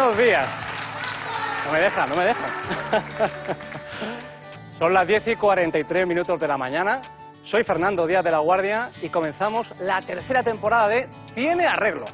Buenos días. No me dejan. Son las 10:43 de la mañana. Soy Fernando Díaz de la Guardia y comenzamos la tercera temporada de Tiene Arreglo.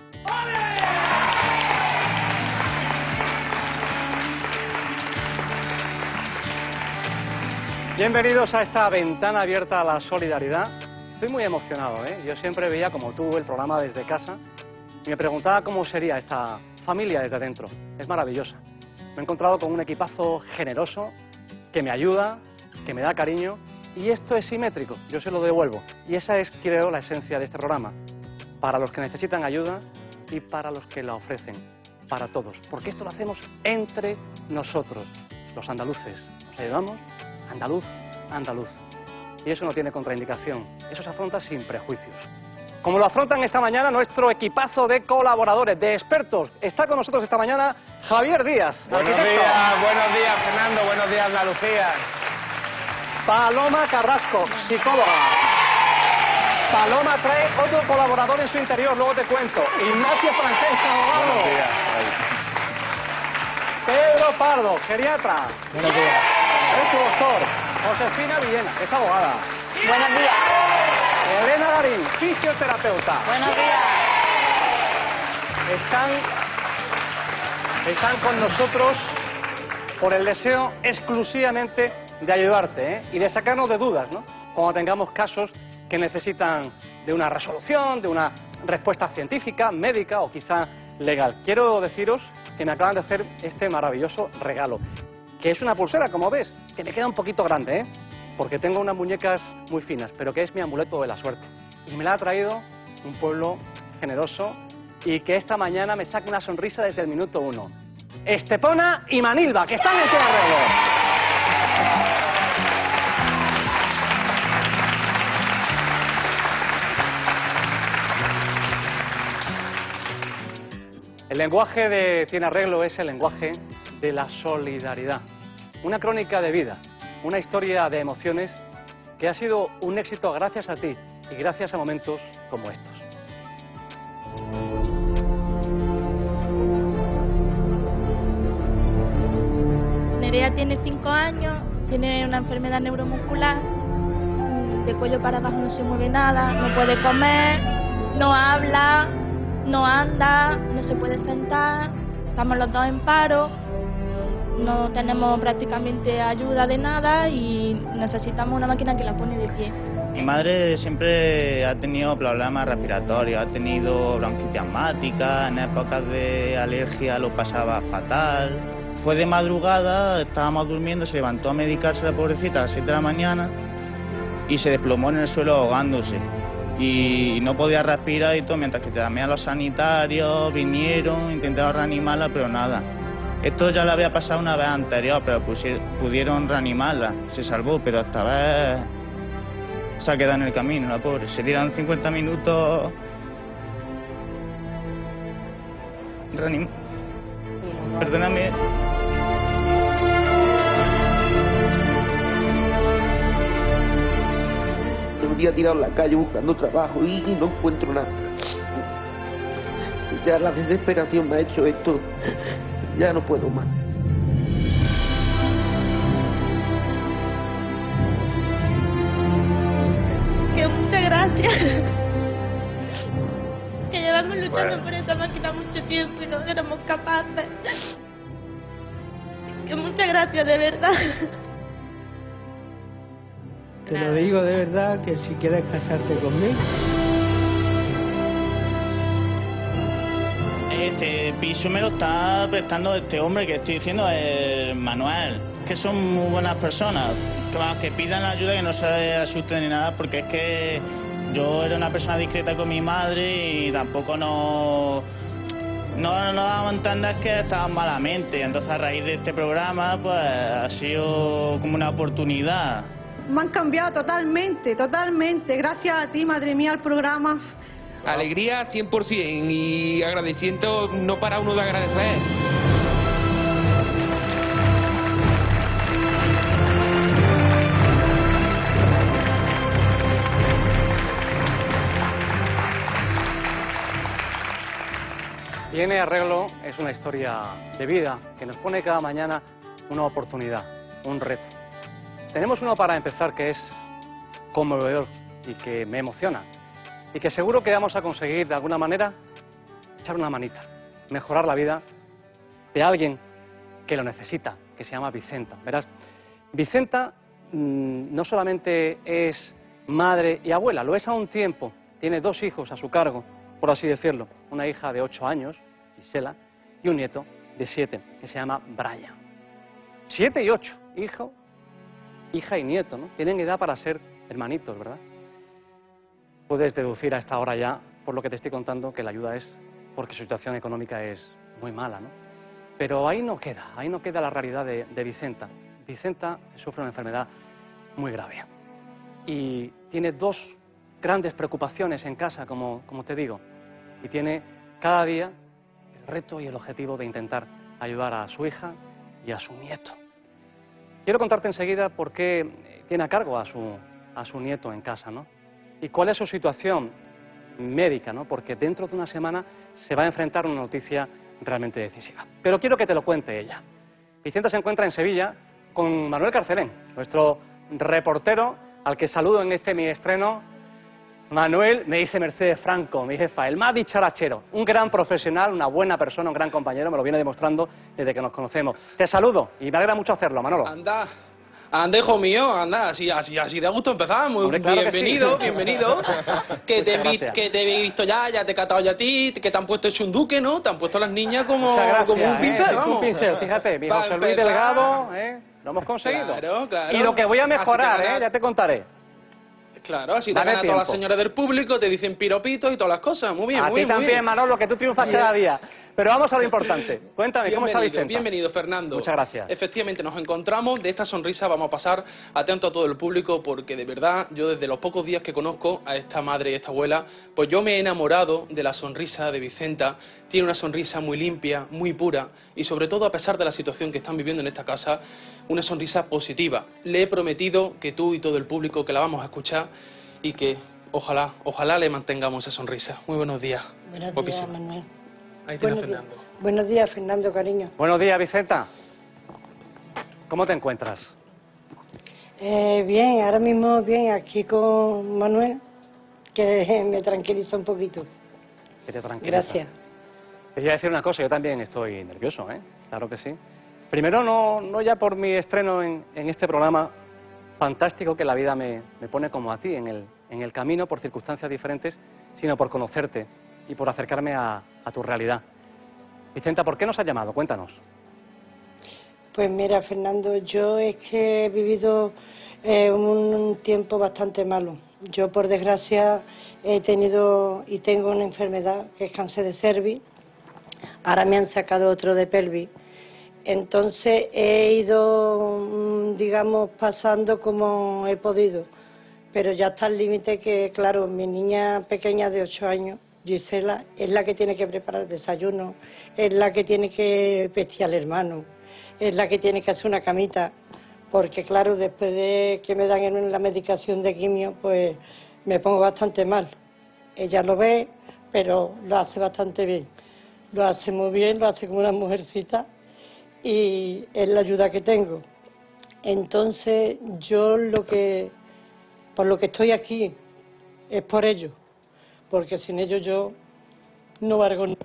Bienvenidos a esta ventana abierta a la solidaridad. Estoy muy emocionado, ¿eh? Yo siempre veía, como tú, el programa desde casa y me preguntaba cómo sería esta familia desde dentro. Es maravillosa. Me he encontrado con un equipazo generoso que me ayuda, que me da cariño, y esto es simétrico, yo se lo devuelvo. Y esa es, creo, la esencia de este programa. Para los que necesitan ayuda y para los que la ofrecen. Para todos. Porque esto lo hacemos entre nosotros, los andaluces. Nos ayudamos, andaluz, andaluz. Y eso no tiene contraindicación. Eso se afronta sin prejuicios. Como lo afrontan esta mañana nuestro equipazo de colaboradores, de expertos. Está con nosotros esta mañana Javier Díaz. Buenos días Fernando, buenos días Andalucía. Paloma Carrasco, psicóloga. Paloma trae otro colaborador en su interior, luego te cuento. Ignacio Francesca, abogado. Buenos días. Pedro Pardo, geriatra. Buenos días. Es su doctor. Josefina Villena, es abogada. Buenos días. Elena Garín, fisioterapeuta. Buenos días. Están con nosotros por el deseo exclusivamente de ayudarte, ¿eh? Y de sacarnos de dudas, ¿no? Cuando tengamos casos que necesitan de una resolución, de una respuesta científica, médica o quizá legal. Quiero deciros que me acaban de hacer este maravilloso regalo, que es una pulsera, como ves, que me queda un poquito grande, ¿eh? Porque tengo unas muñecas muy finas, pero que es mi amuleto de la suerte. Y me la ha traído un pueblo generoso y que esta mañana me saca una sonrisa desde el minuto 1. Estepona y Manilva, que están en Tiene Arreglo. El lenguaje de Tiene Arreglo es el lenguaje de la solidaridad. Una crónica de vida, una historia de emociones que ha sido un éxito gracias a ti y gracias a momentos como estos. Nerea tiene 5 años, tiene una enfermedad neuromuscular, de cuello para abajo no se mueve nada, no puede comer, no habla, no anda, no se puede sentar, estamos los dos en paro, no tenemos prácticamente ayuda de nada y necesitamos una máquina que la pone de pie. Mi madre siempre ha tenido problemas respiratorios, ha tenido bronquitis asmática, en épocas de alergia lo pasaba fatal. Fue de madrugada, estábamos durmiendo, se levantó a medicarse la pobrecita a las 7 de la mañana y se desplomó en el suelo ahogándose. Y no podía respirar y todo, mientras que llamé a los sanitarios, vinieron, intentaron reanimarla, pero nada. Esto ya le había pasado una vez anterior, pero pudieron reanimarla, se salvó, pero esta vez se ha quedado en el camino, la pobre. Serían 50 minutos... Perdóname. Un día tirado en la calle buscando trabajo y no encuentro nada. Ya la desesperación me ha hecho esto. Ya no puedo más. Que muchas gracias. Que llevamos luchando por esa máquina mucho tiempo y no éramos capaces. Que muchas gracias, de verdad. Te lo digo de verdad, que si quieres casarte conmigo. Este piso me lo está prestando este hombre que estoy diciendo, es Manuel, que son muy buenas personas, que pidan ayuda, que no se asusten ni nada, porque es que yo era una persona discreta con mi madre y tampoco no daba a entender que estaban malamente. Entonces a raíz de este programa pues ha sido como una oportunidad. Me han cambiado totalmente, totalmente. Gracias a ti, madre mía, al programa. Alegría 100% y agradecimiento no para uno de agradecer. tiene arreglo, es una historia de vida que nos pone cada mañana una oportunidad, un reto. Tenemos uno para empezar que es conmovedor y que me emociona y que seguro que vamos a conseguir de alguna manera echar una manita, mejorar la vida de alguien que lo necesita, que se llama Vicenta. Verás, Vicenta no solamente es madre y abuela, lo es a un tiempo, tiene 2 hijos a su cargo, por así decirlo, una hija de 8 años, Gisela, y un nieto de 7, que se llama Brian. 7 y 8, hija y nieto, ¿no? Tienen edad para ser hermanitos, ¿verdad? Puedes deducir a esta hora ya, por lo que te estoy contando, que la ayuda es porque su situación económica es muy mala, ¿no? Pero ahí no queda la realidad de Vicenta. Vicenta sufre una enfermedad muy grave y tiene 2 grandes preocupaciones en casa, como te digo, y tiene cada día el reto y el objetivo de intentar ayudar a su hija y a su nieto. Quiero contarte enseguida por qué tiene a cargo a su nieto en casa, ¿no? Y cuál es su situación médica, ¿no? Porque dentro de una semana se va a enfrentar a una noticia realmente decisiva. Pero quiero que te lo cuente ella. Vicenta se encuentra en Sevilla con Manuel Carcelén, nuestro reportero, al que saludo en este mi estreno. Manuel, me dice Mercedes Franco, mi jefa, el más dicharachero, un gran profesional, una buena persona, un gran compañero, me lo viene demostrando desde que nos conocemos. Te saludo y me alegra mucho hacerlo, Manolo. Anda, hijo mío, anda, así da gusto empezar. Hombre, claro bienvenido, que sí. bienvenido. que te he visto ya te he catado ya a ti, que te han puesto hecho un duque, ¿no? Te han puesto las niñas como un pincel, vamos. Un pincel, fíjate, mi José Luis Delgado, lo hemos conseguido. Claro. Y lo que voy a mejorar, ya te contaré. Claro, así te ganan todas las señoras del público, te dicen piropitos y todas las cosas. Muy bien, muy bien. A ti también, Manolo, que tú triunfas cada día. Pero vamos a lo importante. Cuéntame, ¿cómo está Vicenta? Bienvenido, Fernando. Muchas gracias. Efectivamente, nos encontramos. De esta sonrisa vamos a pasar atento a todo el público, porque de verdad, yo desde los pocos días que conozco a esta madre y a esta abuela, pues yo me he enamorado de la sonrisa de Vicenta. Tiene una sonrisa muy limpia, muy pura, y sobre todo, a pesar de la situación que están viviendo en esta casa, una sonrisa positiva. Le he prometido que tú y todo el público que la vamos a escuchar y que ojalá le mantengamos esa sonrisa. Muy buenos días. Buenos días, Manuel. Ahí tienes Fernando. Buenos días, Fernando, cariño. Buenos días, Vicenta. ¿Cómo te encuentras? Bien, ahora mismo bien, aquí con Manuel, que me tranquiliza un poquito. Que te tranquiliza. Gracias. Quería decir una cosa, yo también estoy nervioso, claro que sí. Primero, no ya por mi estreno en este programa fantástico que la vida me pone como a ti en el camino por circunstancias diferentes, sino por conocerte y por acercarme a tu realidad. Vicenta, ¿por qué nos has llamado? Cuéntanos. Pues mira, Fernando, yo es que he vivido un tiempo bastante malo. Yo, por desgracia, he tenido y tengo una enfermedad que es cáncer de cervix. Ahora me han sacado otro de pelvis. Entonces he ido, digamos, pasando como he podido. Pero ya está el límite que, claro, mi niña pequeña de 8 años, Gisela, es la que tiene que preparar el desayuno, es la que tiene que vestir al hermano, es la que tiene que hacer una camita, porque claro, después de que me dan la medicación de quimio, pues me pongo bastante mal. Ella lo ve, pero lo hace bastante bien, lo hace muy bien, lo hace como una mujercita y es la ayuda que tengo. Entonces yo por lo que estoy aquí es por ellos, porque sin ellos yo no valgo nada.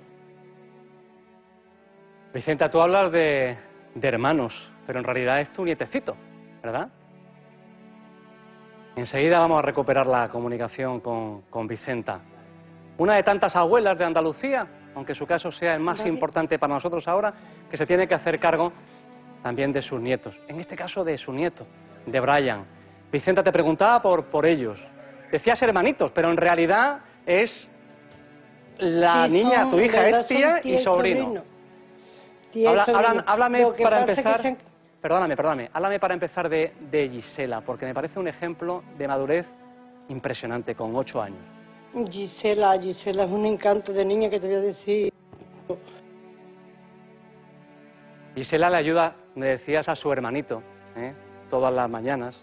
Vicenta, tú hablas de hermanos, pero en realidad es tu nietecito, ¿verdad? Enseguida vamos a recuperar la comunicación con Vicenta. Una de tantas abuelas de Andalucía, aunque su caso sea el más importante para nosotros ahora, que se tiene que hacer cargo también de sus nietos. En este caso de su nieto, de Brian. Vicenta, te preguntaba por ellos. Decías hermanitos, pero en realidad es la niña, tu hija, es tía y sobrino. Háblame para empezar. Perdóname, háblame para empezar de Gisela, porque me parece un ejemplo de madurez impresionante, con 8 años. Gisela es un encanto de niña, que te voy a decir. Gisela le ayuda, me decías, a su hermanito, todas las mañanas.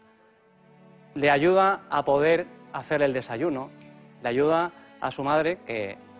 Le ayuda a poder hacer el desayuno, le ayuda a su madre, que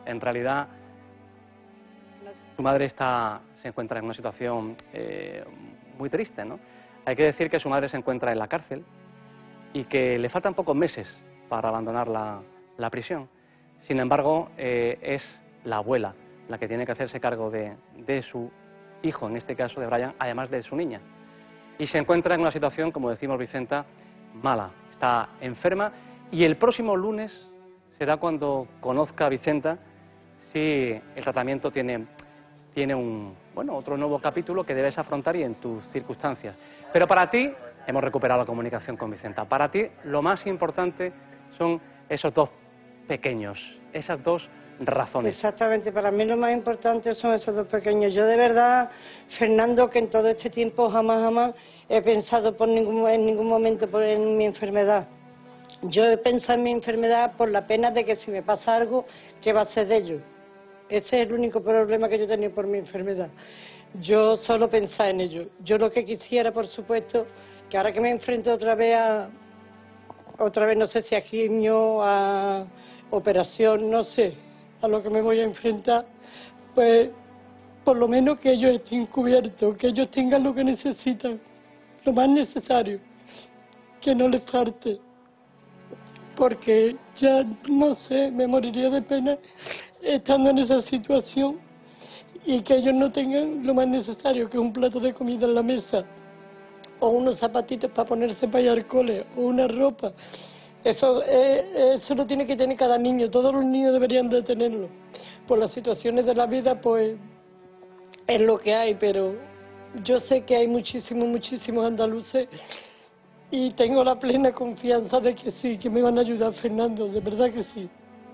en realidad tu madre se encuentra en una situación muy triste, ¿no? Hay que decir que su madre se encuentra en la cárcel y que le faltan pocos meses para abandonar la prisión. Sin embargo, es la abuela la que tiene que hacerse cargo de su hijo, en este caso de Brian, además de su niña. Y se encuentra en una situación, como decimos Vicenta, mala. Está enferma y el próximo lunes será cuando conozca a Vicenta si el tratamiento tiene otro nuevo capítulo que debes afrontar y en tus circunstancias. Pero para ti, hemos recuperado la comunicación con Vicenta, para ti lo más importante son esos dos pequeños, esas dos razones. Exactamente, para mí lo más importante son esos dos pequeños. Yo de verdad, Fernando, que en todo este tiempo jamás he pensado en ningún momento en mi enfermedad. Yo he pensado en mi enfermedad por la pena de que si me pasa algo, ¿qué va a ser de ellos? Ese es el único problema que yo he tenido por mi enfermedad. Yo solo pensaba en ello. Yo lo que quisiera, por supuesto, que ahora que me enfrento otra vez no sé si a quimio, a operación, no sé, a lo que me voy a enfrentar, pues por lo menos que ellos estén cubiertos, que ellos tengan lo que necesitan, lo más necesario, que no les falte. Porque ya, no sé, me moriría de pena estando en esa situación y que ellos no tengan lo más necesario, que es un plato de comida en la mesa, o unos zapatitos para ponerse para ir al cole, o una ropa. Eso lo tiene que tener cada niño, todos los niños deberían de tenerlo. Por las situaciones de la vida, pues, es lo que hay, pero yo sé que hay muchísimos andaluces y tengo la plena confianza de que sí, que me van a ayudar, Fernando, de verdad que sí.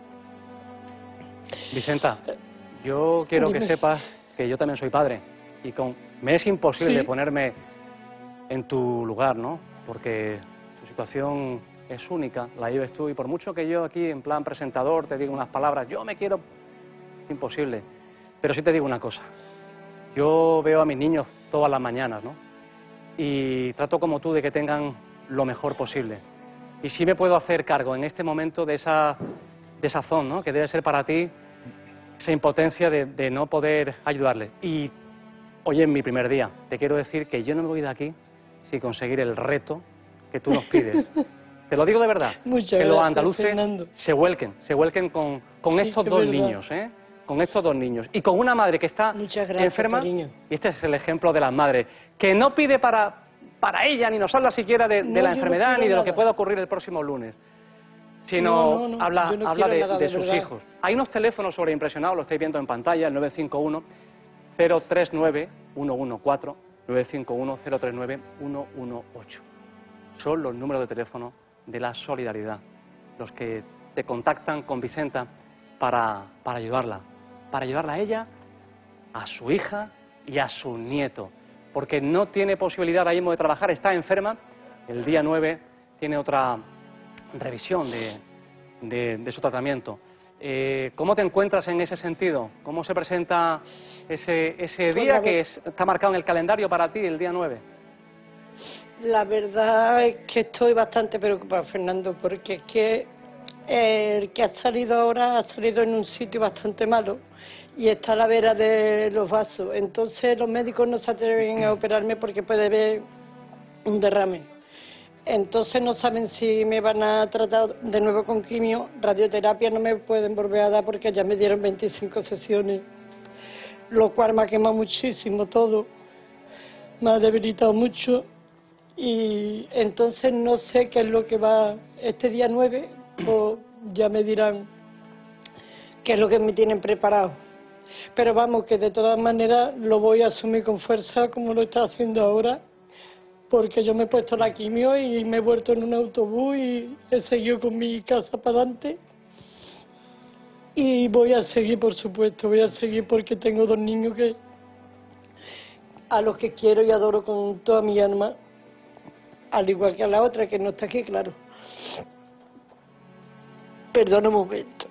Vicenta, yo quiero que sepas que yo también soy padre y me es imposible ponerme en tu lugar, ¿no? Porque tu situación es única, la vives tú y por mucho que yo aquí en plan presentador te diga unas palabras, yo me quiero, es imposible. Pero sí te digo una cosa, yo veo a mis niños todas las mañanas, ¿no? Y trato como tú de que tengan lo mejor posible. Y sí me puedo hacer cargo en este momento de esa desazón, ¿no? Que debe ser para ti esa impotencia de no poder ayudarles. Y hoy en mi primer día te quiero decir que yo no me voy de aquí sin conseguir el reto que tú nos pides. Te lo digo de verdad. Muchas que gracias, los andaluces Fernando. se vuelquen con estos dos niños, ¿eh? Con estos dos niños. Y con una madre que está enferma, cariño. y este es el ejemplo de las madres, que no pide para ella, ni nos habla siquiera de la enfermedad, ni de lo que pueda ocurrir el próximo lunes, sino habla de sus hijos. Hay unos teléfonos sobreimpresionados, lo estáis viendo en pantalla, el 951-039-114, 951-039-118. Son los números de teléfono de la solidaridad, los que te contactan con Vicenta para ayudarla a ella, a su hija y a su nieto, porque no tiene posibilidad ahora mismo de trabajar, está enferma. El día 9 tiene otra revisión de su tratamiento. ¿Cómo te encuentras en ese sentido? ¿Cómo se presenta ese día que está marcado en el calendario para ti, el día 9? La verdad es que estoy bastante preocupada, Fernando, porque es que el que ha salido ahora ha salido en un sitio bastante malo y está a la vera de los vasos. Entonces los médicos no se atreven a operarme porque puede haber un derrame. Entonces no saben si me van a tratar de nuevo con quimio. Radioterapia no me pueden volver a dar porque ya me dieron 25 sesiones, lo cual me ha quemado muchísimo todo, me ha debilitado mucho. Y entonces no sé qué es lo que va este día 9, pues ya me dirán qué es lo que me tienen preparado. Pero vamos, que de todas maneras lo voy a asumir con fuerza como lo está haciendo ahora, porque yo me he puesto la quimio y me he vuelto en un autobús y he seguido con mi casa para adelante. Y voy a seguir, por supuesto, voy a seguir porque tengo dos niños a los que quiero y adoro con toda mi alma. Al igual que a la otra, que no está aquí, claro. Perdona un momento.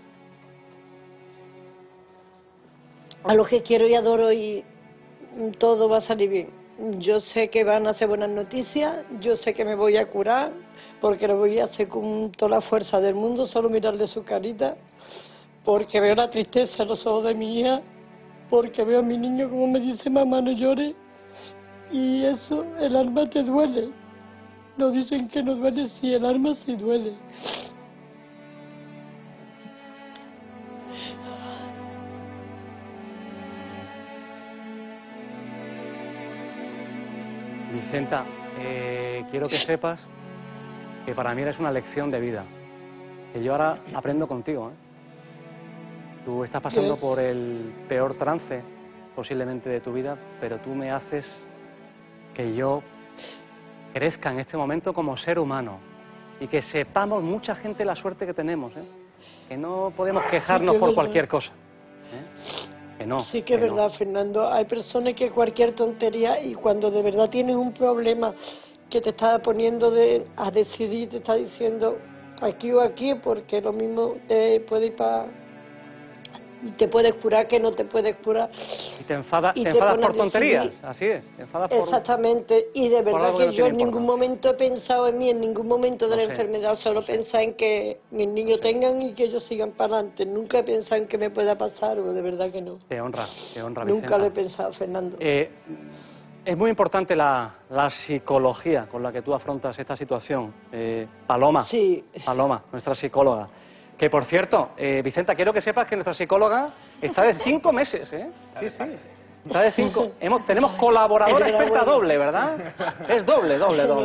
A los que quiero y adoro y todo va a salir bien. Yo sé que van a ser buenas noticias, yo sé que me voy a curar, porque lo voy a hacer con toda la fuerza del mundo, solo mirarle su carita, porque veo la tristeza en los ojos de mi hija, porque veo a mi niño como me dice mamá no llores, y eso, el alma te duele. No dicen que no duele, sí, el alma sí duele. Vicenta, quiero que sepas que para mí eres una lección de vida, que yo ahora aprendo contigo, ¿eh? Tú estás pasando por el peor trance posiblemente de tu vida, pero tú me haces que yo crezca en este momento como ser humano y que sepamos mucha gente la suerte que tenemos, ¿eh? Que no podemos quejarnos por cualquier cosa, ¿eh? Que no. Sí que es verdad, Fernando. Hay personas que cualquier tontería, y cuando de verdad tienes un problema que te está poniendo a decidir, te está diciendo aquí o aquí, porque lo mismo te puede ir para... te puedes curar que no te puedes curar. Y te enfadas por tonterías, así es. Te enfadas por... Exactamente, y de verdad que no yo en ningún momento he pensado en mí, en ningún momento de la enfermedad, solo pensaba en que mis niños tengan y que ellos sigan para adelante. Nunca he pensado en que me pueda pasar algo, de verdad que no. Te honra, Vicenta. Nunca lo he pensado, Fernando. Es muy importante la psicología con la que tú afrontas esta situación. Paloma, sí. Paloma, nuestra psicóloga. Que, por cierto, Vicenta, quiero que sepas que nuestra psicóloga está de 5 meses, ¿eh? Sí, sí. Está de 5. Tenemos colaboradora experta doble, ¿verdad? Es doble.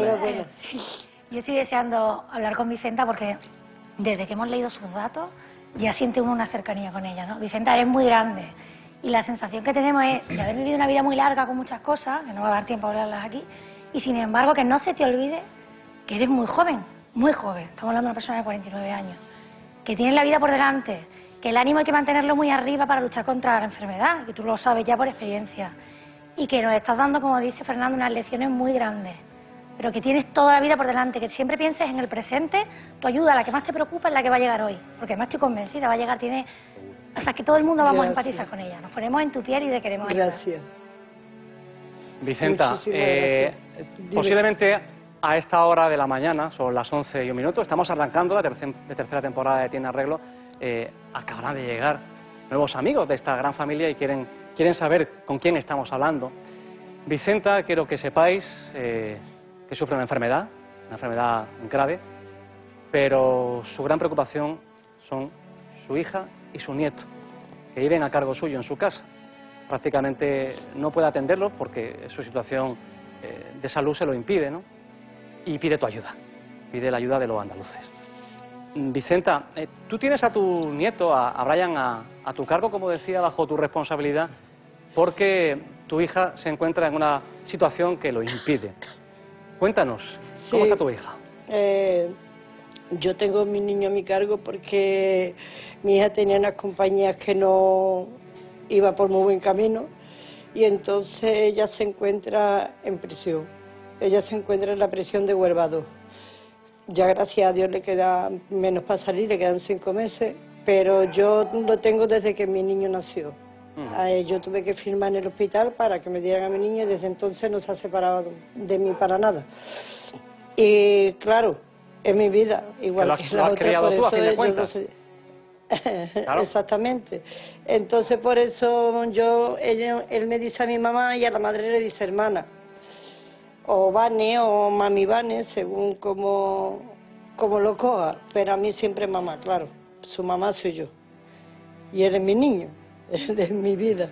Yo estoy deseando hablar con Vicenta porque desde que hemos leído sus datos ya siente uno una cercanía con ella, ¿no? Vicenta, eres muy grande y la sensación que tenemos es de haber vivido una vida muy larga con muchas cosas, que no va a dar tiempo a hablarlas aquí, y sin embargo que no se te olvide que eres muy joven, estamos hablando de una persona de 49 años, que tienes la vida por delante, que el ánimo hay que mantenerlo muy arriba para luchar contra la enfermedad, que tú lo sabes ya por experiencia, y que nos estás dando, como dice Fernando, unas lecciones muy grandes, pero que tienes toda la vida por delante, que siempre pienses en el presente, tu ayuda, la que más te preocupa es la que va a llegar hoy, porque además estoy convencida, va a llegar, o sea, que todo el mundo vamos a empatizar con ella, nos ponemos en tu piel y te queremos ayudar. Gracias. Vicenta, posiblemente a esta hora de la mañana, son las 11:01, estamos arrancando la tercera temporada de Tiene Arreglo. Acabarán de llegar nuevos amigos de esta gran familia y quieren saber con quién estamos hablando. Vicenta, quiero que sepáis que sufre una enfermedad grave, pero su gran preocupación son su hija y su nieto, que viven a cargo suyo en su casa. Prácticamente no puede atenderlos porque su situación de salud se lo impide, ¿no? Y pide tu ayuda, pide la ayuda de los andaluces. Vicenta, tú tienes a tu nieto, a Brian, a tu cargo, como decía, bajo tu responsabilidad, porque tu hija se encuentra en una situación que lo impide. Cuéntanos, ¿cómo está tu hija? Yo tengo a mi niño a mi cargo porque mi hija tenía unas compañías que no iba por muy buen camino y entonces ella se encuentra en prisión. Ella se encuentra en la prisión de Huelva 2. Ya gracias a Dios le queda menos para salir, le quedan 5 meses, pero yo lo tengo desde que mi niño nació. Yo tuve que firmar en el hospital para que me dieran a mi niño y desde entonces no se ha separado de mí para nada. Y claro, es mi vida, igual que la otra. Criado tú, a fin de cuentas. Claro. Exactamente. Entonces por eso él me dice a mi mamá y a la madre le dice hermana. O Vane o mami Vane, según como lo coja, pero a mí siempre mamá, claro, su mamá soy yo, y él es mi niño, él es mi vida.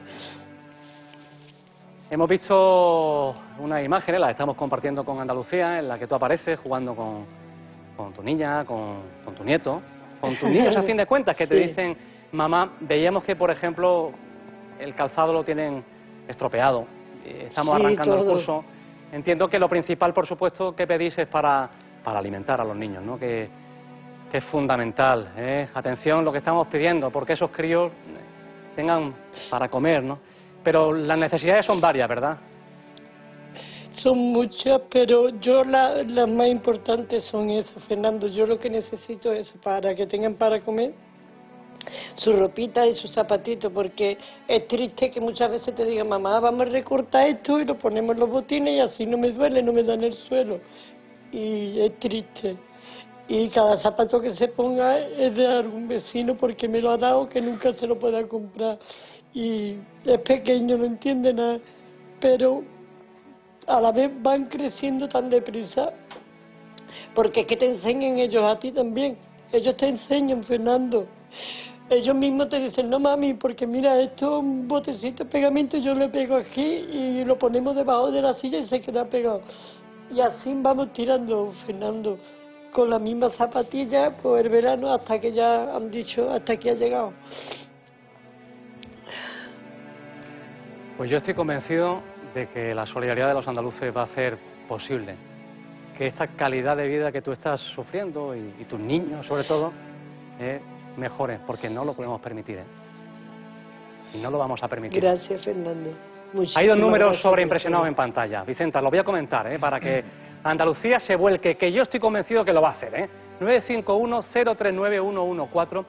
Hemos visto unas imágenes, las estamos compartiendo con Andalucía, en la que tú apareces jugando con tu niña, con tu nieto, con tus niños a fin de cuentas, que te dicen, mamá, veíamos que, por ejemplo, el calzado lo tienen estropeado, estamos arrancando el curso. Entiendo que lo principal, por supuesto, que pedís es para alimentar a los niños, ¿no? Que es fundamental, ¿eh? Atención, lo que estamos pidiendo, porque esos críos tengan para comer, ¿no? Pero las necesidades son varias, ¿verdad? Son muchas, pero yo las más importantes son esas, Fernando. Yo lo que necesito es para que tengan para comer su ropita y sus zapatitos, porque es triste que muchas veces te digan, mamá, vamos a recortar esto y lo ponemos en los botines y así no me duele, no me da en el suelo. Y es triste. Y cada zapato que se ponga es de algún vecino porque me lo ha dado, que nunca se lo pueda comprar. Y es pequeño, no entiende nada, pero a la vez van creciendo tan deprisa, porque es que te enseñan ellos a ti también. Ellos te enseñan, Fernando. Ellos mismos te dicen, no mami, porque mira, esto es un botecito de pegamento, yo le pego aquí y lo ponemos debajo de la silla y se queda pegado. Y así vamos tirando, Fernando, con la misma zapatilla por el verano hasta que ya han dicho, hasta aquí ha llegado. Pues yo estoy convencido de que la solidaridad de los andaluces va a hacer posible que esta calidad de vida que tú estás sufriendo y tus niños sobre todo mejoren, porque no lo podemos permitir, y no lo vamos a permitir. Gracias, Fernando. Hay dos números sobreimpresionados en pantalla. Vicenta, lo voy a comentar para que Andalucía se vuelque, que yo estoy convencido que lo va a hacer. 951-039-114,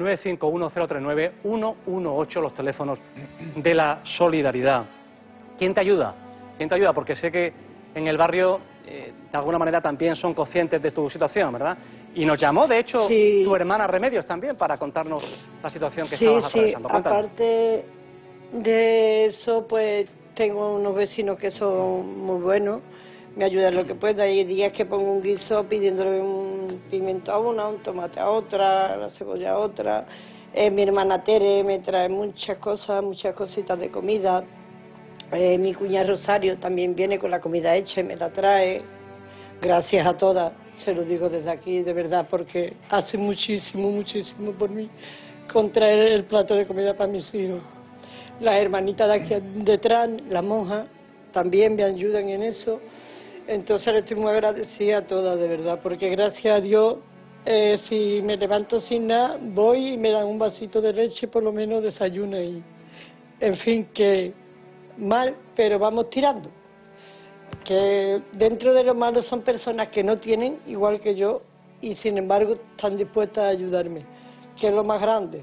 951-039-118, los teléfonos de la solidaridad. ¿Quién te ayuda? ¿Quién te ayuda? Porque sé que en el barrio, de alguna manera, también son conscientes de tu situación, ¿verdad? Y nos llamó, de hecho, tu hermana Remedios también para contarnos la situación que estabas atravesando. Cuéntanos. Aparte de eso, pues tengo unos vecinos que son muy buenos, me ayudan lo que pueda. Hay días que pongo un guiso pidiéndole un pimiento a una, un tomate a otra, la cebolla a otra. Mi hermana Tere me trae muchas cosas, muchas cositas de comida. Mi cuñada Rosario también viene con la comida hecha y me la trae. Gracias a todas, se lo digo desde aquí, de verdad, porque hace muchísimo, muchísimo por mí con traer el plato de comida para mis hijos. Las hermanitas de aquí detrás, las monjas, también me ayudan en eso. Entonces le estoy muy agradecida a todas, de verdad, porque gracias a Dios, si me levanto sin nada, voy y me dan un vasito de leche, por lo menos desayuno y, en fin, que mal, pero vamos tirando. Que dentro de lo malo son personas que no tienen, igual que yo, y sin embargo están dispuestas a ayudarme, que es lo más grande.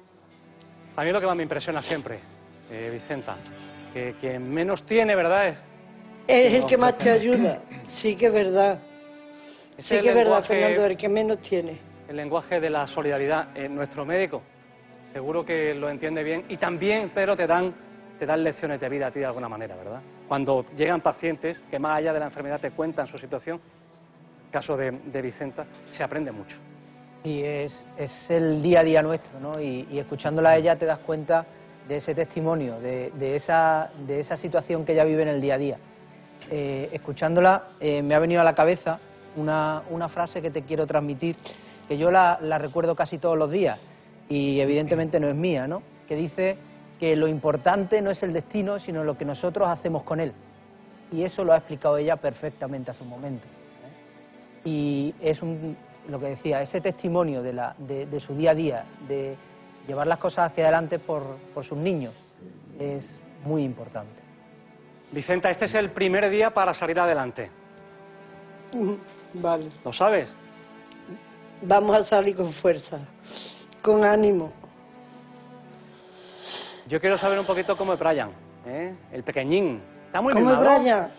A mí lo que más me impresiona siempre, Vicenta, que quien menos tiene, ¿verdad? Es el que más te ayuda, sí que es verdad. Sí que es verdad, Fernando, el que menos tiene. El lenguaje de la solidaridad. Nuestro médico seguro que lo entiende bien, y también, Pedro, te dan lecciones de vida a ti de alguna manera, ¿verdad? Cuando llegan pacientes que más allá de la enfermedad te cuentan su situación, caso de Vicenta, se aprende mucho. Y es el día a día nuestro, ¿no? Y escuchándola a ella te das cuenta de ese testimonio, de esa situación que ella vive en el día a día. Escuchándola me ha venido a la cabeza una frase que te quiero transmitir, que yo la recuerdo casi todos los días y evidentemente no es mía, ¿no? Que dice que lo importante no es el destino, sino lo que nosotros hacemos con él. Y eso lo ha explicado ella perfectamente hace un momento. Y es lo que decía, ese testimonio de su día a día, de llevar las cosas hacia adelante por sus niños, es muy importante. Vicenta, este es el primer día para salir adelante. Vale. ¿Lo sabes? Vamos a salir con fuerza, con ánimo. Yo quiero saber un poquito cómo es Brian, el pequeñín. ¿Está muy ¿Cómo es mimado? Brian?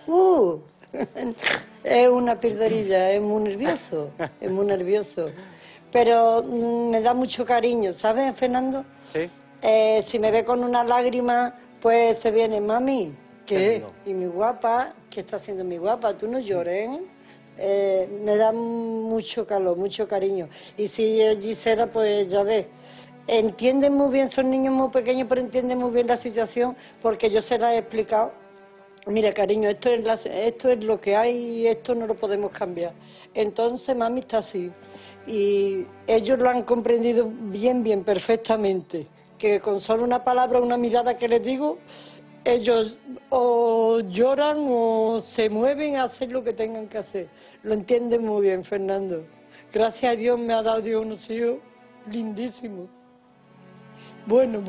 Es una pirderilla, es muy nervioso, es muy nervioso. Pero me da mucho cariño, ¿sabes, Fernando? Sí. Si me ve con una lágrima, pues se viene, mami, ¿qué? Y mi guapa, ¿qué está haciendo mi guapa? Tú no llores, me da mucho calor, mucho cariño. Y si es Gisela, pues ya ves. Entienden muy bien, son niños muy pequeños, pero entienden muy bien la situación porque yo se la he explicado. Mira, cariño, esto es lo que hay y esto no lo podemos cambiar. Entonces, mami está así. Y ellos lo han comprendido bien, bien, perfectamente. Que con solo una palabra, una mirada que les digo, ellos o lloran o se mueven a hacer lo que tengan que hacer. Lo entienden muy bien, Fernando. Gracias a Dios me ha dado Dios unos hijos lindísimos. Bueno.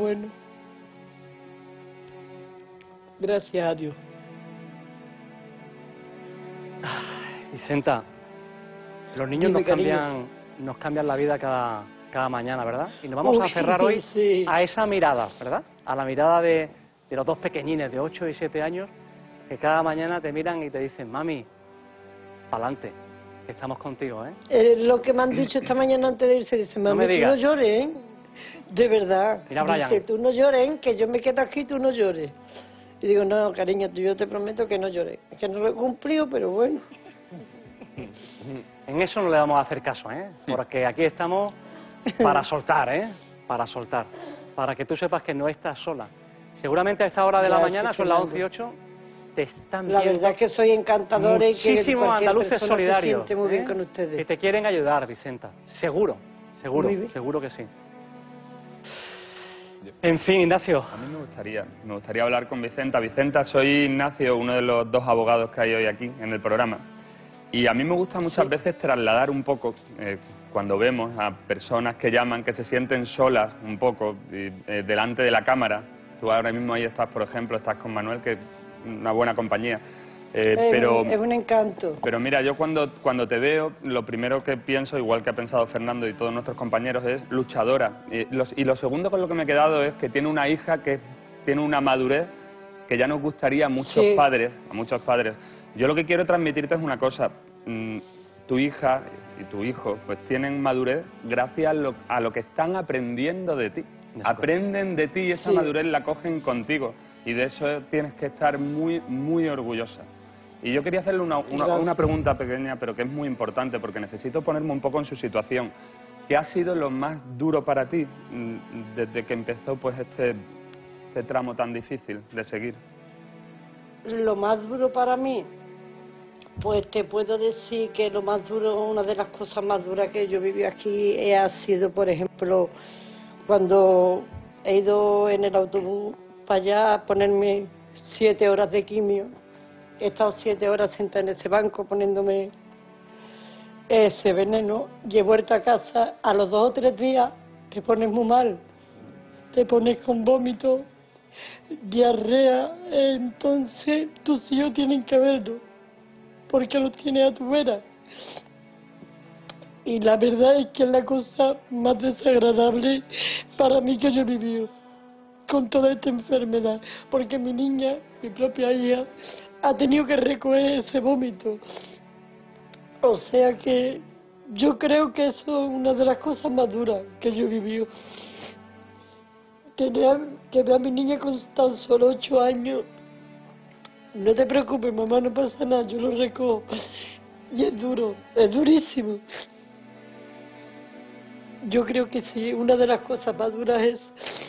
Gracias a Dios. Vicenta, los niños nos cambian la vida cada mañana, ¿verdad? Y nos vamos a cerrar hoy a esa mirada, ¿verdad? A la mirada de los dos pequeñines de 8 y 7 años que cada mañana te miran y te dicen, mami, pa'lante, que estamos contigo, ¿eh? Lo que me han dicho esta mañana antes de irse, dice, mami, tú no llores, ¿eh? De verdad. Mira, Brian. Dice, tú no llores, que yo me quedo aquí, tú no llores. Y digo, no, cariño, yo te prometo que no lloré. Que no lo he cumplido, pero bueno. En eso no le vamos a hacer caso, ¿eh? Porque aquí estamos para soltar, ¿eh? Para soltar. Para que tú sepas que no estás sola. Seguramente a esta hora de la mañana, son las 11:08, te están viendo. La verdad es que soy encantadora y que muchísimos andaluces solidarios, muy bien con ustedes. que te quieren ayudar, Vicenta. Seguro, seguro, seguro que sí. En fin, Ignacio. A mí me gustaría hablar con Vicenta. Vicenta, soy Ignacio, uno de los dos abogados que hay hoy aquí en el programa. Y a mí me gusta muchas veces trasladar un poco, cuando vemos a personas que llaman, que se sienten solas un poco delante de la cámara. Tú ahora mismo ahí estás, por ejemplo, estás con Manuel, que es una buena compañía. Es un encanto. Pero mira, yo cuando te veo, lo primero que pienso, igual que ha pensado Fernando y todos nuestros compañeros, es luchadora. Y lo segundo con lo que me he quedado es que tiene una hija que tiene una madurez que ya nos gustaría a muchos padres, Yo lo que quiero transmitirte es una cosa. Tu hija y tu hijo pues tienen madurez gracias a lo que están aprendiendo de ti. Aprenden de ti y esa madurez la cogen contigo. Y de eso tienes que estar muy, muy orgullosa. Y yo quería hacerle una pregunta pequeña, pero que es muy importante, porque necesito ponerme un poco en su situación. ¿Qué ha sido lo más duro para ti desde que empezó pues este tramo tan difícil de seguir? Lo más duro para mí, pues te puedo decir que lo más duro, una de las cosas más duras que yo viví aquí ha sido, por ejemplo, cuando he ido en el autobús para allá a ponerme 7 horas de quimio. He estado 7 horas sentada en ese banco poniéndome ese veneno y he vuelto a casa. A los 2 o 3 días te pones muy mal, te pones con vómito, diarrea. Entonces tus hijos tienen que verlo porque lo tienes a tu vera. Y la verdad es que es la cosa más desagradable para mí que yo he vivido con toda esta enfermedad, porque mi niña, mi propia hija, ha tenido que recoger ese vómito. O sea que yo creo que eso es una de las cosas más duras que yo he vivido. Que vea a mi niña con tan solo 8 años. No te preocupes, mamá, no pasa nada, yo lo recojo. Y es duro, es durísimo. Yo creo que sí, una de las cosas más duras es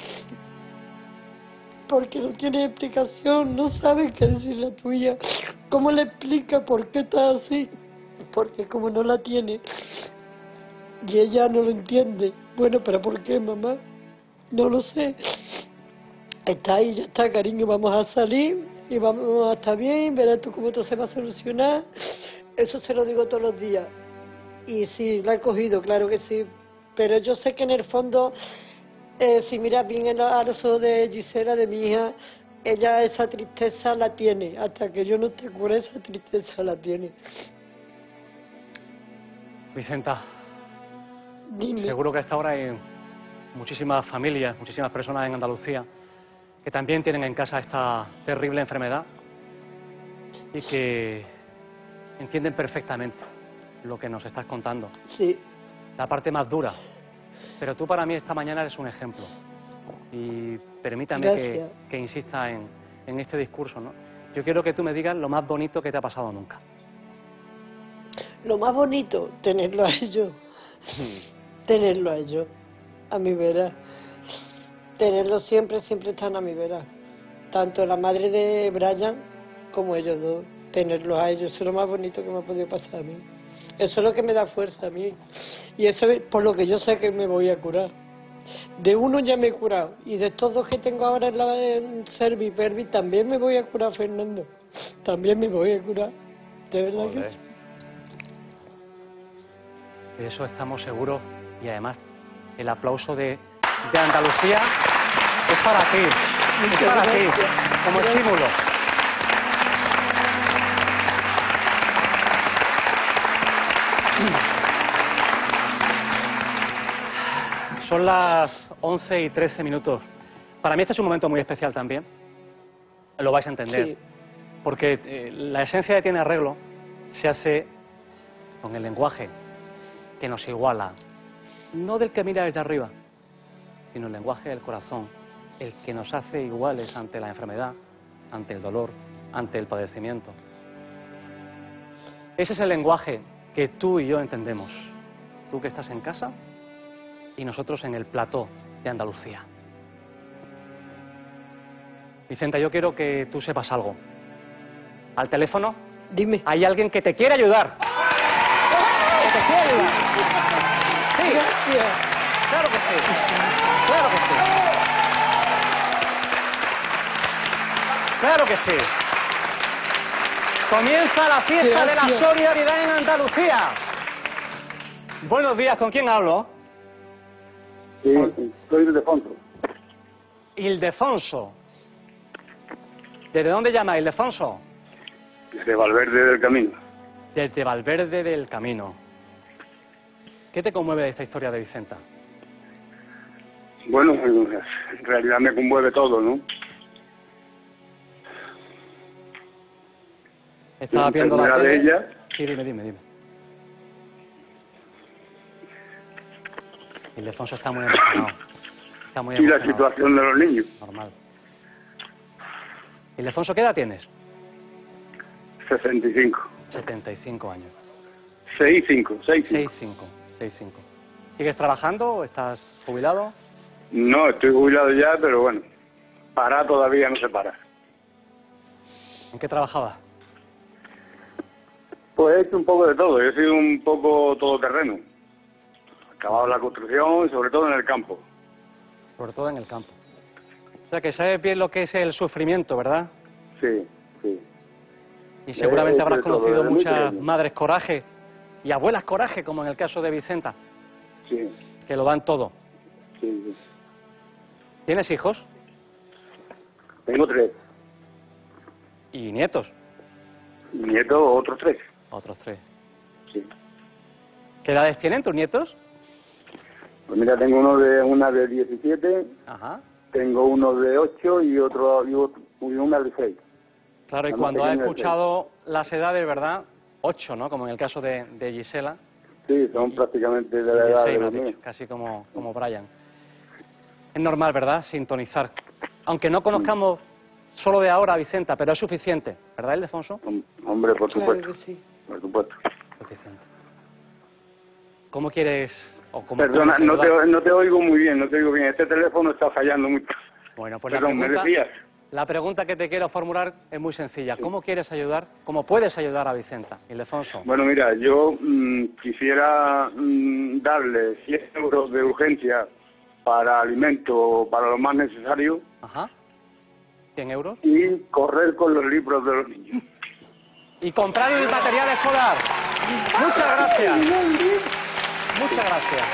porque no tiene explicación, no sabe qué decirle a tu hija. ¿Cómo le explica por qué está así? Porque como no la tiene y ella no lo entiende. Bueno, pero ¿por qué, mamá? No lo sé. Está ahí, ya está, cariño, vamos a salir y vamos a estar bien, verás tú cómo todo se va a solucionar. Eso se lo digo todos los días. Y sí, la he cogido, claro que sí. Pero yo sé que en el fondo, si miras bien a los ojos de Gisela, de mi hija, ella esa tristeza la tiene. Hasta que yo no te cure, esa tristeza la tiene. Vicenta, dime. Seguro que a esta hora hay muchísimas familias, muchísimas personas en Andalucía que también tienen en casa esta terrible enfermedad y que entienden perfectamente lo que nos estás contando. Sí. La parte más dura. Pero tú para mí esta mañana eres un ejemplo. Y permítame que insista en este discurso, ¿no? Yo quiero que tú me digas lo más bonito que te ha pasado nunca. Lo más bonito, tenerlo a ellos. Tenerlo a ellos, a mi vera. Tenerlo siempre, siempre están a mi vera. Tanto la madre de Brian como ellos dos. Tenerlos a ellos, eso es lo más bonito que me ha podido pasar a mí. Eso es lo que me da fuerza a mí. Y eso es por lo que yo sé que me voy a curar. De uno ya me he curado. Y de estos dos que tengo ahora en Servi y Pervi, también me voy a curar, Fernando. También me voy a curar. De verdad que sí. De eso estamos seguros. Y además, el aplauso de Andalucía es para ti. Es para ti, como estímulo. Son las 11:13. Para mí este es un momento muy especial también. Lo vais a entender. Sí. Porque la esencia de Tiene Arreglo se hace con el lenguaje que nos iguala, no del que mira desde arriba, sino el lenguaje del corazón, el que nos hace iguales ante la enfermedad, ante el dolor, ante el padecimiento. Ese es el lenguaje que tú y yo entendemos, tú que estás en casa y nosotros en el plató de Andalucía. Vicenta, yo quiero que tú sepas algo. Al teléfono, dime, hay alguien que te quiere ayudar. Que te quiere ayudar. Sí, claro que sí. Claro que sí. Claro que sí. Comienza la fiesta de la solidaridad en Andalucía. Buenos días, ¿con quién hablo? Sí, soy Ildefonso. Ildefonso. ¿Desde dónde llama Ildefonso? Desde Valverde del Camino. Desde Valverde del Camino. ¿Qué te conmueve de esta historia de Vicenta? Bueno, en realidad me conmueve todo, ¿no? Estaba viendo la tele. De ella. Sí, dime. Ildefonso está muy emocionado. Está muy emocionado. Y la situación de los niños. Normal. Ildefonso, ¿qué edad tienes? 65. 75 años. 65. ¿Sigues trabajando o estás jubilado? No, estoy jubilado ya, pero bueno, para todavía no se para. ¿En qué trabajabas? Pues he hecho un poco de todo, yo he sido un poco todoterreno. He acabado la construcción, sobre todo en el campo. Sobre todo en el campo. O sea que sabes bien lo que es el sufrimiento, ¿verdad? Sí. Y seguramente habrás conocido muchas madres madres coraje y abuelas coraje, como en el caso de Vicenta. Sí. Que lo dan todo. Sí. ¿Tienes hijos? Tengo 3. ¿Y nietos? Nietos, otros 3. Otros 3. Sí. ¿Qué edades tienen tus nietos? Pues mira, tengo una de 17, Ajá. tengo uno de 8 y una de 6. Claro, y cuando has escuchado las edades, ¿verdad? 8, ¿no? Como en el caso de Gisela. Sí, son prácticamente de la edad de los míos. Casi como Brian. Es normal, ¿verdad? Sintonizar. Aunque no conozcamos solo de ahora a Vicenta, pero es suficiente, ¿verdad, Ildefonso? Hombre, por supuesto. Claro que sí. Por supuesto. Suficiente. ¿Cómo quieres...? Perdona, no te oigo muy bien, no te oigo bien. Este teléfono está fallando mucho. Bueno, pues perdón, me decías. La pregunta que te quiero formular es muy sencilla. ¿Cómo quieres ayudar, cómo puedes ayudar a Vicenta, Ildefonso? Bueno, mira, yo quisiera darle 100 euros de urgencia para alimento, para lo más necesario. Ajá. 100 euros. Y correr con los libros de los niños. Y comprar el material escolar. Muchas gracias. Muchas gracias.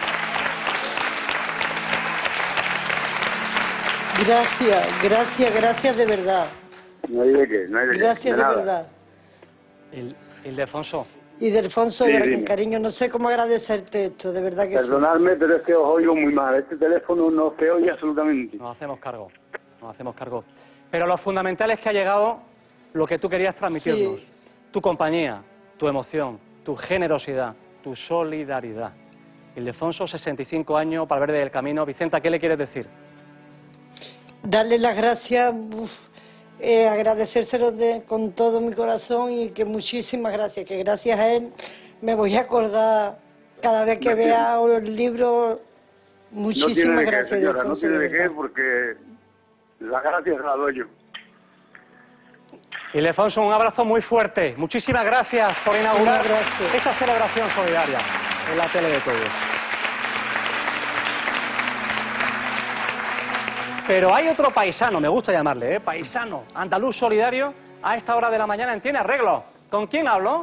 Gracias de verdad. No hay de qué, Gracias de verdad. Ildefonso. Ildefonso, cariño, no sé cómo agradecerte esto, de verdad que Perdonadme, pero es que os oigo muy mal. Este teléfono no se oye absolutamente. Nos hacemos cargo. Pero lo fundamental es que ha llegado lo que tú querías transmitirnos. Sí. Tu compañía, tu emoción, tu generosidad, tu solidaridad. Ildefonso, 65 años, Valverde del Camino. Vicenta, ¿qué le quieres decir? Darle las gracias, agradecérselo con todo mi corazón y que muchísimas gracias, que gracias a él me voy a acordar cada vez que vea el libro. Muchísimas gracias. Señora, no tiene de qué, porque las gracias las doy yo. Ildefonso, un abrazo muy fuerte. Muchísimas gracias por inaugurar esta celebración solidaria en la tele de todos. Pero hay otro paisano, me gusta llamarle, paisano, andaluz solidario, a esta hora de la mañana en Tiene Arreglo. ¿Con quién hablo?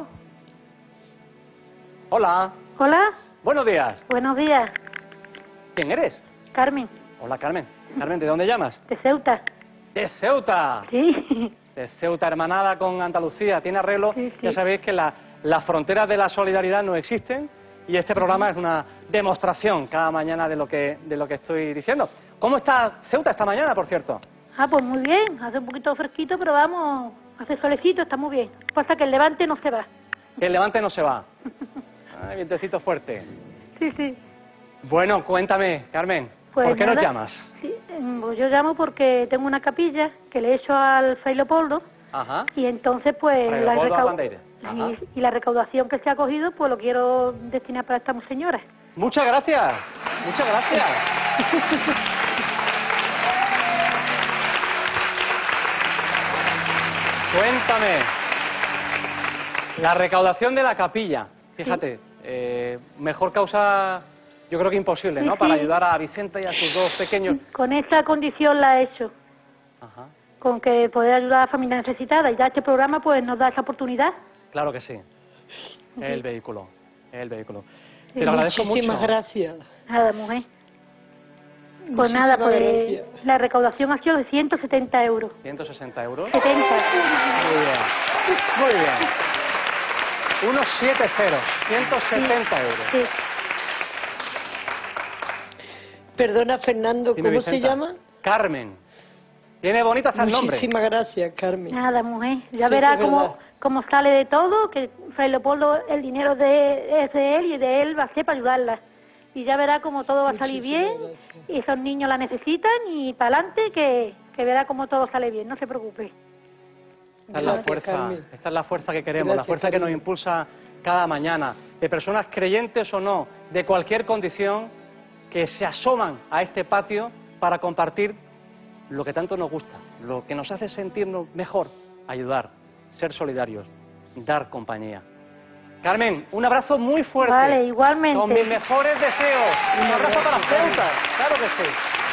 Hola. Hola. Buenos días. Buenos días. ¿Quién eres? Carmen. Hola, Carmen. Carmen, ¿de dónde llamas? De Ceuta. ¡De Ceuta! Sí. De Ceuta, hermanada con Andalucía. Tiene Arreglo. Sí. Ya sabéis que las fronteras de la solidaridad no existen y este programa es una demostración cada mañana de lo que estoy diciendo. ¿Cómo está Ceuta esta mañana, por cierto? Pues muy bien. Hace un poquito fresquito, pero vamos, hace solecito, está muy bien. Pasa que el levante no se va. Que el Levante no se va. Ay, vientecito fuerte. Sí, sí. Bueno, cuéntame, Carmen, Pues ¿por qué nos nada, llamas? Sí, pues yo llamo porque tengo una capilla que le he hecho al Fray Leopoldo Ajá. y entonces pues Fray Leopoldo a Bandeira. Ajá. y la recaudación que se ha cogido pues lo quiero destinar para esta señora. Muchas gracias. Muchas gracias. Cuéntame. La recaudación de la capilla. Fíjate, mejor causa, yo creo que imposible, ¿no? Sí, Para sí. ayudar a Vicenta y a sus dos pequeños. Con esta condición la he hecho. Ajá. Con que poder ayudar a la familia necesitada y ya este programa pues nos da esa oportunidad. Claro que sí. El vehículo. El vehículo. Te Sí, lo agradezco Muchísimas mucho. gracias. Nada, mujer. Pues Muchísimas nada, pues gracias. la recaudación ha sido de 170 euros. 160 euros. 70. Muy bien. Muy bien. 170. 170 euros. Sí. Perdona, Fernando, Dime, ¿cómo se Vicenta. llama? Carmen. Tiene bonito hasta el nombre. Muchísimas gracias, Carmen. Nada, mujer. Ya Sí, verá es verdad. cómo sale de todo, que Fray Leopoldo, el dinero es de él y de él va a ser para ayudarla. Y ya verá cómo todo va a salir bien y esos niños la necesitan y para adelante que verá cómo todo sale bien, no se preocupe. Esta es la Gracias, fuerza, Carmen. esta es la fuerza que queremos, Gracias, la fuerza que nos Carmen. impulsa cada mañana, de personas creyentes o no, de cualquier condición, que se asoman a este patio para compartir lo que tanto nos gusta, lo que nos hace sentirnos mejor, ayudar, ser solidarios, dar compañía. Carmen, un abrazo muy fuerte. Vale, igualmente. Con mis mejores deseos. Un abrazo para Ceuta, claro que sí.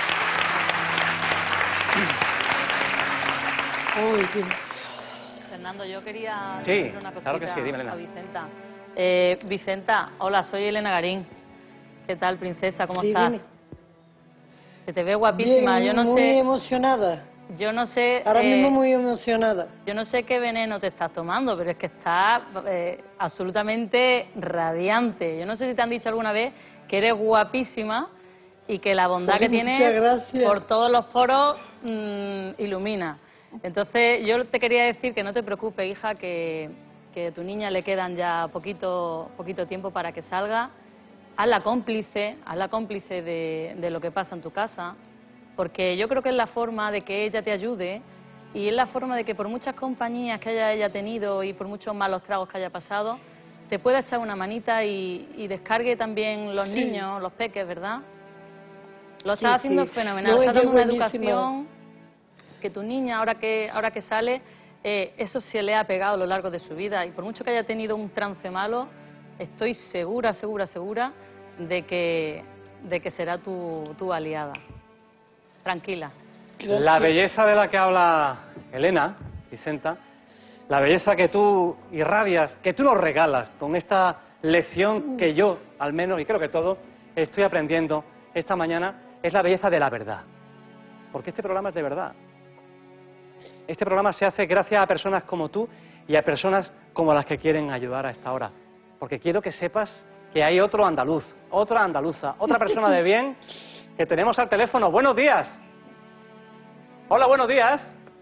Fernando, yo quería Sí, decirle una claro que cosita sí, dime, Elena. a Vicenta. Vicenta, hola, soy Elena Garín. ¿Qué tal, princesa? ¿Cómo Sí, estás? dime. Que te veo guapísima. Bien, Yo no muy sé. emocionada. Yo no sé. Ahora mismo muy emocionada. Yo no sé qué veneno te estás tomando, pero es que estás absolutamente radiante. Yo no sé si te han dicho alguna vez que eres guapísima y que la bondad que Muchas tienes gracias. por todos los poros ilumina. Entonces, yo te quería decir que no te preocupes, hija, que a tu niña le quedan ya poquito tiempo para que salga. Hazla cómplice de lo que pasa en tu casa, porque yo creo que es la forma de que ella te ayude y es la forma de que por muchas compañías que haya ella tenido y por muchos malos tragos que haya pasado, te pueda echar una manita y descargue también los Sí. niños, los peques, ¿verdad? Lo Sí, estás haciendo sí. fenomenal, No, estás ella dando una es buenísima. educación que tu niña, ahora que sale, eso se le ha pegado a lo largo de su vida y por mucho que haya tenido un trance malo, estoy segura de que será tu aliada. Tranquila. La belleza de la que habla Elena, Vicenta, la belleza que tú irradias, que tú nos regalas con esta lección que yo, al menos, y creo que todos, estoy aprendiendo esta mañana, es la belleza de la verdad. Porque este programa es de verdad. Este programa se hace gracias a personas como tú y a personas como las que quieren ayudar a esta hora. Porque quiero que sepas que hay otro andaluz, otra andaluza, otra persona de bien que tenemos al teléfono. Buenos días. Hola, buenos días.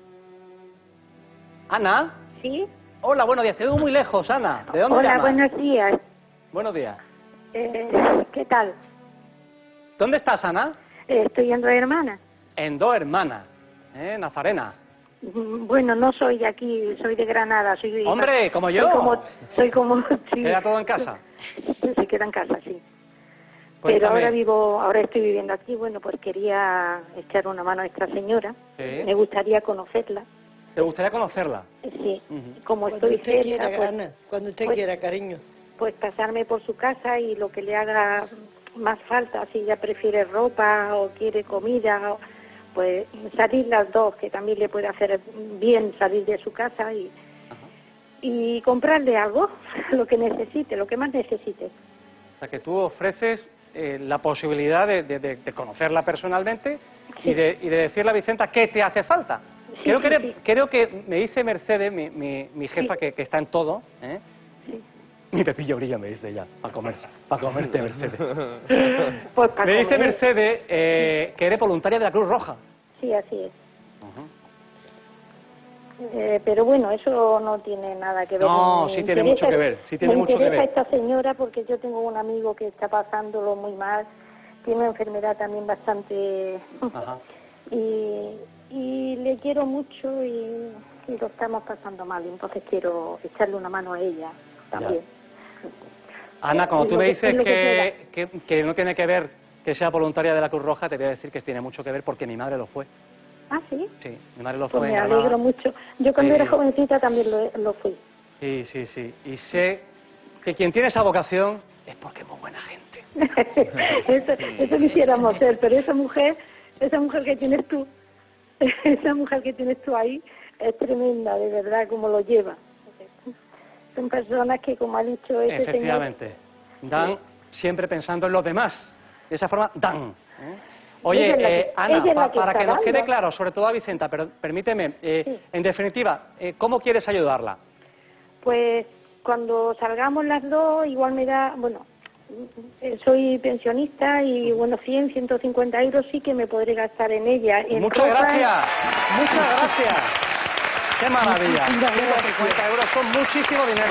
Ana. Sí. Hola, buenos días. Te veo muy lejos, Ana. ¿De dónde Hola, llamas? buenos días. Buenos días. ¿Qué tal? ¿Dónde estás, Ana? Estoy en Dos Hermanas. En Dos Hermanas, Nazarena. Bueno, no soy de aquí, soy de Granada. Soy Hombre, como yo. Soy como sí. ¿Queda todo en casa? Se queda en casa, sí. Cuéntame. Pero ahora estoy viviendo aquí. Bueno, pues quería echar una mano a esta señora. Sí. Me gustaría conocerla. ¿Te gustaría conocerla? Sí. Ujú. Como Cuando estoy usted cerca, quiera, pues, Ana, cuando usted pues- quiera, cariño. pues pasarme por su casa y lo que le haga más falta, si ella prefiere ropa o quiere comida, pues salir las dos, que también le puede hacer bien salir de su casa y comprarle algo, lo que necesite, lo que más necesite. O sea, que tú ofreces la posibilidad de conocerla personalmente y de decirle a Vicenta qué te hace falta. Sí, Creo que me dice Mercedes, mi jefa, que está en todo, ¿eh? Mi Pepillo brilla, me dice ella, para comerte, Mercedes. Pues para Me dice comer. Mercedes que eres voluntaria de la Cruz Roja. Sí, así es. Pero bueno, eso no tiene nada que ver. No, sí tiene mucho que ver, sí tiene mucho que ver. Me interesa esta señora porque yo tengo un amigo que está pasándolo muy mal, tiene una enfermedad también bastante... Ajá. y le quiero mucho y lo estamos pasando mal, entonces quiero echarle una mano a ella también. Ya. Ana, cuando tú me dices que no tiene que ver que sea voluntaria de la Cruz Roja, te voy a decir que tiene mucho que ver porque mi madre lo fue. ¿Ah, sí? Sí, mi madre lo fue. Pues en me Granada. alegro mucho. Yo cuando era jovencita también lo fui. Sí, sí, sí. Y sé que quien tiene esa vocación es porque es muy buena gente. eso quisiéramos ser, pero esa mujer que tienes tú, esa mujer que tienes tú ahí, es tremenda, de verdad, como lo lleva. Son personas que, como ha dicho ese señor... Efectivamente. Dan siempre pensando en los demás. De esa forma, dan. Oye, Ana, para que nos quede claro, sobre todo a Vicenta, pero permíteme, en definitiva, ¿cómo quieres ayudarla? Pues cuando salgamos las dos, igual me da, bueno, soy pensionista y bueno, 100, 150 euros sí que me podré gastar en ella. Muchas gracias, muchas gracias. ¡Qué maravilla! 150 euros son muchísimo dinero.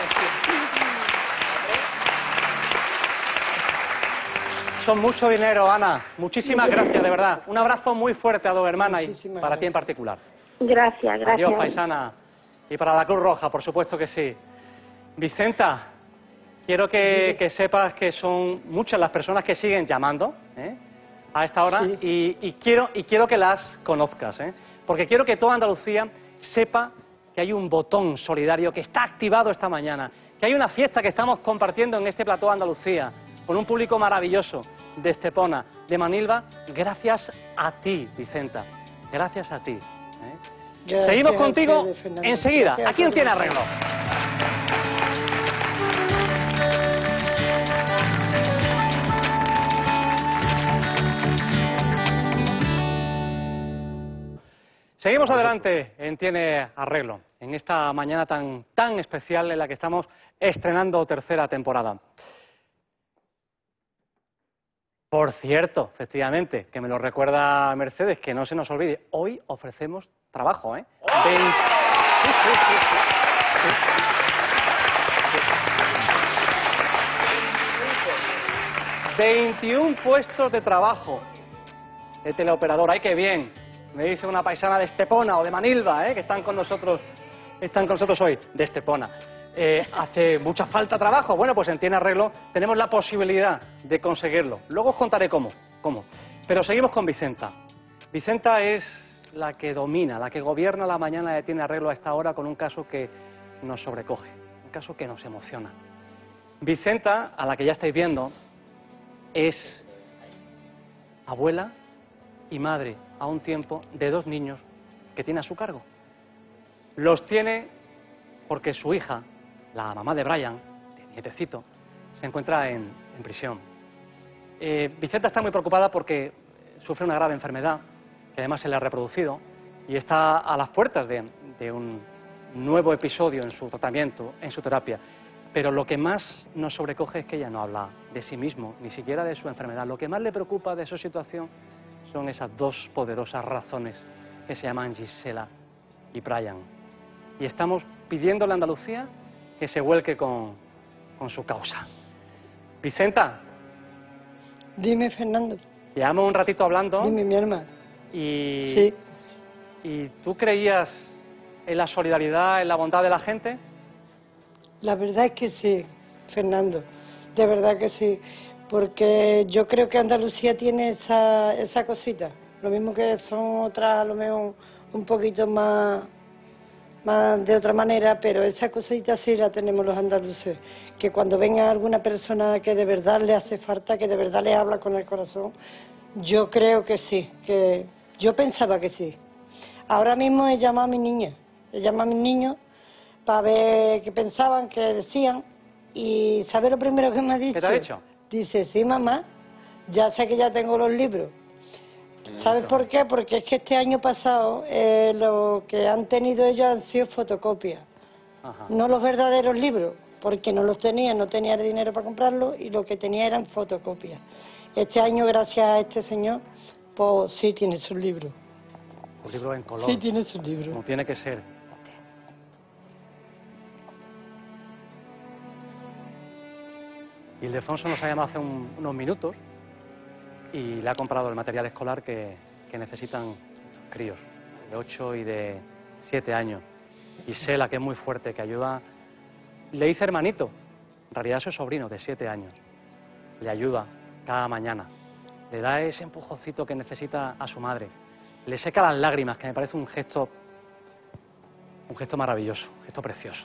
Son mucho dinero, Ana. Muchísimas gracias, de verdad. Un abrazo muy fuerte a dos hermanas y para ti en particular. Gracias, gracias. Adiós, paisana. Y para la Cruz Roja, por supuesto que sí. Vicenta, quiero que sepas que son muchas las personas que siguen llamando a esta hora y quiero que las conozcas, porque quiero que toda Andalucía sepa que hay un botón solidario que está activado esta mañana, que hay una fiesta que estamos compartiendo en este plató de Andalucía, con un público maravilloso de Estepona, de Manilva, gracias a ti, Vicenta, gracias a ti. Seguimos contigo enseguida. ¿A quién tiene arreglo? Seguimos adelante en Tiene Arreglo, en esta mañana tan especial en la que estamos estrenando tercera temporada. Por cierto, efectivamente, que me lo recuerda Mercedes, que no se nos olvide, hoy ofrecemos trabajo, 21 puestos de trabajo de teleoperador. ¡Ay, qué bien! Me dice una paisana de Estepona o de Manilva, que están con nosotros hoy, de Estepona. Hace mucha falta trabajo. Bueno, pues en Tiene Arreglo tenemos la posibilidad de conseguirlo. Luego os contaré cómo. Pero seguimos con Vicenta. Vicenta es la que domina, la que gobierna la mañana de Tiene Arreglo a esta hora con un caso que nos sobrecoge, un caso que nos emociona. Vicenta, a la que ya estáis viendo, es abuela y madre a un tiempo de 2 niños que tiene a su cargo. Los tiene porque su hija, la mamá de Brian, de nietecito, se encuentra en prisión. Vicenta está muy preocupada porque sufre una grave enfermedad, que además se le ha reproducido, y está a las puertas de un nuevo episodio en su tratamiento, en su terapia. Pero lo que más nos sobrecoge es que ella no habla de sí mismo, ni siquiera de su enfermedad. Lo que más le preocupa de su situación son esas 2 poderosas razones que se llaman Gisela y Brian. Y estamos pidiéndole a Andalucía que se vuelque con su causa. Vicenta. Dime, Fernando. Llevamos un ratito hablando. Dime, mi hermana. Sí. ¿Y tú creías en la solidaridad, en la bondad de la gente? La verdad es que sí, Fernando. De verdad que sí. Porque yo creo que Andalucía tiene esa cosita. Lo mismo que son otras, a lo mejor un poquito más de otra manera, pero esa cosita sí la tenemos los andaluces, que cuando venga alguna persona que de verdad le hace falta, que de verdad le habla con el corazón, yo creo que sí, que yo pensaba que sí. Ahora mismo he llamado a mi niña, he llamado a mis niños para ver qué pensaban, qué decían, y ¿sabe lo primero que me ha dicho? ¿Qué te ha dicho? Dice, sí, mamá, ya sé que ya tengo los libros. ¿Sabes por qué? Porque es que este año pasado lo que han tenido ellos han sido fotocopias, no los verdaderos libros, porque no los tenía, no tenía el dinero para comprarlos y lo que tenía eran fotocopias. Este año, gracias a este señor, pues sí tiene sus libros. Un libro en color. Sí tiene sus libros. Como tiene que ser. Ildefonso nos ha llamado hace unos minutos y le ha comprado el material escolar que necesitan estos críos, de 8 y de 7 años. Gisela, que es muy fuerte, que ayuda, le dice hermanito, en realidad es su sobrino de 7 años, le ayuda cada mañana, le da ese empujoncito que necesita a su madre, le seca las lágrimas, que me parece un gesto maravilloso, un gesto precioso.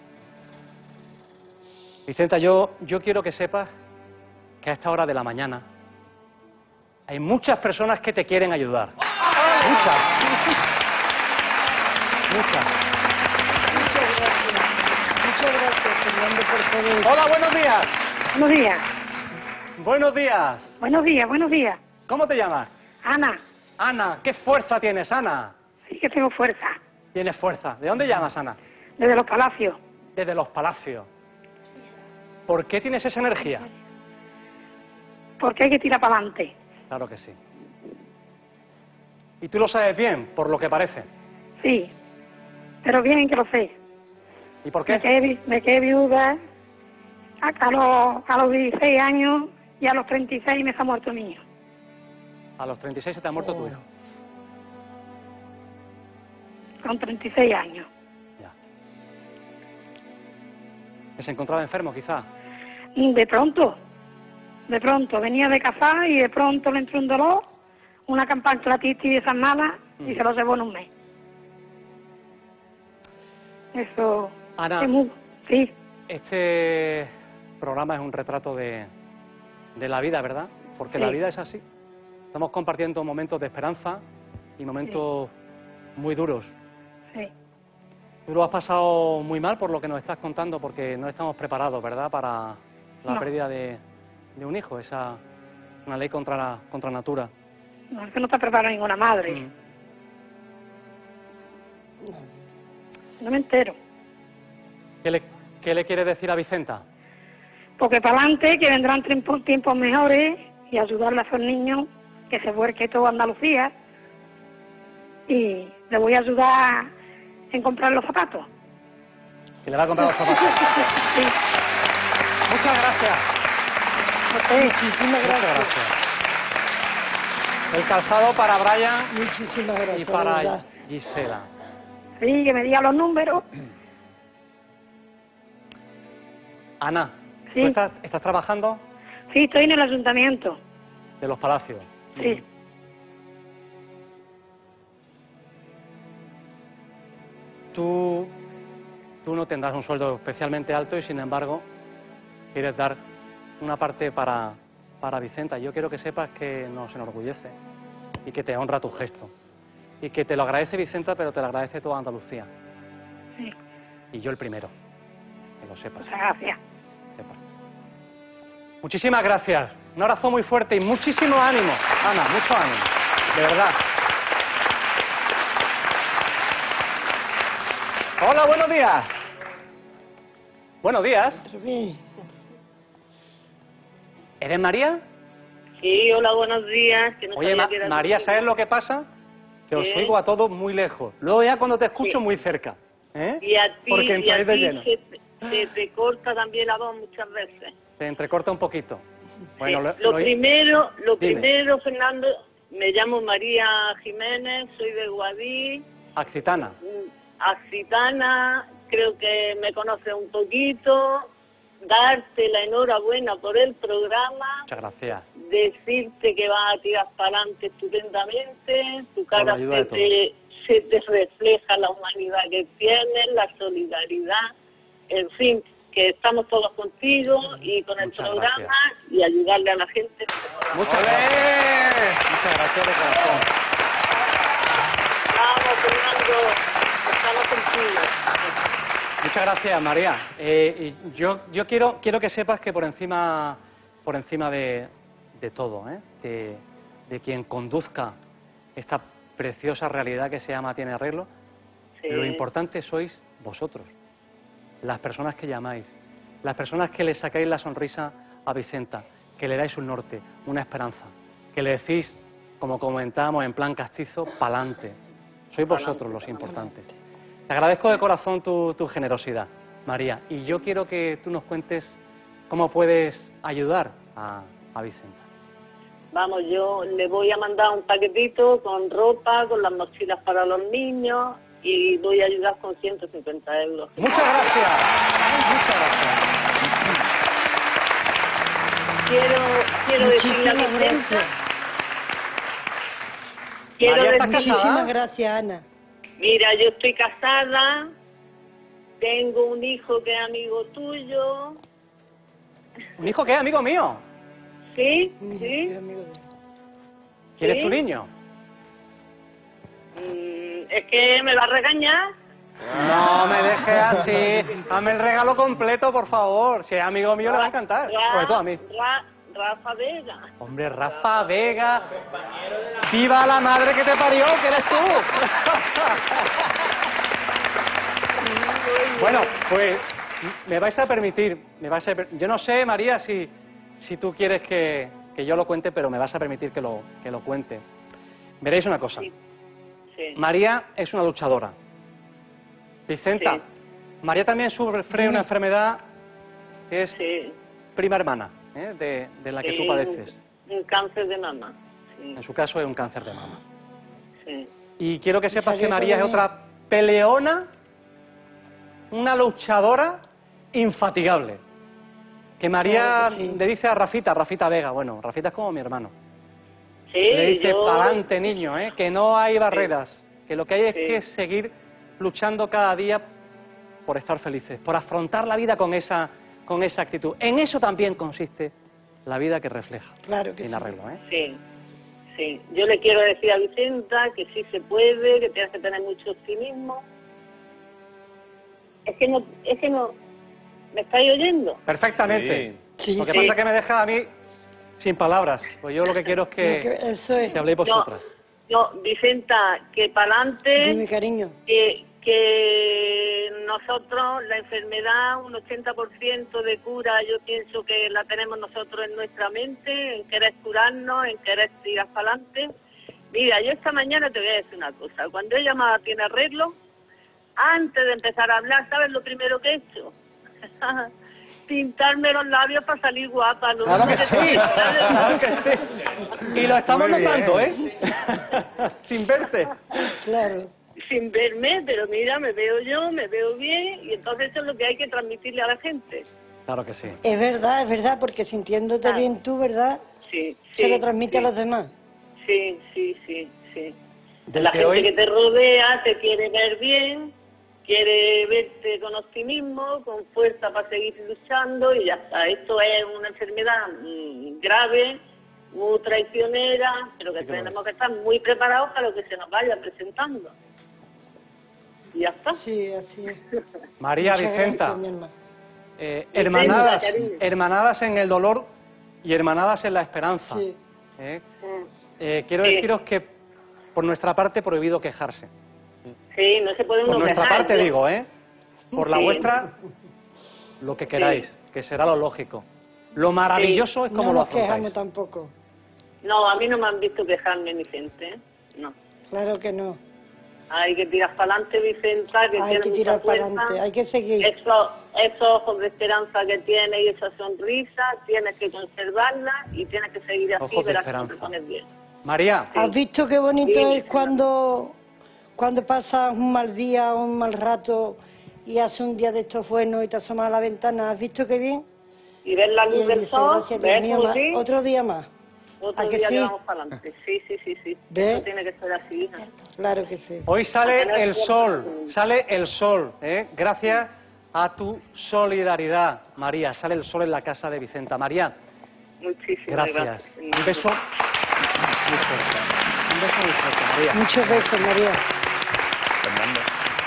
Vicenta, yo quiero que sepas que a esta hora de la mañana hay muchas personas que te quieren ayudar. Muchas. Muchas gracias, Fernando, por todo. Hola, buenos días. Buenos días. Buenos días. Buenos días, buenos días. ¿Cómo te llamas? Ana. Ana, ¿qué fuerza tienes, Ana? Sí que tengo fuerza. Tienes fuerza. ¿De dónde llamas, Ana? Desde los Palacios. Desde los Palacios. ¿Por qué tienes esa energía? Porque hay que tirar para adelante. Claro que sí. Y tú lo sabes bien, por lo que parece. Sí, pero bien que lo sé. ¿Y por qué? Me quedé viuda a los 16 años y a los 36 me se ha muerto mi hijo. A los 36 se te ha muerto tu hijo. Con 36 años. ¿Que se encontraba enfermo, quizá? De pronto, venía de cazar y de pronto le entró un dolor, una campanclatitis de esas malas y se lo llevó en un mes. Eso Ana, es muy... Sí. Este programa es un retrato de la vida, ¿verdad? Porque la vida es así. Estamos compartiendo momentos de esperanza y momentos muy duros. Sí. Tú lo has pasado muy mal por lo que nos estás contando, porque no estamos preparados, ¿verdad?, para la pérdida de un hijo. Esa una ley contra natura. No, es que no está preparada ninguna madre. No me entero. ¿Qué le quieres decir a Vicenta? Porque para adelante, que vendrán tiempos mejores y ayudarle a esos niños, que se vuelque todo Andalucía. Y le voy a ayudar en comprar los zapatos. ¿Que le va a comprar los zapatos? Sí. Muchas gracias. Muchísimas gracias. El calzado para Brian Muchísimas gracias, y para de verdad. Gisela. Sí, que me diga los números. Ana, Sí. ¿tú estás trabajando? Sí, estoy en el ayuntamiento. De los Palacios. Sí. Tú no tendrás un sueldo especialmente alto y, sin embargo, quieres dar una parte para Vicenta. Yo quiero que sepas que nos enorgullece y que te honra tu gesto. Y que te lo agradece Vicenta, pero te lo agradece toda Andalucía. Sí. Y yo el primero. Que lo sepas. Muchas gracias. Muchísimas gracias. Un abrazo muy fuerte y muchísimo ánimo. Ana, mucho ánimo. De verdad. Hola, buenos días. Buenos días. ¿Eres María? Sí, hola, buenos días. Que no Oye, sabía que eras María, tú. ¿sabes lo que pasa? Que os ¿Qué? oigo a todos muy lejos. Luego ya cuando te escucho muy cerca. ¿Eh? Y a ti, Porque y a entráis de ti lleno. se te corta también la voz muchas veces. Se entrecorta un poquito. Bueno, Sí. Lo primero, Dime. Fernando, me llamo María Jiménez, soy de Guadí, Accitana. Accitana, creo que me conoces un poquito, darte la enhorabuena por el programa, Muchas gracias. decirte que vas a tirar para adelante estupendamente, tu Con la cara ayuda se de te refleja la humanidad que tienes, la solidaridad, en fin, que estamos todos contigo y con el Muchas programa gracias. y ayudarle a la gente. Muchas gracias. Muchas gracias de corazón. Vamos, Fernando, estamos contigo. Muchas gracias, María. Y yo quiero que sepas que por encima de todo, de quien conduzca esta preciosa realidad que se llama Tiene Arreglo, Sí. lo importante sois vosotros, las personas que llamáis, las personas que le sacáis la sonrisa a Vicenta, que le dais un norte, una esperanza, que le decís, como comentábamos en plan castizo, pa'lante. Sois vosotros los importantes. Te agradezco de corazón tu generosidad, María, y yo quiero que tú nos cuentes cómo puedes ayudar a Vicenta. Vamos, yo le voy a mandar un paquetito con ropa, con las mochilas para los niños y voy a ayudar con 150 euros. Muchas gracias. Muchas gracias. Quiero decirle a Vicenta. Muchísimas gracias, Ana. Mira, yo estoy casada, tengo un hijo que es amigo tuyo. ¿Un hijo que es amigo mío? Sí, sí. ¿Quién es ¿Sí? tu niño? Es que me va a regañar. No me dejes así. Dame el regalo completo, por favor. Si es amigo mío, le va a encantar. Sobre todo a mí. Rafa Vega. Hombre, Rafa Vega. ¡Viva la madre que te parió, que eres tú! Bueno, pues me vais a permitir, yo no sé, María, si tú quieres que yo lo cuente, pero me vas a permitir que lo cuente. Veréis una cosa. Sí. María es una luchadora. Vicenta, María también sufre una enfermedad que es prima hermana, de la que tú padeces. Un cáncer de mama. Sí. En su caso es un cáncer de mama. Sí. Y quiero que sepas que María es otra peleona, una luchadora infatigable. Que María le dice a Rafita Vega, bueno, Rafita es como mi hermano. Sí, le dice, pa'lante niño, que no hay barreras, que lo que hay es que seguir luchando cada día por estar felices, por afrontar la vida con esa actitud. En eso también consiste la vida que refleja. Claro que sin arreglo, Sí, sí. Yo le quiero decir a Vicenta que sí se puede, que tienes que tener mucho optimismo. Es que no, ¿me estáis oyendo? Perfectamente. Sí. Lo que pasa es que me deja a mí sin palabras, pues yo lo que quiero es que habléis vosotras. No, Vicenta, que para adelante. Dime, cariño. Que nosotros, la enfermedad, un 80% de cura, yo pienso que la tenemos nosotros en nuestra mente, en querer curarnos, en querer tirar para adelante. Mira, yo esta mañana te voy a decir una cosa. Cuando he llamado a Tiene Arreglo, antes de empezar a hablar, ¿sabes lo primero que he hecho? Pintarme los labios para salir guapa. ¿No? Claro que sí, claro que sí. Y lo estamos notando, Sin verte. Claro. Sin verme, pero mira, me veo yo, me veo bien, y entonces eso es lo que hay que transmitirle a la gente. Claro que sí. Es verdad, porque sintiéndote bien tú, ¿verdad? Sí, se lo transmite a los demás. Sí. La gente que te rodea te quiere ver bien, quiere verte con optimismo, con fuerza para seguir luchando y ya está. Esto es una enfermedad grave, muy traicionera, pero que tenemos que estar muy preparados para lo que se nos vaya presentando. Y ya está. Sí, así es. María, Muchas Vicenta, gracias, mi hermana. hermanadas en el dolor y hermanadas en la esperanza. Sí. Quiero deciros que por nuestra parte prohibido quejarse. Sí, no se puede uno por nuestra quejar, parte ¿no? digo, por la Sí. vuestra, lo que queráis, que será lo lógico. Lo maravilloso es como lo afrontáis. No nos quejamos tampoco. No, a mí no me han visto quejarme, Vicente, No. Claro que no. Hay que tirar para adelante, Vicenta, que Hay tiene que mucha tirar para fuerza. adelante, hay que seguir. Esos ojos de esperanza que tiene y esa sonrisa, tienes que conservarla y tienes que seguir así, Ojos de verás que te esperanza. pones bien. María. ¿Has visto qué bonito Sí, es cuando pasas un mal día o un mal rato y hace un día de estos buenos y te asomas a la ventana? ¿Has visto qué bien? Y ver la luz del sol, gracias, ver Dios mío, sí, otro día más. otro ¿A que día sí? le vamos para adelante. Sí. ¿Ves? Eso tiene que ser así, hija. Claro que sí. Hoy sale el sol, gracias a tu solidaridad, María. Sale el sol en la casa de Vicenta. María, Muchísimas gracias. Un beso muy fuerte. Un beso muy fuerte, María. Muchos besos, María. Fernando.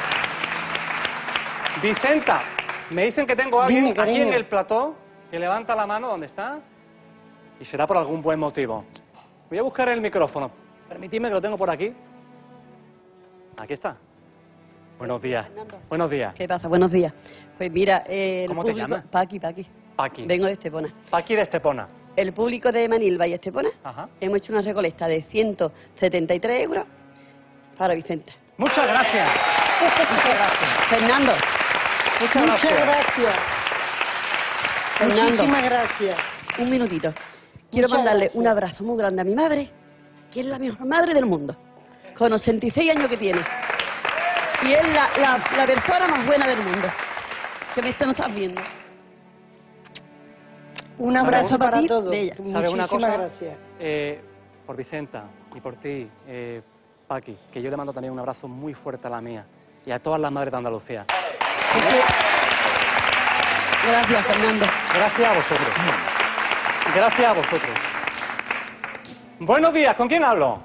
Vicenta, me dicen que tengo a alguien Dime, aquí cariño. en el plató que levanta la mano. ¿Dónde está? Y será por algún buen motivo. Voy a buscar el micrófono. Permitidme que lo tengo por aquí. Aquí está. Buenos días. Buenos días. ¿Qué pasa? Buenos días. Pues mira, el ¿Cómo te público... llamas? Paqui. Paqui. Vengo de Estepona. Paqui de Estepona. El público de Manilva y Estepona Ajá. hemos hecho una recolecta de 173 euros para Vicente. Muchas gracias. Muchas gracias. Fernando. Muchas gracias. Fernando, Muchísimas gracias. un minutito. Quiero Muchas mandarle gracias. un abrazo muy grande a mi madre, que es la mejor madre del mundo, con 86 años que tiene. Y es la persona más buena del mundo. Que me no estás viendo. Un abrazo para ti, todos. de ella. ¿Sabes una cosa? Gracias. Por Vicenta y por ti, Paqui, que yo le mando también un abrazo muy fuerte a la mía y a todas las madres de Andalucía. Gracias, Fernando. Gracias a vosotros. Gracias a vosotros. Buenos días, ¿con quién hablo?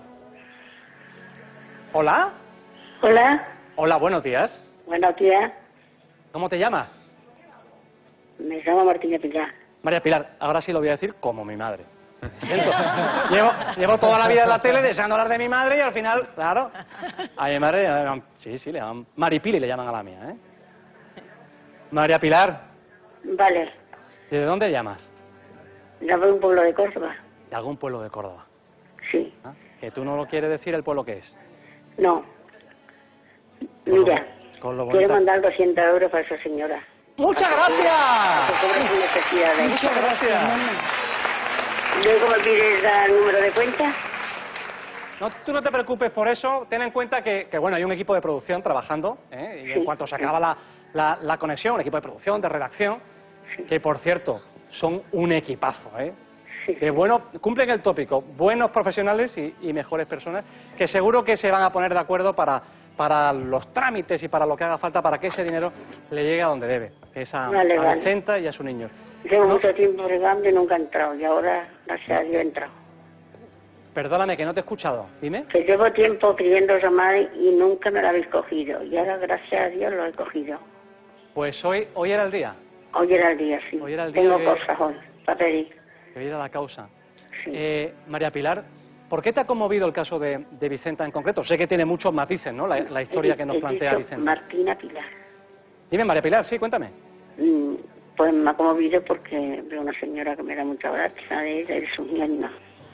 ¿Hola? Hola, Hola, buenos días. buenos días. ¿Cómo te llamas? Me llamo Martina Pilar. María Pilar, ahora sí lo voy a decir como mi madre. ¿Siento? Llevo toda la vida en la tele deseando hablar de mi madre y al final, claro, a mi madre, sí, le llaman Maripili, le llaman a la mía, ¿eh? María Pilar, Vale, ¿de dónde llamas? llamo de un pueblo de Córdoba. De algún pueblo de Córdoba. Sí. ¿Ah? Que tú no lo quieres decir el pueblo que es. No. Mira, Con lo quiero bonita. mandar 200 euros para esa señora. ¡Muchas gracias! Que cubre sus necesidades. Muchas gracias. Luego me pides el número de cuenta. No, tú no te preocupes por eso. Ten en cuenta que bueno, hay un equipo de producción trabajando, ¿eh? Y en cuanto se acaba la conexión, un equipo de producción, de redacción, que por cierto, son un equipazo, ¿eh? De bueno, cumplen el tópico, buenos profesionales y mejores personas, que seguro que se van a poner de acuerdo para los trámites y para lo que haga falta para que ese dinero le llegue a donde debe, que es a Vale. Vicenta y a su niño. Llevo mucho tiempo regando y nunca he entrado. Y ahora, gracias a Dios, he entrado. Perdóname, que no te he escuchado. Dime. Que llevo tiempo pidiendo llamar y nunca me lo habéis cogido. Y ahora, gracias a Dios, lo he cogido. Pues hoy era el día. Hoy era el día, sí. Hoy era el día Tengo que- cosas hoy para pedir. Que hoy era la causa. María Pilar, ¿por qué te ha conmovido el caso de Vicenta en concreto? Sé que tiene muchos matices, ¿no? La historia que nos He plantea dicho Vicenta. Martina Pilar. Dime, María Pilar, sí, cuéntame. Pues me ha conmovido porque veo una señora que me da mucha gracia de ella y de sus niños.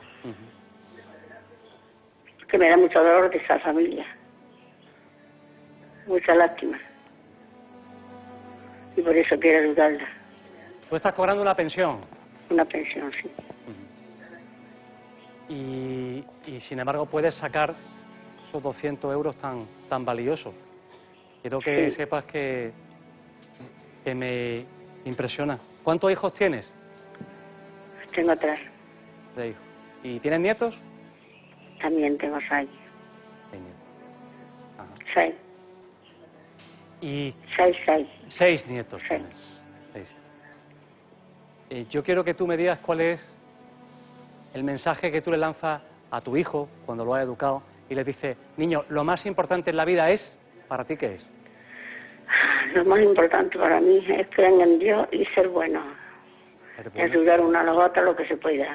Que me da mucho dolor de esa familia. Mucha lástima. Y por eso quiero ayudarla. Tú estás cobrando una pensión Una pensión, sí. y sin embargo puedes sacar esos 200 euros tan valiosos. Quiero que Sí. sepas que me impresiona. ¿Cuántos hijos tienes? Tengo 3. 3 hijos. ¿Y tienes nietos? También tengo 6. 6 nietos. 6. Y 6. 6 nietos tienes. 6. Yo quiero que tú me digas cuál es el mensaje que tú le lanzas a tu hijo cuando lo has educado y le dices, niño, lo más importante en la vida es, ¿para ti qué es? Lo más importante para mí es creer en Dios y ser bueno. Ser Y bueno ayudar uno a los otros lo que se pueda.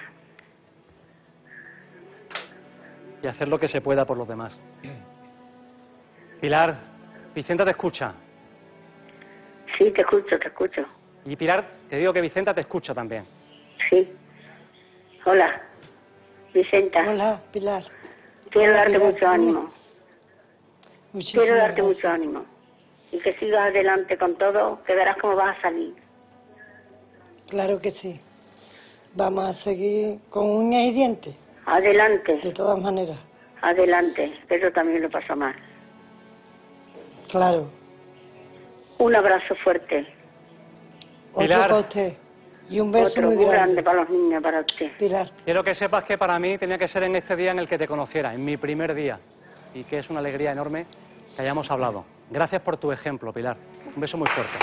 y hacer lo que se pueda por los demás. Pilar, Vicenta te escucha. Sí, te escucho, te escucho. Y Pilar, te digo que Vicenta te escucha también. Sí. Hola, Vicenta. Hola, Pilar. Quiero Hola, darte Pilar. mucho ánimo. Muchísimas Quiero darte gracias. mucho ánimo. Y que sigas adelante con todo, que verás cómo vas a salir. Claro que sí. Vamos a seguir con uñas y dientes. Adelante. De todas maneras. Adelante, que eso también lo pasó mal. Claro. Un abrazo fuerte. Pilar. Otro para usted. Y un beso Otro muy grande. para los niños, para usted. Pilar. Quiero que sepas que para mí tenía que ser en este día en el que te conociera, en mi primer día. Y que es una alegría enorme que hayamos hablado. Gracias por tu ejemplo, Pilar. Un beso muy fuerte.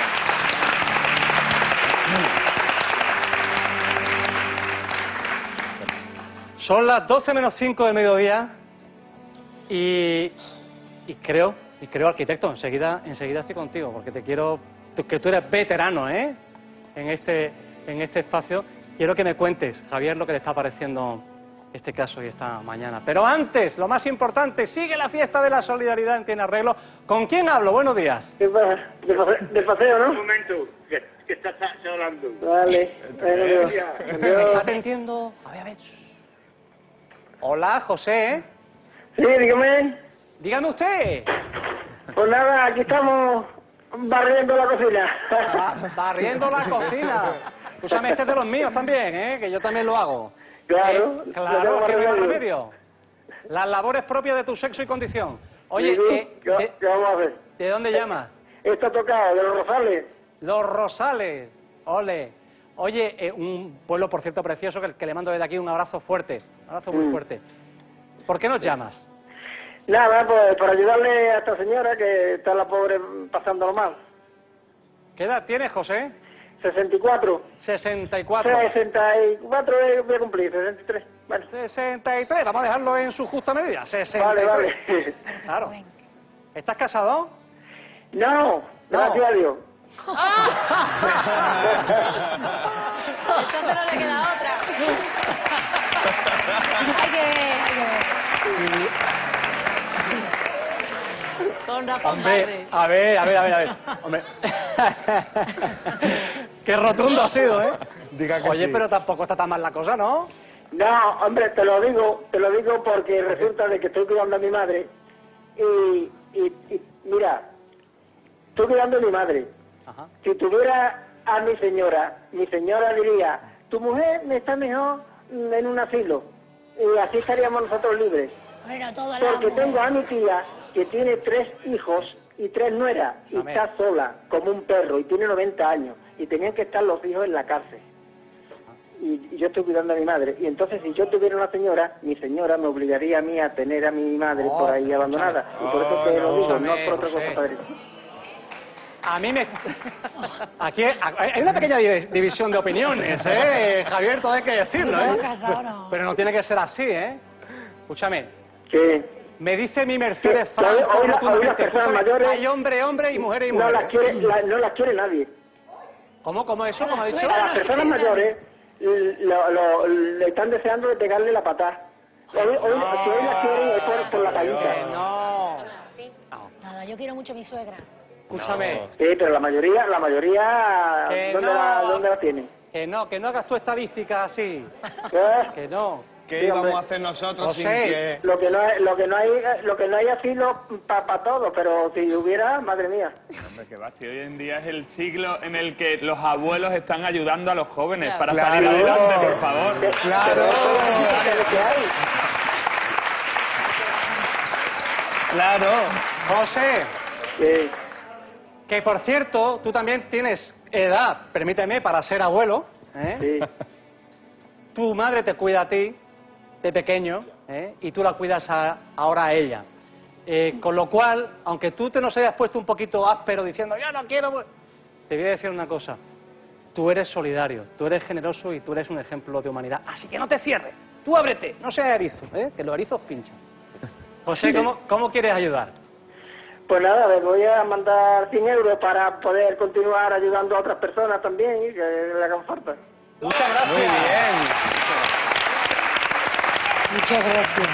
Son las 12 menos 5 del mediodía y creo, arquitecto, enseguida estoy contigo, porque te quiero, que tú eres veterano, ¿eh? En este espacio. Quiero que me cuentes, Javier, lo que le está pareciendo este caso y esta mañana. Pero antes, lo más importante, sigue la fiesta de la solidaridad en Tiene Arreglo. ¿Con quién hablo? Buenos días. De paseo, ¿no? Un momento, que estás hablando. Vale. ¿Me está atendiendo? A ver. Hola, José. Sí, dígame. Dígame usted. Pues nada, aquí estamos Barriendo la cocina. Barriendo la cocina. Escúchame, este es de los míos también, ¿eh? Que yo también lo hago. Claro. Claro, que no hay remedio. Las labores propias de tu sexo y condición. Oye, ¿qué vamos a hacer? ¿De dónde llamas? Está tocado, de Los Rosales. Los Rosales. Ole. Oye, un pueblo, por cierto, precioso, que le mando desde aquí un abrazo fuerte. Un abrazo muy fuerte. ¿Por qué nos llamas? Nada, pues para ayudarle a esta señora que está la pobre pasándolo mal. ¿Qué edad tienes, José? 64. 64. 64 voy a cumplir, 63. Bueno. 63, vamos a dejarlo en su justa medida. 63. Vale. Claro. ¿Estás casado? No, gracias a Dios. Entonces no le queda otra. Hay que Con razón, hombre, a ver. Hombre. Qué rotundo ha sido, ¿eh? Diga que Oye, sí. pero tampoco está tan mal la cosa, ¿no? No, hombre, te lo digo porque resulta de que estoy cuidando a mi madre y mira, estoy cuidando a mi madre. Ajá. Si tuviera a mi señora diría, tu mujer me está mejor en un asilo y así estaríamos nosotros libres. Porque tengo a mi tía que tiene 3 hijos y 3 nueras y está sola como un perro y tiene 90 años y tenían que estar los hijos en la cárcel. Y yo estoy cuidando a mi madre. Y entonces, si yo tuviera una señora, mi señora me obligaría a mí a tener a mi madre por ahí abandonada. Y por eso te lo digo, no por otra cosa, padre. A mí me... Aquí hay una pequeña división de opiniones, ¿eh? Javier, todo hay que decirlo, ¿eh? Pero no tiene que ser así, ¿eh? Escúchame. ¿Qué? Me dice mi Mercedes Sí, Franco, hoy las personas mayores... hay hombre y mujer y no mujer. No las quiere nadie. ¿Cómo eso? ¿Cómo ha dicho? A las personas mayores le están deseando de pegarle la patada. Si hoy la quieren es por la paliza. Nada, yo quiero mucho a mi suegra. Escúchame. Sí, pero la mayoría Que ¿dónde la tienen? Que no hagas tu estadística así. Que no. ¿Qué íbamos a hacer nosotros sin que...? Lo que no hay asilo para todo, pero si hubiera, madre mía. Hombre, que va, si hoy en día es el siglo en el que los abuelos están ayudando a los jóvenes Claro. para Claro. salir adelante, por favor. Claro. Claro. José. Sí. Que por cierto, tú también tienes edad, permíteme, para ser abuelo. ¿Eh? Sí. Tu madre te cuida a ti de pequeño, ¿eh? Y tú la cuidas ahora a ella. Con lo cual, aunque tú te nos hayas puesto un poquito áspero diciendo, yo no quiero... Te voy a decir una cosa. Tú eres solidario, tú eres generoso y tú eres un ejemplo de humanidad. Así que no te cierres. Tú ábrete, no seas erizo, ¿eh? Que los erizos pinchan. José, ¿cómo quieres ayudar? Pues nada, les voy a mandar 100 euros para poder continuar ayudando a otras personas también y que le hagan falta. Muchas gracias. Muy bien. Muchas gracias.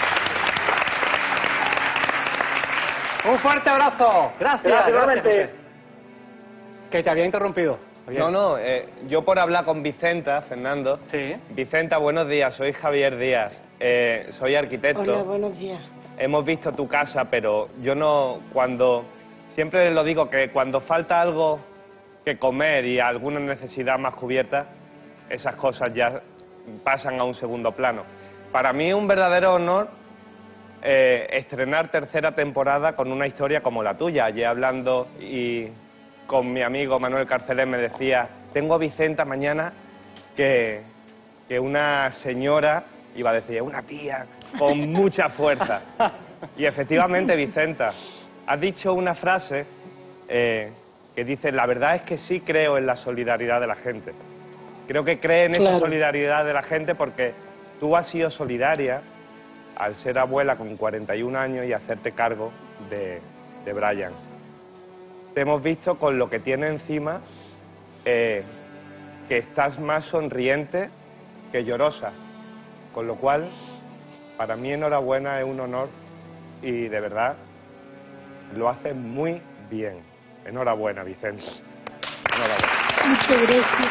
Un fuerte abrazo. Gracias. igualmente. José. Que te había interrumpido. Javier. No, yo por hablar con Vicenta, Fernando. Sí. Vicenta, buenos días, soy Javier Díaz, soy arquitecto. Hola, buenos días. Hemos visto tu casa, pero yo no, siempre lo digo, que cuando falta algo que comer y alguna necesidad más cubierta, esas cosas ya pasan a un segundo plano. Para mí es un verdadero honor estrenar 3ª temporada con una historia como la tuya. Ayer hablando y con mi amigo Manuel Carcelés me decía, tengo a Vicenta mañana que una señora, iba a decir, una tía con mucha fuerza. Y efectivamente, Vicenta, has dicho una frase que dice, la verdad es que sí creo en la solidaridad de la gente. Creo que cree en esa solidaridad de la gente porque tú has sido solidaria al ser abuela con 41 años y hacerte cargo de Brian. Te hemos visto con lo que tiene encima, que estás más sonriente que llorosa. Con lo cual, para mí enhorabuena, es un honor y de verdad lo haces muy bien. Enhorabuena, Vicenta. Enhorabuena. Muchas gracias.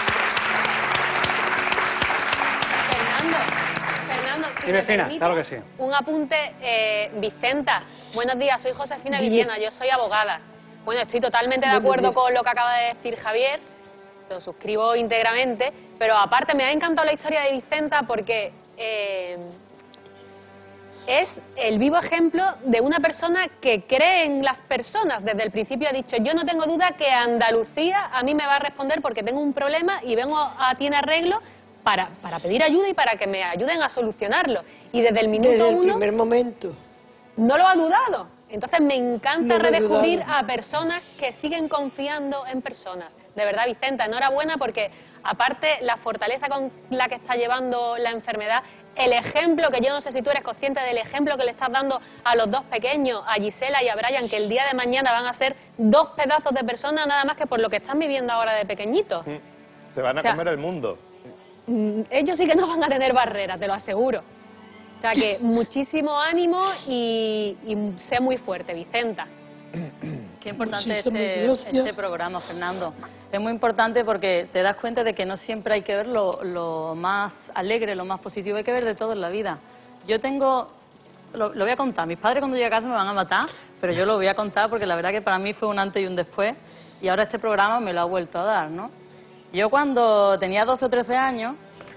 Fernando, si Dime, me Fina, permite, claro que sí. un apunte, Vicenta. Buenos días, soy Josefina Villena, yo soy abogada. Bueno, estoy totalmente de acuerdo con lo que acaba de decir Javier, lo suscribo íntegramente, pero aparte me ha encantado la historia de Vicenta porque es el vivo ejemplo de una persona que cree en las personas. Desde el principio ha dicho, yo no tengo duda que Andalucía a mí me va a responder porque tengo un problema y vengo a Tiene Arreglo para pedir ayuda y para que me ayuden a solucionarlo. Y desde el minuto desde el uno primer momento no lo ha dudado. Entonces me encanta redescubrir a personas que siguen confiando en personas. De verdad, Vicenta, enhorabuena porque aparte la fortaleza con la que está llevando la enfermedad, el ejemplo, que yo no sé si tú eres consciente del ejemplo que le estás dando a los dos pequeños, a Gisela y a Brian, que el día de mañana van a ser dos pedazos de personas nada más que por lo que están viviendo ahora de pequeñitos. Se van a comer el mundo. Ellos sí que no van a tener barreras, te lo aseguro. O sea que muchísimo ánimo y sé muy fuerte, Vicenta. Qué importante este programa, Fernando. Es muy importante porque te das cuenta de que no siempre hay que ver lo más alegre, lo más positivo, hay que ver de todo en la vida. Yo tengo, lo voy a contar, mis padres cuando llegue a casa me van a matar, pero yo lo voy a contar porque la verdad que para mí fue un antes y un después y ahora este programa me lo ha vuelto a dar, ¿no? Yo cuando tenía 12 o 13 años,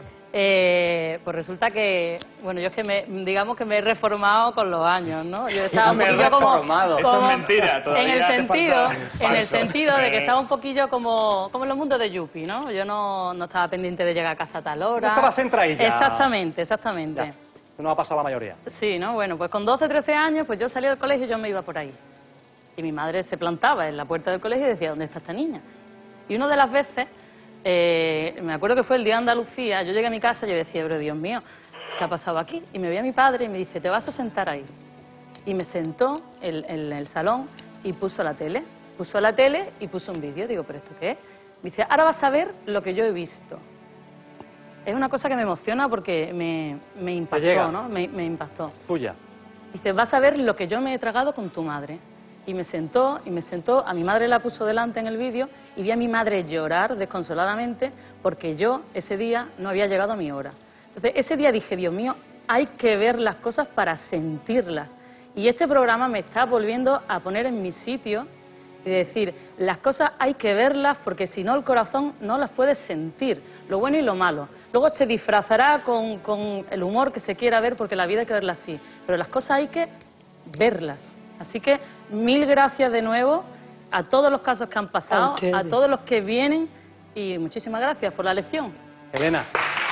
pues resulta que, bueno, yo es que digamos que me he reformado con los años, ¿no? Yo estaba un poquillo como eso es mentira, todavía en el sentido de que estaba un poquillo como en los mundos de Yuppie, ¿no? Yo no estaba pendiente de llegar a casa a tal hora. No estaba centradilla. Exactamente. Ya. No ha pasado la mayoría. Sí, ¿no? Bueno, pues con 12, 13 años, pues yo salí del colegio y yo me iba por ahí. Y mi madre se plantaba en la puerta del colegio y decía, ¿dónde está esta niña? Y una de las veces, me acuerdo que fue el día de Andalucía, yo llegué a mi casa y yo decía, pero Dios mío, ¿qué ha pasado aquí? Y me ve a mi padre y me dice, te vas a sentar ahí. Y me sentó en el salón y puso la tele. Puso la tele y puso un vídeo. Digo, ¿pero esto qué es? Me dice, ahora vas a ver lo que yo he visto. Es una cosa que me emociona porque me impactó, ¿no? Me impactó. Tuya. Dice, vas a ver lo que yo me he tragado con tu madre. Y me sentó, a mi madre la puso delante en el vídeo y vi a mi madre llorar desconsoladamente porque yo ese día no había llegado a mi hora. Entonces ese día dije, Dios mío, hay que ver las cosas para sentirlas. Y este programa me está volviendo a poner en mi sitio y decir, las cosas hay que verlas porque si no el corazón no las puede sentir, lo bueno y lo malo. Luego se disfrazará con el humor que se quiera ver porque la vida hay que verla así, pero las cosas hay que verlas. Así que mil gracias de nuevo a todos los casos que han pasado, a todos los que vienen y muchísimas gracias por la lección. Elena.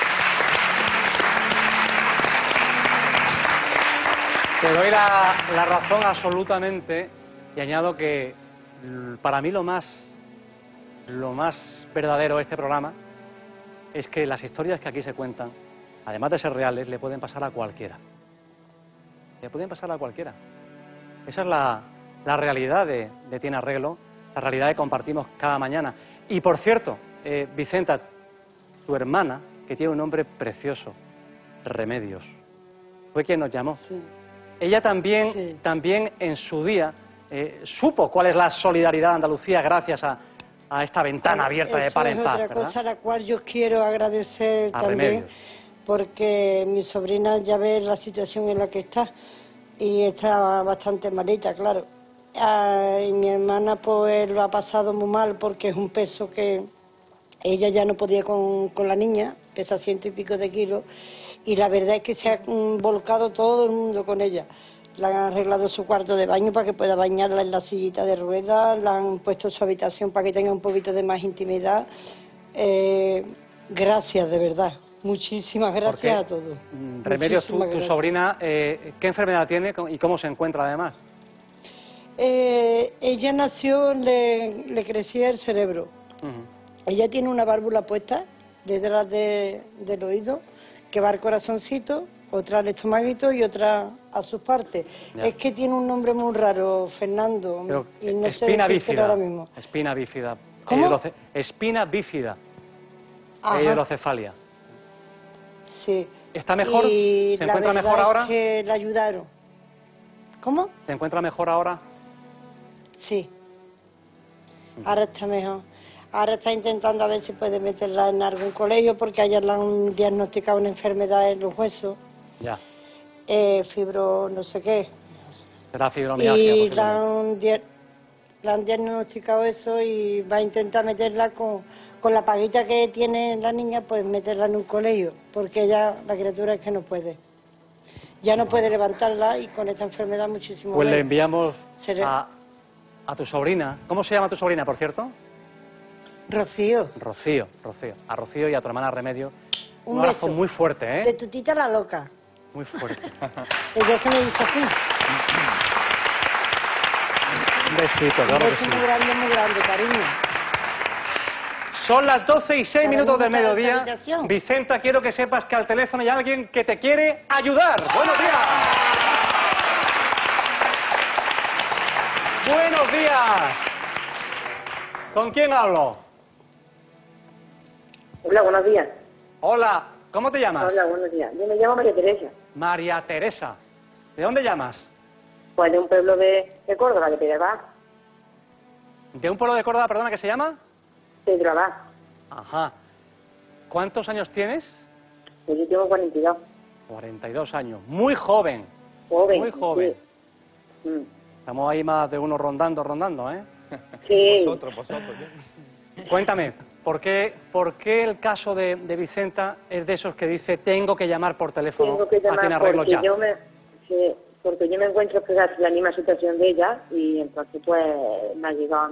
Te doy la razón absolutamente y añado que para mí lo más verdadero de este programa es que las historias que aquí se cuentan, además de ser reales, le pueden pasar a cualquiera. Le pueden pasar a cualquiera. Esa es la realidad de Tiene Arreglo, la realidad que compartimos cada mañana. Y por cierto, Vicenta, tu hermana, que tiene un nombre precioso, Remedios, fue quien nos llamó. Sí. Ella también en su día supo cuál es la solidaridad de Andalucía gracias a esta ventana abierta de par en par. Eso es otra cosa a la cual yo quiero agradecer también, Remedios. Porque mi sobrina ya ve la situación en la que está. Y está bastante malita, claro. Y mi hermana pues lo ha pasado muy mal porque es un peso que ella ya no podía con la niña, pesa 100 y pico de kilos, y la verdad es que se ha volcado todo el mundo con ella. Le han arreglado su cuarto de baño para que pueda bañarla en la sillita de ruedas, le han puesto su habitación para que tenga un poquito de más intimidad. Gracias, de verdad. Muchísimas gracias a todos. Remedios, tu sobrina, ¿qué enfermedad tiene y cómo se encuentra además? Ella nació, le crecía el cerebro. Ella tiene una válvula puesta detrás del oído que va al corazoncito, otra al estomaguito y otra a sus partes. Ya. Es que tiene un nombre muy raro, Fernando. Pero, y no espina sé bífida. Ahora mismo. Espina bífida. ¿Cómo? Espina bífida. Ajá. Hidrocefalia. Sí. ¿Está mejor? Y ¿Se encuentra mejor ahora? Es que la ayudaron. ¿Cómo? ¿Se encuentra mejor ahora? Sí. Ahora está mejor. Ahora está intentando a ver si puede meterla en algún colegio porque ayer le han diagnosticado una enfermedad en los huesos. Ya. Fibro no sé qué. Será fibromialgia. Y Le han diagnosticado eso y va a intentar meterla con la paguita que tiene la niña, pues meterla en un colegio, porque ella, la criatura, es que no puede. Ya no puede levantarla y con esta enfermedad muchísimo Pues menos. le enviamos a tu sobrina. ¿Cómo se llama tu sobrina, por cierto? Rocío. Rocío. A Rocío y a tu hermana Remedio. Un Un abrazo beso. muy fuerte, ¿eh? De tu tita la loca. Muy fuerte. Ella es que me dice así. Un besito, Un claro que beso sí. muy grande, cariño. Son las 12:06 minutos del Para mediodía. esa habitación. Vicenta, quiero que sepas que al teléfono hay alguien que te quiere ayudar. ¡Buenos días! ¡Buenos días! ¿Con quién hablo? Hola, buenos días. Hola, ¿cómo te llamas? Hola, buenos días. Yo me llamo María Teresa. María Teresa. ¿De dónde llamas? Pues de un pueblo de Córdoba, de Pedro Abad. ¿De un pueblo de Córdoba, perdona, que se llama? Pedro Abad. Ajá. ¿Cuántos años tienes? Pues yo tengo 42. 42 años. Muy joven. Joven. Muy joven. Sí. Mm. Estamos ahí más de uno rondando, ¿eh? Sí. Vosotros. Cuéntame, ¿por qué el caso de Vicenta es de esos que dice tengo que llamar por teléfono Tengo que a quien llamar arreglo porque ya? porque yo me encuentro en la misma situación de ella y entonces pues me ha llegado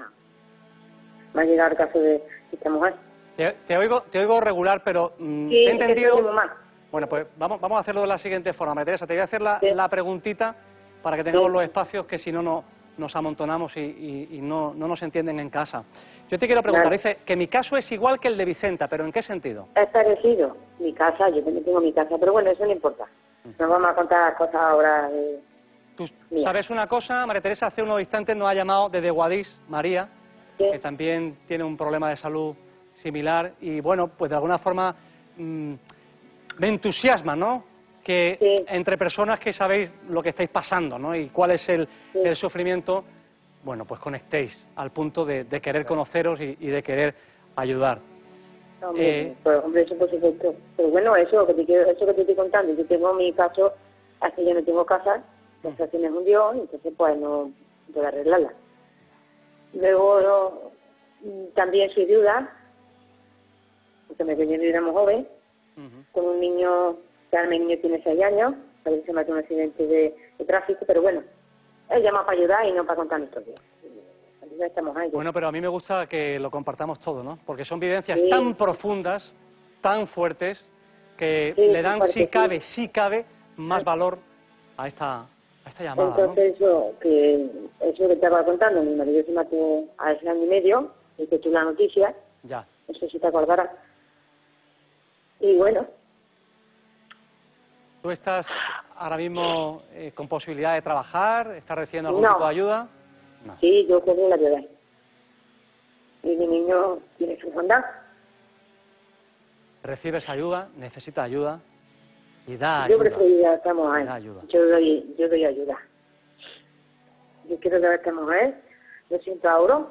el caso de esta mujer. Te oigo regular, pero Sí, ¿te he es que entendido? estoy muy mal. Bueno, pues vamos a hacerlo de la siguiente forma, María Teresa. Te voy a hacer la preguntita para que tengamos los espacios que si no nos amontonamos y no nos entienden en casa. Yo te quiero preguntar, Vale. dice que mi caso es igual que el de Vicenta, pero ¿en qué sentido? Es parecido. Mi casa, yo también tengo mi casa, pero bueno, eso no importa. Nos vamos a contar cosas ahora. ¿Sabes una cosa? María Teresa hace unos instantes nos ha llamado desde Guadix, María, que también tiene un problema de salud similar y bueno, pues de alguna forma me entusiasma, ¿no? Que entre personas que sabéis lo que estáis pasando, ¿no? Y cuál es el sufrimiento, bueno, pues conectéis al punto de querer conoceros y de querer ayudar. Pues hombre, eso por supuesto. Pero bueno, eso que te estoy contando, yo tengo mi caso, así yo no tengo casa, la situación es un Dios, entonces pues no puedo arreglarla. Luego también soy viuda, porque me venía de muy joven, con un niño, que ahora mi niño tiene 6 años, parece que se mató en un accidente de tráfico, pero bueno, él llama para ayudar y no para contar mi historia. Ya estamos ahí. Bueno, pero a mí me gusta que lo compartamos todo, ¿no? Porque son vivencias Sí. tan profundas, tan fuertes, que Sí, le dan, porque si cabe, más valor a esta llamada, ¿no? Entonces eso que te estaba contando, mi marido se mató a ese año y medio, y que tú la noticia, Ya. no sé si te acordarás. Y bueno, ¿Tú estás ahora mismo con posibilidad de trabajar? ¿Estás recibiendo algún No. tipo de ayuda? sí, yo cobro la ayuda. Y mi niño tiene su bondad. ¿Recibes ayuda? ¿Necesitas ayuda? Y da Yo ayuda. preferiría a esta mujer. Da ayuda. Yo doy ayuda. Yo quiero dar a esta mujer 200 euros.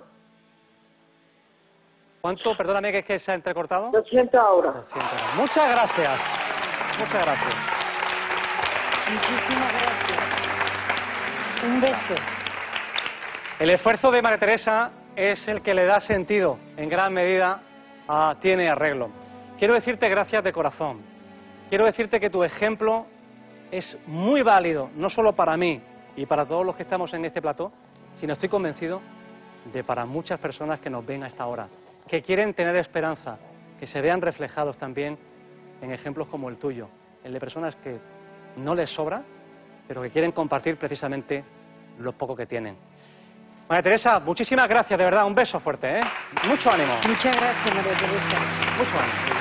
¿Cuánto? Perdóname que es que se ha entrecortado. 200 euros. 200 euros. Muchas gracias. Muchas gracias. Muchísimas gracias. Un beso. El esfuerzo de María Teresa es el que le da sentido, en gran medida, a Tiene Arreglo. Quiero decirte gracias de corazón. Quiero decirte que tu ejemplo es muy válido, no solo para mí y para todos los que estamos en este plató, sino estoy convencido de para muchas personas que nos ven a esta hora, que quieren tener esperanza, que se vean reflejados también en ejemplos como el tuyo, el de personas que no les sobra, pero que quieren compartir precisamente lo poco que tienen. María Teresa, muchísimas gracias, de verdad, un beso fuerte, ¿eh? Mucho ánimo. Muchas gracias, María Teresa. Mucho ánimo.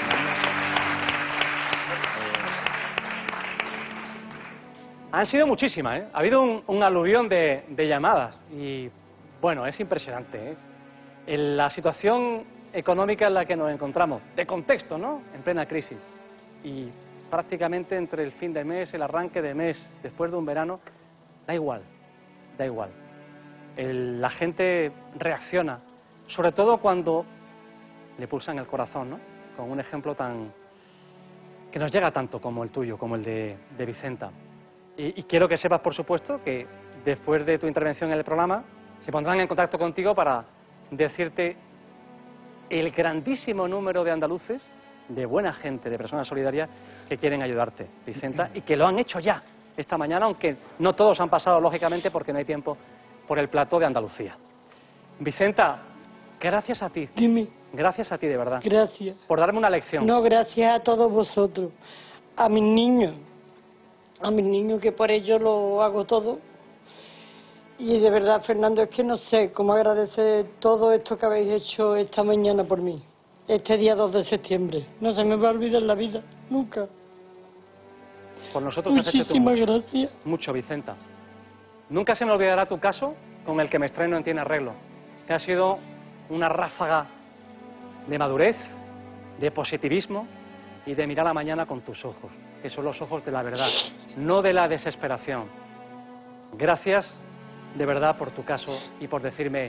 Han sido muchísimas, ¿eh? Ha habido un aluvión de llamadas y, bueno, es impresionante, ¿eh? En la situación económica en la que nos encontramos, de contexto, ¿no? En plena crisis. Y prácticamente entre el fin de mes, el arranque de mes, después de un verano, da igual, da igual. La gente reacciona, sobre todo cuando le pulsan el corazón, ¿no? Con un ejemplo que nos llega tanto como el tuyo, como el de Vicenta. Y quiero que sepas, por supuesto, que después de tu intervención en el programa, se pondrán en contacto contigo para decirte el grandísimo número de andaluces, de buena gente, de personas solidarias que quieren ayudarte, Vicenta, y que lo han hecho ya esta mañana, aunque no todos han pasado, lógicamente, porque no hay tiempo por el plató de Andalucía. Vicenta, gracias a ti. Dime. Gracias a ti, de verdad. Gracias. Por darme una lección. No, gracias a todos vosotros. A mis niños que por ellos lo hago todo. Y de verdad, Fernando, es que no sé cómo agradecer todo esto que habéis hecho esta mañana por mí. Este día 2 de septiembre. No se me va a olvidar en la vida, nunca. Por nosotros has hecho tú Muchísimas mucho. gracias. Mucho, Vicenta. Nunca se me olvidará tu caso con el que me estreno en Tiene Arreglo, que ha sido una ráfaga de madurez, de positivismo y de mirar a la mañana con tus ojos, que son los ojos de la verdad, no de la desesperación. Gracias, de verdad, por tu caso y por decirme,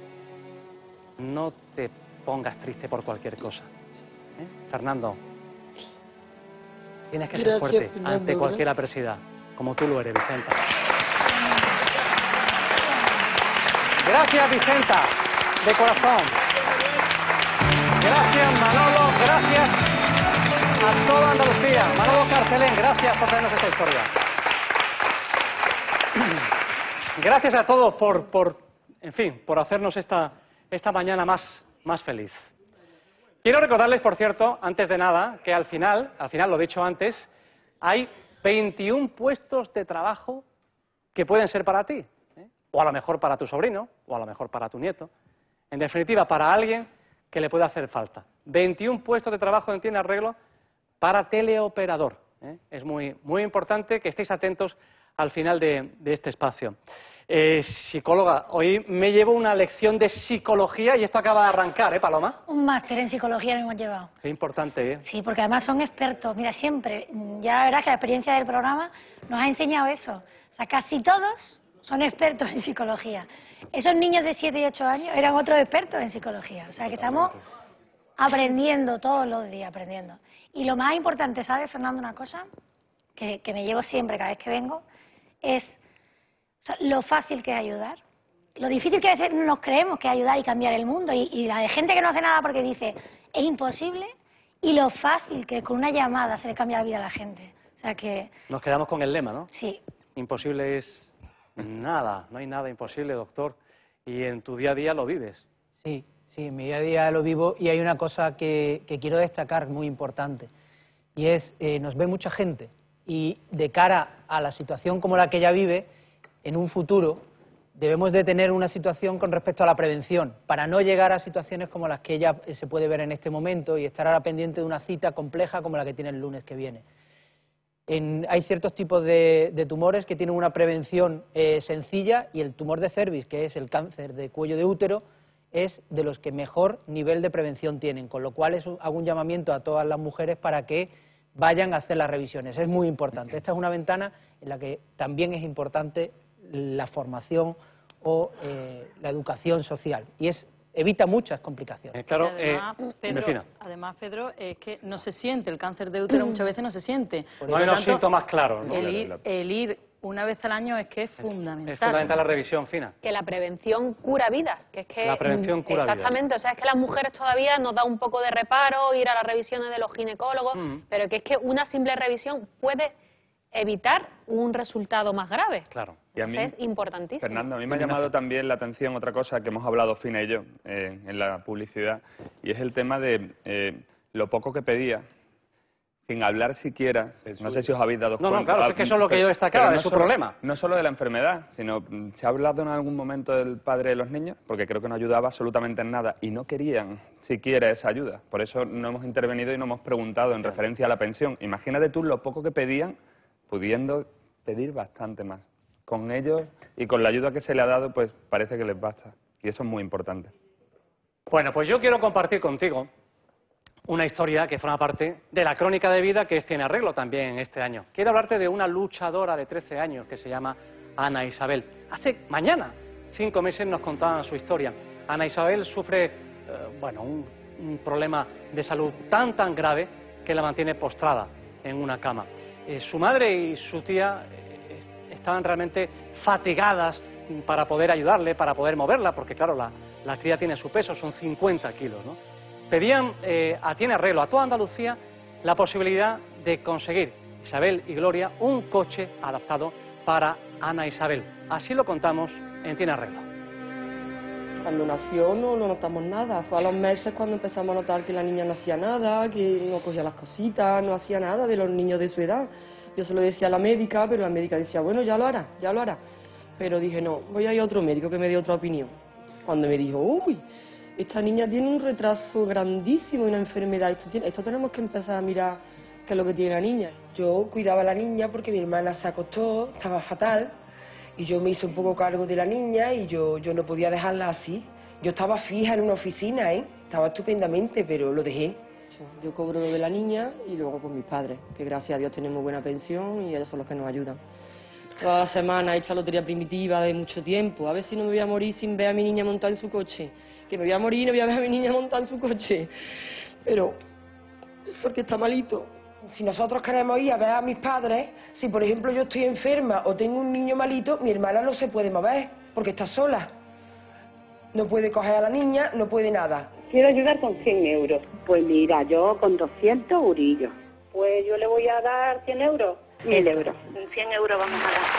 no te pongas triste por cualquier cosa. Fernando, tienes que ser fuerte ante cualquier adversidad, como tú lo eres, Vicenta. Gracias, Vicenta, de corazón. Gracias, Manolo, gracias a toda Andalucía. Manolo Carcelén, gracias por traernos esta historia. Gracias a todos por hacernos esta mañana más feliz. Quiero recordarles, por cierto, antes de nada, que al final, lo he dicho antes, hay 21 puestos de trabajo que pueden ser para ti, o a lo mejor para tu sobrino, o a lo mejor para tu nieto. En definitiva, para alguien que le pueda hacer falta. 21 puestos de trabajo en Tiene Arreglo para teleoperador. Es muy importante que estéis atentos al final de este espacio. Psicóloga, hoy me llevo una lección de psicología y esto acaba de arrancar, Paloma? Un máster en psicología nos hemos llevado. Qué importante, Sí, porque además son expertos. Mira, siempre, ya la verdad que la experiencia del programa nos ha enseñado eso. O sea, casi todos son expertos en psicología. Esos niños de 7 y 8 años eran otros expertos en psicología. O sea, que estamos aprendiendo todos los días, aprendiendo. Y lo más importante, ¿sabes, Fernando? Una cosa que me llevo siempre cada vez que vengo es lo fácil que es ayudar, lo difícil que a veces nos creemos que es ayudar y cambiar el mundo, y la de gente que no hace nada porque dice es imposible, y lo fácil que con una llamada se le cambia la vida a la gente. O sea que... Nos quedamos con el lema, ¿no? Sí. Imposible es nada, no hay nada imposible, doctor, y en tu día a día lo vives. Sí, en mi día a día lo vivo, y hay una cosa que quiero destacar muy importante, y es, nos ve mucha gente, y de cara a la situación como la que ella vive, en un futuro debemos de tener una situación con respecto a la prevención, para no llegar a situaciones como las que ella se puede ver en este momento y estar ahora pendiente de una cita compleja como la que tiene el lunes que viene. Hay ciertos tipos de tumores que tienen una prevención sencilla, y el tumor de cervix, que es el cáncer de cuello de útero, es de los que mejor nivel de prevención tienen, con lo cual hago un llamamiento a todas las mujeres para que vayan a hacer las revisiones. Es muy importante. Esta es una ventana en la que también es importante la formación o la educación social, y evita muchas complicaciones. Claro, además, Pedro, es que no se siente, el cáncer de útero muchas veces no se siente. No hay unos síntomas claros, ¿no? El ir una vez al año es que es fundamental. Es fundamental la revisión fina. Que la prevención cura vidas, que es que... La prevención cura vidas. Exactamente, o sea, es que las mujeres todavía nos da un poco de reparo ir a las revisiones de los ginecólogos, pero que es que una simple revisión puede evitar un resultado más grave. Claro. Y a mí, es importantísimo. Fernando, a mí me ha llamado también la atención otra cosa que hemos hablado Fina y yo en la publicidad, y es el tema de lo poco que pedía, sin hablar siquiera, no sé si os habéis dado cuenta. No, claro, es que eso es lo que yo destacaba, es su problema. No solo de la enfermedad, sino se ha hablado en algún momento del padre de los niños, porque creo que no ayudaba absolutamente en nada, y no querían siquiera esa ayuda. Por eso no hemos intervenido y no hemos preguntado en referencia a la pensión. Imagínate tú lo poco que pedían, pudiendo pedir bastante más. Con ellos y con la ayuda que se le ha dado, pues parece que les basta. Y eso es muy importante. Bueno, pues yo quiero compartir contigo una historia que forma parte de la crónica de vida que Tiene Arreglo también este año. Quiero hablarte de una luchadora de 13 años que se llama Ana Isabel. Mañana, 5 meses, nos contaban su historia. Ana Isabel sufre, un problema de salud tan grave que la mantiene postrada en una cama. Su madre y su tía estaban realmente fatigadas para poder ayudarle, para poder moverla, porque claro, la cría tiene su peso, son 50 kilos, ¿no? Pedían a Tiene Arreglo, a toda Andalucía, la posibilidad de conseguir, Isabel y Gloria, un coche adaptado para Ana Isabel. Así lo contamos en Tiene Arreglo. Cuando nació no notamos nada, fue a los meses cuando empezamos a notar que la niña no hacía nada, que no cogía las cositas, no hacía nada de los niños de su edad. Yo se lo decía a la médica, pero la médica decía, bueno, ya lo hará, ya lo hará. Pero dije, no, voy a ir a otro médico que me dé otra opinión. Cuando me dijo, uy, esta niña tiene un retraso grandísimo y una enfermedad, esto tenemos que empezar a mirar qué es lo que tiene la niña. Yo cuidaba a la niña porque mi hermana se acostó, estaba fatal, y yo me hice un poco cargo de la niña y yo no podía dejarla así. Yo estaba fija en una oficina, estaba estupendamente, pero lo dejé. Yo cobro lo de la niña y luego con mis padres, que gracias a Dios tenemos buena pensión y ellos son los que nos ayudan. Toda la semana he hecho lotería primitiva de mucho tiempo, a ver si no me voy a morir sin ver a mi niña montar en su coche. Que me voy a morir y no voy a ver a mi niña montar en su coche. Pero, porque está malito. Si nosotros queremos ir a ver a mis padres, si por ejemplo yo estoy enferma o tengo un niño malito, mi hermana no se puede mover, porque está sola. No puede coger a la niña, no puede nada. Quiero ayudar con 100 euros. Pues mira, yo con 200 eurillos. Pues yo le voy a dar 100 euros. 1000 euros. 100 euros vamos a dar.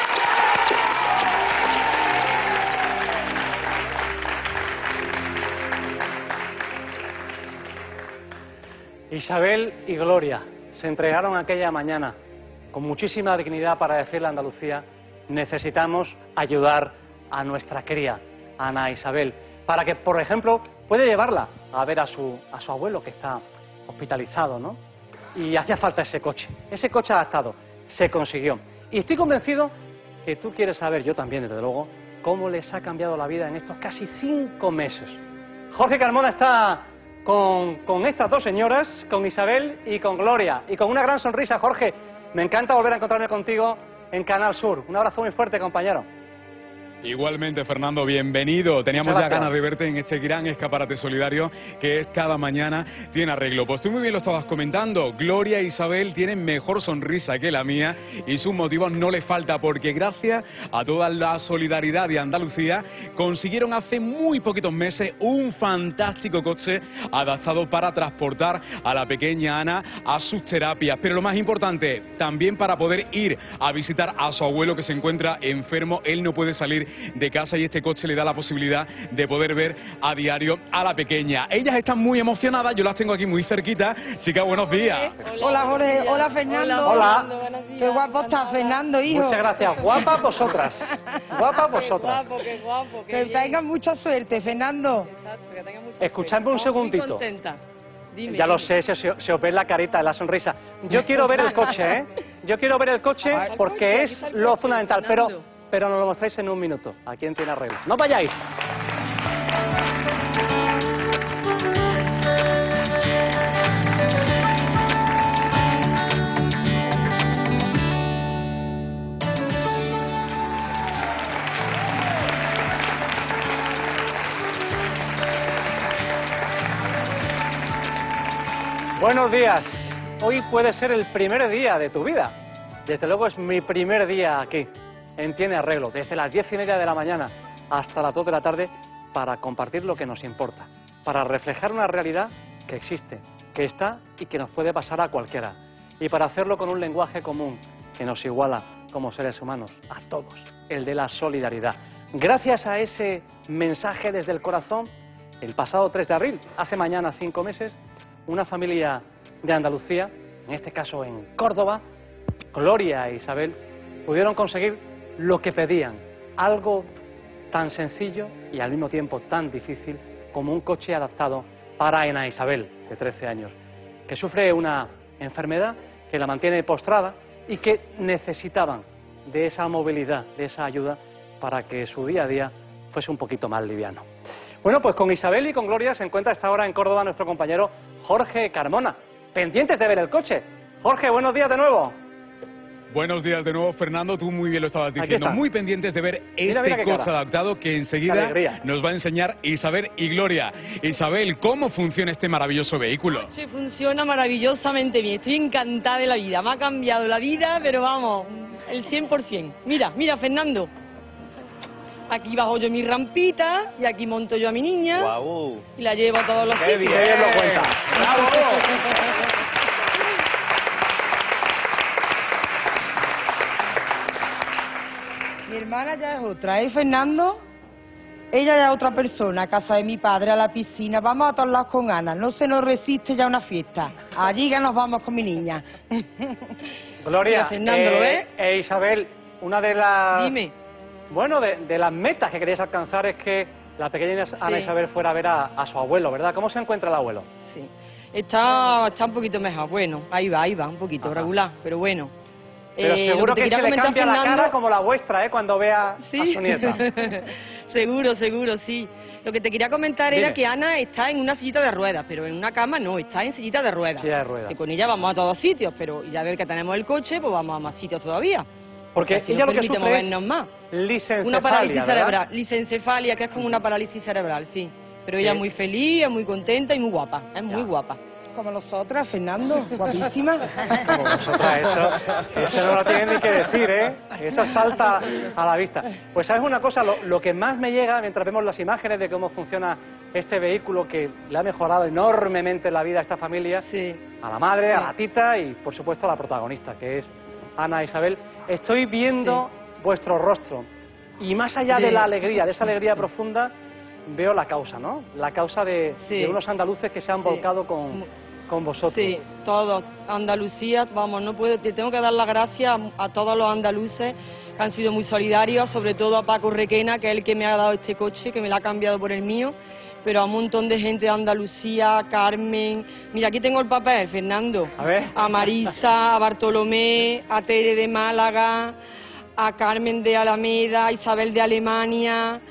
Isabel y Gloria se entregaron aquella mañana con muchísima dignidad para decirle a Andalucía: necesitamos ayudar a nuestra cría, Ana Isabel, para que, por ejemplo, pueda llevarla a ver a su abuelo que está hospitalizado, ¿no? Y hacía falta ese coche adaptado, se consiguió. Y estoy convencido que tú quieres saber, yo también desde luego, cómo les ha cambiado la vida en estos casi 5 meses. Jorge Carmona está con estas dos señoras, con Isabel y con Gloria, y con una gran sonrisa. Jorge, me encanta volver a encontrarme contigo en Canal Sur. Un abrazo muy fuerte, compañero. Igualmente, Fernando, bienvenido. Teníamos ya ganas de verte en este gran escaparate solidario que es cada mañana Tiene Arreglo. Pues tú muy bien lo estabas comentando, Gloria e Isabel tienen mejor sonrisa que la mía y sus motivos no les falta, porque gracias a toda la solidaridad de Andalucía consiguieron hace muy poquitos meses un fantástico coche adaptado para transportar a la pequeña Ana a sus terapias, pero lo más importante, también para poder ir a visitar a su abuelo que se encuentra enfermo. Él no puede salir de casa y este coche le da la posibilidad de poder ver a diario a la pequeña. Ellas están muy emocionadas, yo las tengo aquí muy cerquita. Chicas, buenos días. Hola, Jorge. Hola, Fernando. Hola. Qué guapo estás, Fernando, hijo. Muchas gracias. Guapas vosotras. Guapas vosotras. Qué guapo. Que tengan mucha suerte, Fernando. Exacto, que tengan mucha Escuchadme un segundito. Muy contenta. Dime, ya lo sé, se os ve la carita, la sonrisa. Yo quiero ver el coche, ¿eh? Yo quiero ver el coche porque es lo fundamental, pero nos lo mostráis en un minuto. Aquí en Tiene Arreglo. ¡No vayáis! Buenos días. Hoy puede ser el primer día de tu vida. Desde luego es mi primer día aquí, en Tiene Arreglo, desde las 10:30 de la mañana hasta las 2 de la tarde, para compartir lo que nos importa, para reflejar una realidad que existe, que está y que nos puede pasar a cualquiera, y para hacerlo con un lenguaje común que nos iguala como seres humanos, a todos, el de la solidaridad. Gracias a ese mensaje desde el corazón, el pasado 3 de abril, hace mañana 5 meses, una familia de Andalucía, en este caso en Córdoba, Gloria e Isabel, pudieron conseguir lo que pedían, algo tan sencillo y al mismo tiempo tan difícil como un coche adaptado para Ana Isabel, de 13 años, que sufre una enfermedad que la mantiene postrada y que necesitaban de esa movilidad, de esa ayuda para que su día a día fuese un poquito más liviano. Bueno, pues con Isabel y con Gloria se encuentra a esta hora en Córdoba nuestro compañero Jorge Carmona, pendientes de ver el coche. Jorge, buenos días de nuevo. Buenos días de nuevo, Fernando. Tú muy bien lo estabas diciendo. Muy pendientes de ver este coche adaptado que enseguida nos va a enseñar Isabel y Gloria. Isabel, ¿cómo funciona este maravilloso vehículo? El coche funciona maravillosamente bien. Estoy encantada de la vida. Me ha cambiado la vida, pero vamos, el 100%. Mira, Fernando. Aquí bajo yo mi rampita y aquí monto yo a mi niña. Guau. Y la llevo a todos los ¡Qué sitios. bien lo cuenta! ¡Bravo! Mi hermana ya es otra, ¿eh, Fernando? Ella ya es otra persona, a casa de mi padre, a la piscina, vamos a todos lados con Ana, no se nos resiste ya una fiesta. Allí ya nos vamos con mi niña. Gloria, Fernando, ¿lo ves? Isabel, una de las... Dime. Bueno, de las metas que queréis alcanzar es que la pequeña Ana Isabel fuera a ver a su abuelo, ¿verdad? ¿Cómo se encuentra el abuelo? Sí. Está un poquito mejor, bueno, ahí va, un poquito regular, pero bueno. Pero seguro que se le cambia la cara como la vuestra, cuando vea ¿Sí? a su nieta. Seguro, sí. Lo que te quería comentar era que Ana está en una sillita de ruedas, pero en una cama no, está en sillita de ruedas. Silla de ruedas. Que con ella vamos a todos sitios, pero ya ves que tenemos el coche, pues vamos a más sitios todavía. Porque así ella nos lo que permite sufre movernos más. Lisencefalia, Una parálisis ¿verdad? cerebral, lisencefalia, que es como una parálisis cerebral, sí. Pero ella Sí. es muy feliz, es muy contenta y muy guapa, es muy guapa. Como nosotras, Fernando, guapísima. Como vosotras, eso no lo tienen ni que decir, ¿eh? Eso salta a la vista. Pues sabes una cosa, lo que más me llega mientras vemos las imágenes de cómo funciona este vehículo que le ha mejorado enormemente la vida a esta familia, a la madre, a la tita y por supuesto a la protagonista, que es Ana Isabel. Estoy viendo vuestro rostro y más allá de la alegría, de esa alegría profunda, veo la causa, ¿no? La causa de unos andaluces que se han volcado con vosotros. Sí, todos. Andalucía, vamos, no puedo, te tengo que dar las gracias a todos los andaluces que han sido muy solidarios, sobre todo a Paco Requena, que es el que me ha dado este coche, que me lo ha cambiado por el mío, pero a un montón de gente de Andalucía, a Carmen. Mira, aquí tengo el papel, Fernando. A ver. A Marisa, a Bartolomé, a Tere de Málaga, a Carmen de Alameda, a Isabel de Alemania,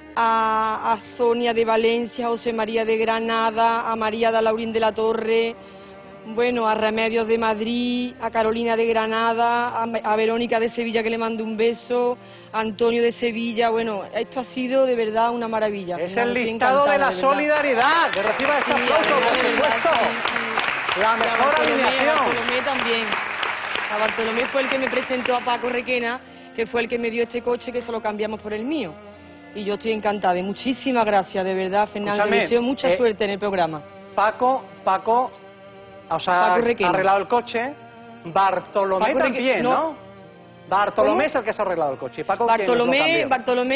a Sonia de Valencia, a José María de Granada, a María de Laurín de la Torre, bueno, a Remedios de Madrid, a Carolina de Granada, a Verónica de Sevilla, que le mando un beso, a Antonio de Sevilla. Bueno, esto ha sido de verdad una maravilla. Es Fernando, el estoy listado de la encantada, verdad. solidaridad. Que reciba este aplauso, por supuesto. La mejor alineación. A Bartolomé también. A Bartolomé fue el que me presentó a Paco Requena, que fue el que me dio este coche, que se lo cambiamos por el mío. Y yo estoy encantada. Y muchísimas gracias, de verdad, Fernando. Escúchame, Te deseo mucha suerte en el programa. Paco, o sea, ha Paco Requena. arreglado el coche. Bartolomé Paco también, ¿no? Bartolomé es el que se ha arreglado el coche. ¿Y Paco quién os lo cambió?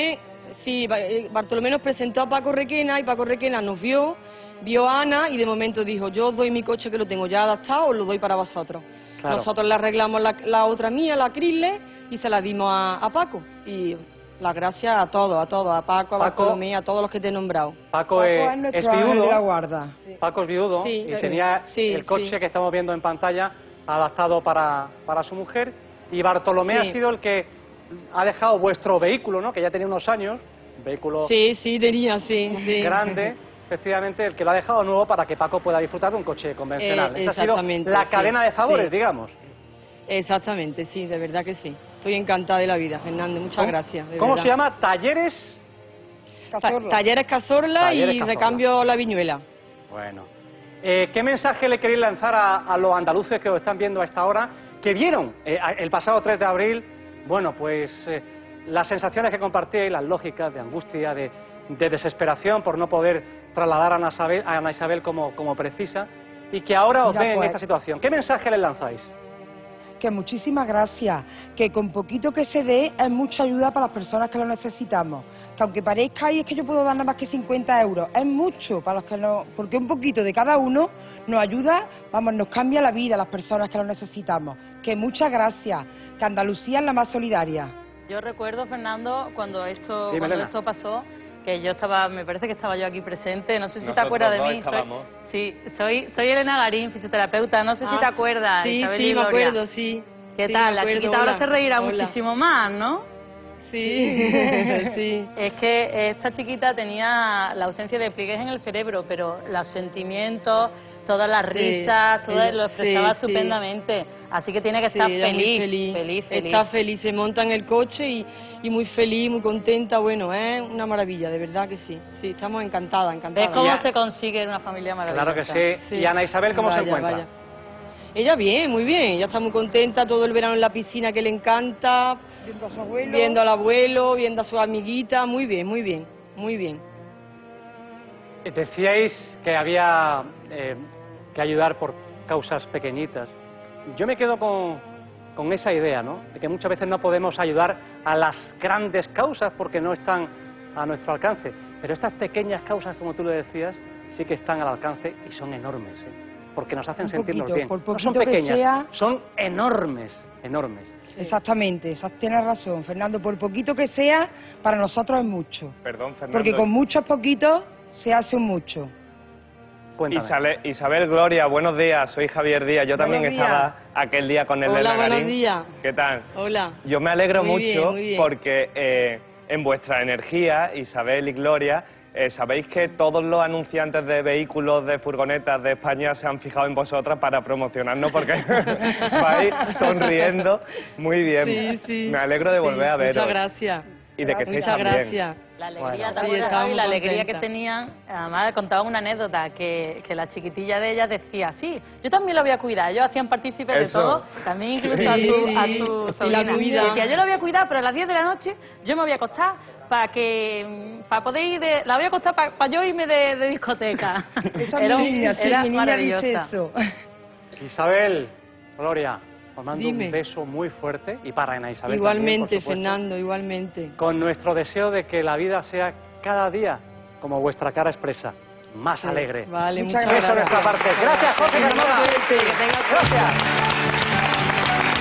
Bartolomé nos presentó a Paco Requena y Paco Requena nos vio a Ana y de momento dijo, yo os doy mi coche que lo tengo ya adaptado, os lo doy para vosotros. Claro. Nosotros le arreglamos la otra mía, la Chrysler, y se la dimos a Paco. Y las gracias a todos, a Paco, a Bartolomé, a todos los que te he nombrado. Paco es viudo. de la guarda. Paco es viudo Sí, y tenía el coche que estamos viendo en pantalla adaptado para su mujer. Y Bartolomé ha sido el que ha dejado vuestro vehículo, ¿no? Que ya tenía unos años, vehículo tenía, grande, efectivamente, el que lo ha dejado nuevo para que Paco pueda disfrutar de un coche convencional. Esa ha sido exactamente, la cadena de favores, sí. digamos. Exactamente, sí, de verdad que sí. Estoy encantada de la vida, Fernando, muchas gracias. de ¿Cómo verdad. se llama? Talleres Talleres Cazorla Talleres y Cazorla. Recambio La Viñuela. Bueno. ¿Qué mensaje le queréis lanzar a los andaluces que os están viendo a esta hora, que vieron el pasado 3 de abril, bueno, pues las sensaciones que compartíais, las lógicas de angustia, de desesperación por no poder trasladar a Ana Isabel como precisa, y que ahora os Mira, ven en pues, esta situación? ¿Qué mensaje les lanzáis? Que muchísimas gracias, que con poquito que se dé es mucha ayuda para las personas que lo necesitamos. Que aunque parezca, ay, es que yo puedo dar nada más que 50 euros, es mucho para los que no, porque un poquito de cada uno nos ayuda, vamos, nos cambia la vida a las personas que lo necesitamos. Que muchas gracias, que Andalucía es la más solidaria. Yo recuerdo, Fernando, cuando esto Elena. pasó, que yo estaba, me parece que estaba yo aquí presente, no sé si te Nosotros acuerdas de dos mí. estábamos. Soy Elena Garín, fisioterapeuta, no sé si te acuerdas. Sí, Isabel sí, y me Gloria. acuerdo, sí. ¿Qué Sí, tal? me La acuerdo, chiquita ahora hola. se reirá Hola. muchísimo más, ¿no? Sí, sí. Es que esta chiquita tenía la ausencia de pliegues en el cerebro, pero los sentimientos, todas las Sí, risas, todo ella- lo expresaba sí, estupendamente. Así que tiene que Sí, estar ella es muy feliz. Está feliz, se monta en el coche y muy feliz, muy contenta. Bueno, es una maravilla, de verdad que sí. Sí, estamos encantadas. ¿Ves cómo Ya. se consigue una familia maravillosa? Claro que sí. ¿Y Ana Isabel cómo se Vaya, encuentra? vaya. Ella bien, muy bien. Ella está muy contenta, todo el verano en la piscina que le encanta. Viendo a su abuelo. Viendo al abuelo, viendo a su amiguita, muy bien, muy bien, muy bien. Decíais que había que ayudar por causas pequeñitas. Yo me quedo con esa idea, ¿no? De que muchas veces no podemos ayudar a las grandes causas porque no están a nuestro alcance. Pero estas pequeñas causas, como tú lo decías, sí que están al alcance y son enormes, ¿eh? Porque nos hacen sentirnos bien. Por no son poquito pequeñas, que sea... son enormes, enormes. Exactamente, tienes razón, Fernando. Por poquito que sea, para nosotros es mucho. Perdón, Fernando. Porque con muchos poquitos se hace un mucho. Isabel, Gloria, buenos días. Soy Javier Díaz. Yo también estaba aquel día con Elena Garín. Hola, buenos días. ¿Qué tal? Hola. Yo me alegro Muy bien, mucho muy bien. porque en vuestra energía, Isabel y Gloria, sabéis que todos los anunciantes de vehículos, de furgonetas de España se han fijado en vosotras para promocionarnos porque vais sonriendo muy bien. Sí, sí. Me alegro de volver a veros. Muchas gracias. Y de que estéis Muchas también. gracias. La alegría, Sí, también, estábamos y la alegría que contentas. tenían, además contaban una anécdota, que la chiquitilla de ellas decía, sí, yo también lo voy a cuidar, ellos hacían partícipes de Eso. todo, también incluso Sí, a sí. su sobrina. Y la cuida. Decía, yo lo voy a cuidar, pero a las 10 de la noche yo me voy a acostar para poder ir la voy a acostar para yo irme de discoteca. Esa Era, mi niña, sí, era mi niña dice maravillosa. eso. Isabel, Gloria, os mando Dime. un beso muy fuerte y para Ana Isabel Igualmente, también, por supuesto, Fernando, igualmente. con nuestro deseo de que la vida sea cada día, como vuestra cara expresa, más alegre. Vale, Muchas muchas gracias. gracias. De nuestra parte. Gracias, Jorge Que tenga Carmona. suerte, que tenga suerte. Gracias.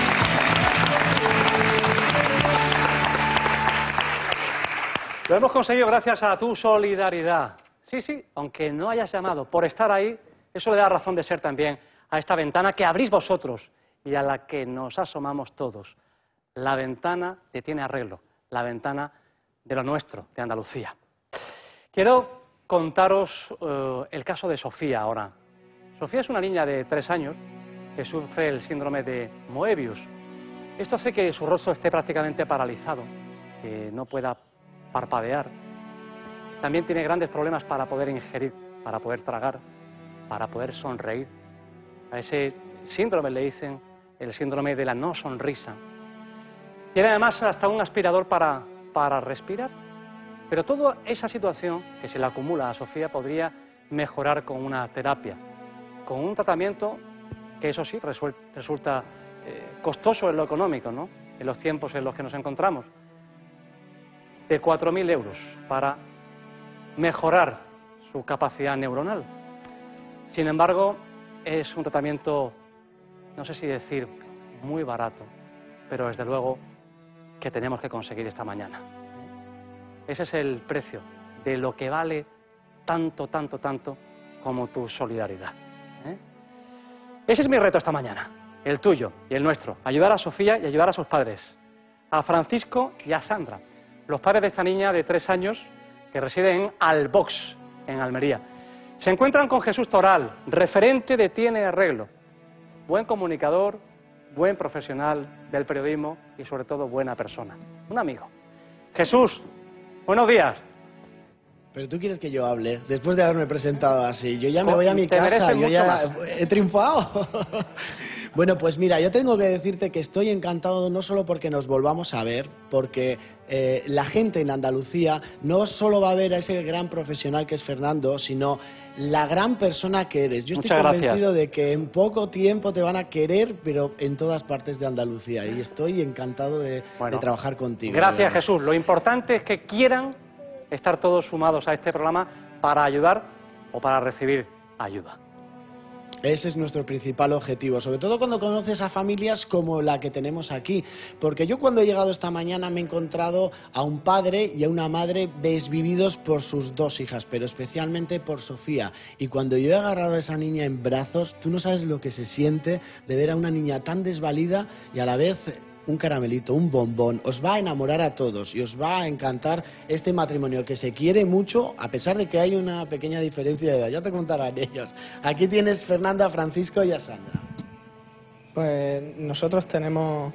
Lo hemos conseguido gracias a tu solidaridad. Sí, sí, aunque no hayas llamado, por estar ahí, eso le da razón de ser también a esta ventana que abrís vosotros y a la que nos asomamos todos. La ventana que tiene arreglo, la ventana de lo nuestro, de Andalucía. Quiero contaros el caso de Sofía ahora. Sofía es una niña de 3 años que sufre el síndrome de Moebius. Esto hace que su rostro esté prácticamente paralizado, que no pueda parpadear. También tiene grandes problemas para poder ingerir, para poder tragar, para poder sonreír. A ese síndrome le dicen el síndrome de la no sonrisa. Tiene además hasta un aspirador para respirar. Pero toda esa situación que se le acumula a Sofía podría mejorar con una terapia, con un tratamiento que eso sí resulta costoso en lo económico, ¿no? En los tiempos en los que nos encontramos. De 4.000 euros para mejorar su capacidad neuronal. Sin embargo, es un tratamiento, no sé si decir muy barato, pero desde luego que tenemos que conseguir esta mañana. Ese es el precio de lo que vale tanto, tanto, tanto como tu solidaridad. Ese es mi reto esta mañana, el tuyo y el nuestro. Ayudar a Sofía y ayudar a sus padres, a Francisco y a Sandra, los padres de esta niña de 3 años que reside en Albox, en Almería. Se encuentran con Jesús Toral, referente de Tiene Arreglo. Buen comunicador, buen profesional del periodismo y sobre todo buena persona. Un amigo. Jesús, buenos días. Pero tú quieres que yo hable, después de haberme presentado así. Yo ya me voy a mi Te casa, mereces yo mucho ya más. he triunfado. Bueno, pues mira, yo tengo que decirte que estoy encantado no solo porque nos volvamos a ver, porque la gente en Andalucía no solo va a ver a ese gran profesional que es Fernando, sino la gran persona que eres. Yo estoy Muchas convencido gracias. de que en poco tiempo te van a querer, pero en todas partes de Andalucía. Y estoy encantado de trabajar contigo. de Gracias, verdad. Jesús. Lo importante es que quieran estar todos sumados a este programa para ayudar o para recibir ayuda. Ese es nuestro principal objetivo, sobre todo cuando conoces a familias como la que tenemos aquí, porque yo cuando he llegado esta mañana me he encontrado a un padre y a una madre desvividos por sus 2 hijas, pero especialmente por Sofía, y cuando yo he agarrado a esa niña en brazos, tú no sabes lo que se siente de ver a una niña tan desvalida y a la vez un caramelito, un bombón. Os va a enamorar a todos y os va a encantar este matrimonio que se quiere mucho, a pesar de que hay una pequeña diferencia de edad. Ya te contarán ellos. Aquí tienes Fernanda, a Francisco y a Sandra. Pues nosotros tenemos...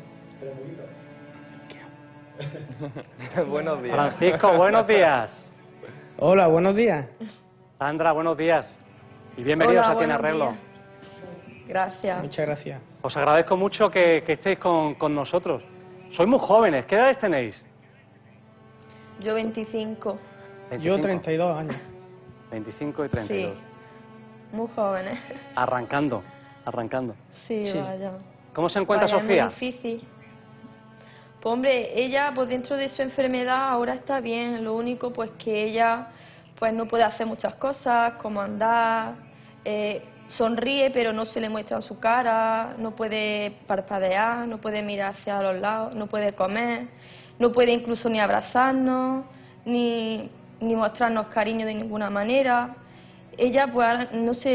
Buenos días. Francisco, buenos días. Hola, buenos días. Sandra, buenos días. Y bienvenidos Hola, a Tiene buenos Arreglo. días. Gracias. Muchas gracias. Os agradezco mucho que estéis con nosotros. Sois muy jóvenes, ¿qué edades tenéis? Yo 25. Yo 32 años. 25 y 32. Sí, muy jóvenes. Arrancando. Sí, vaya. ¿Cómo se encuentra Vaya, Sofía? Es muy difícil. Pues hombre, ella pues dentro de su enfermedad ahora está bien, lo único pues que ella pues no puede hacer muchas cosas, como andar, sonríe pero no se le muestra en su cara, no puede parpadear, no puede mirar hacia los lados, no puede comer, no puede incluso ni abrazarnos, ni mostrarnos cariño de ninguna manera. Ella pues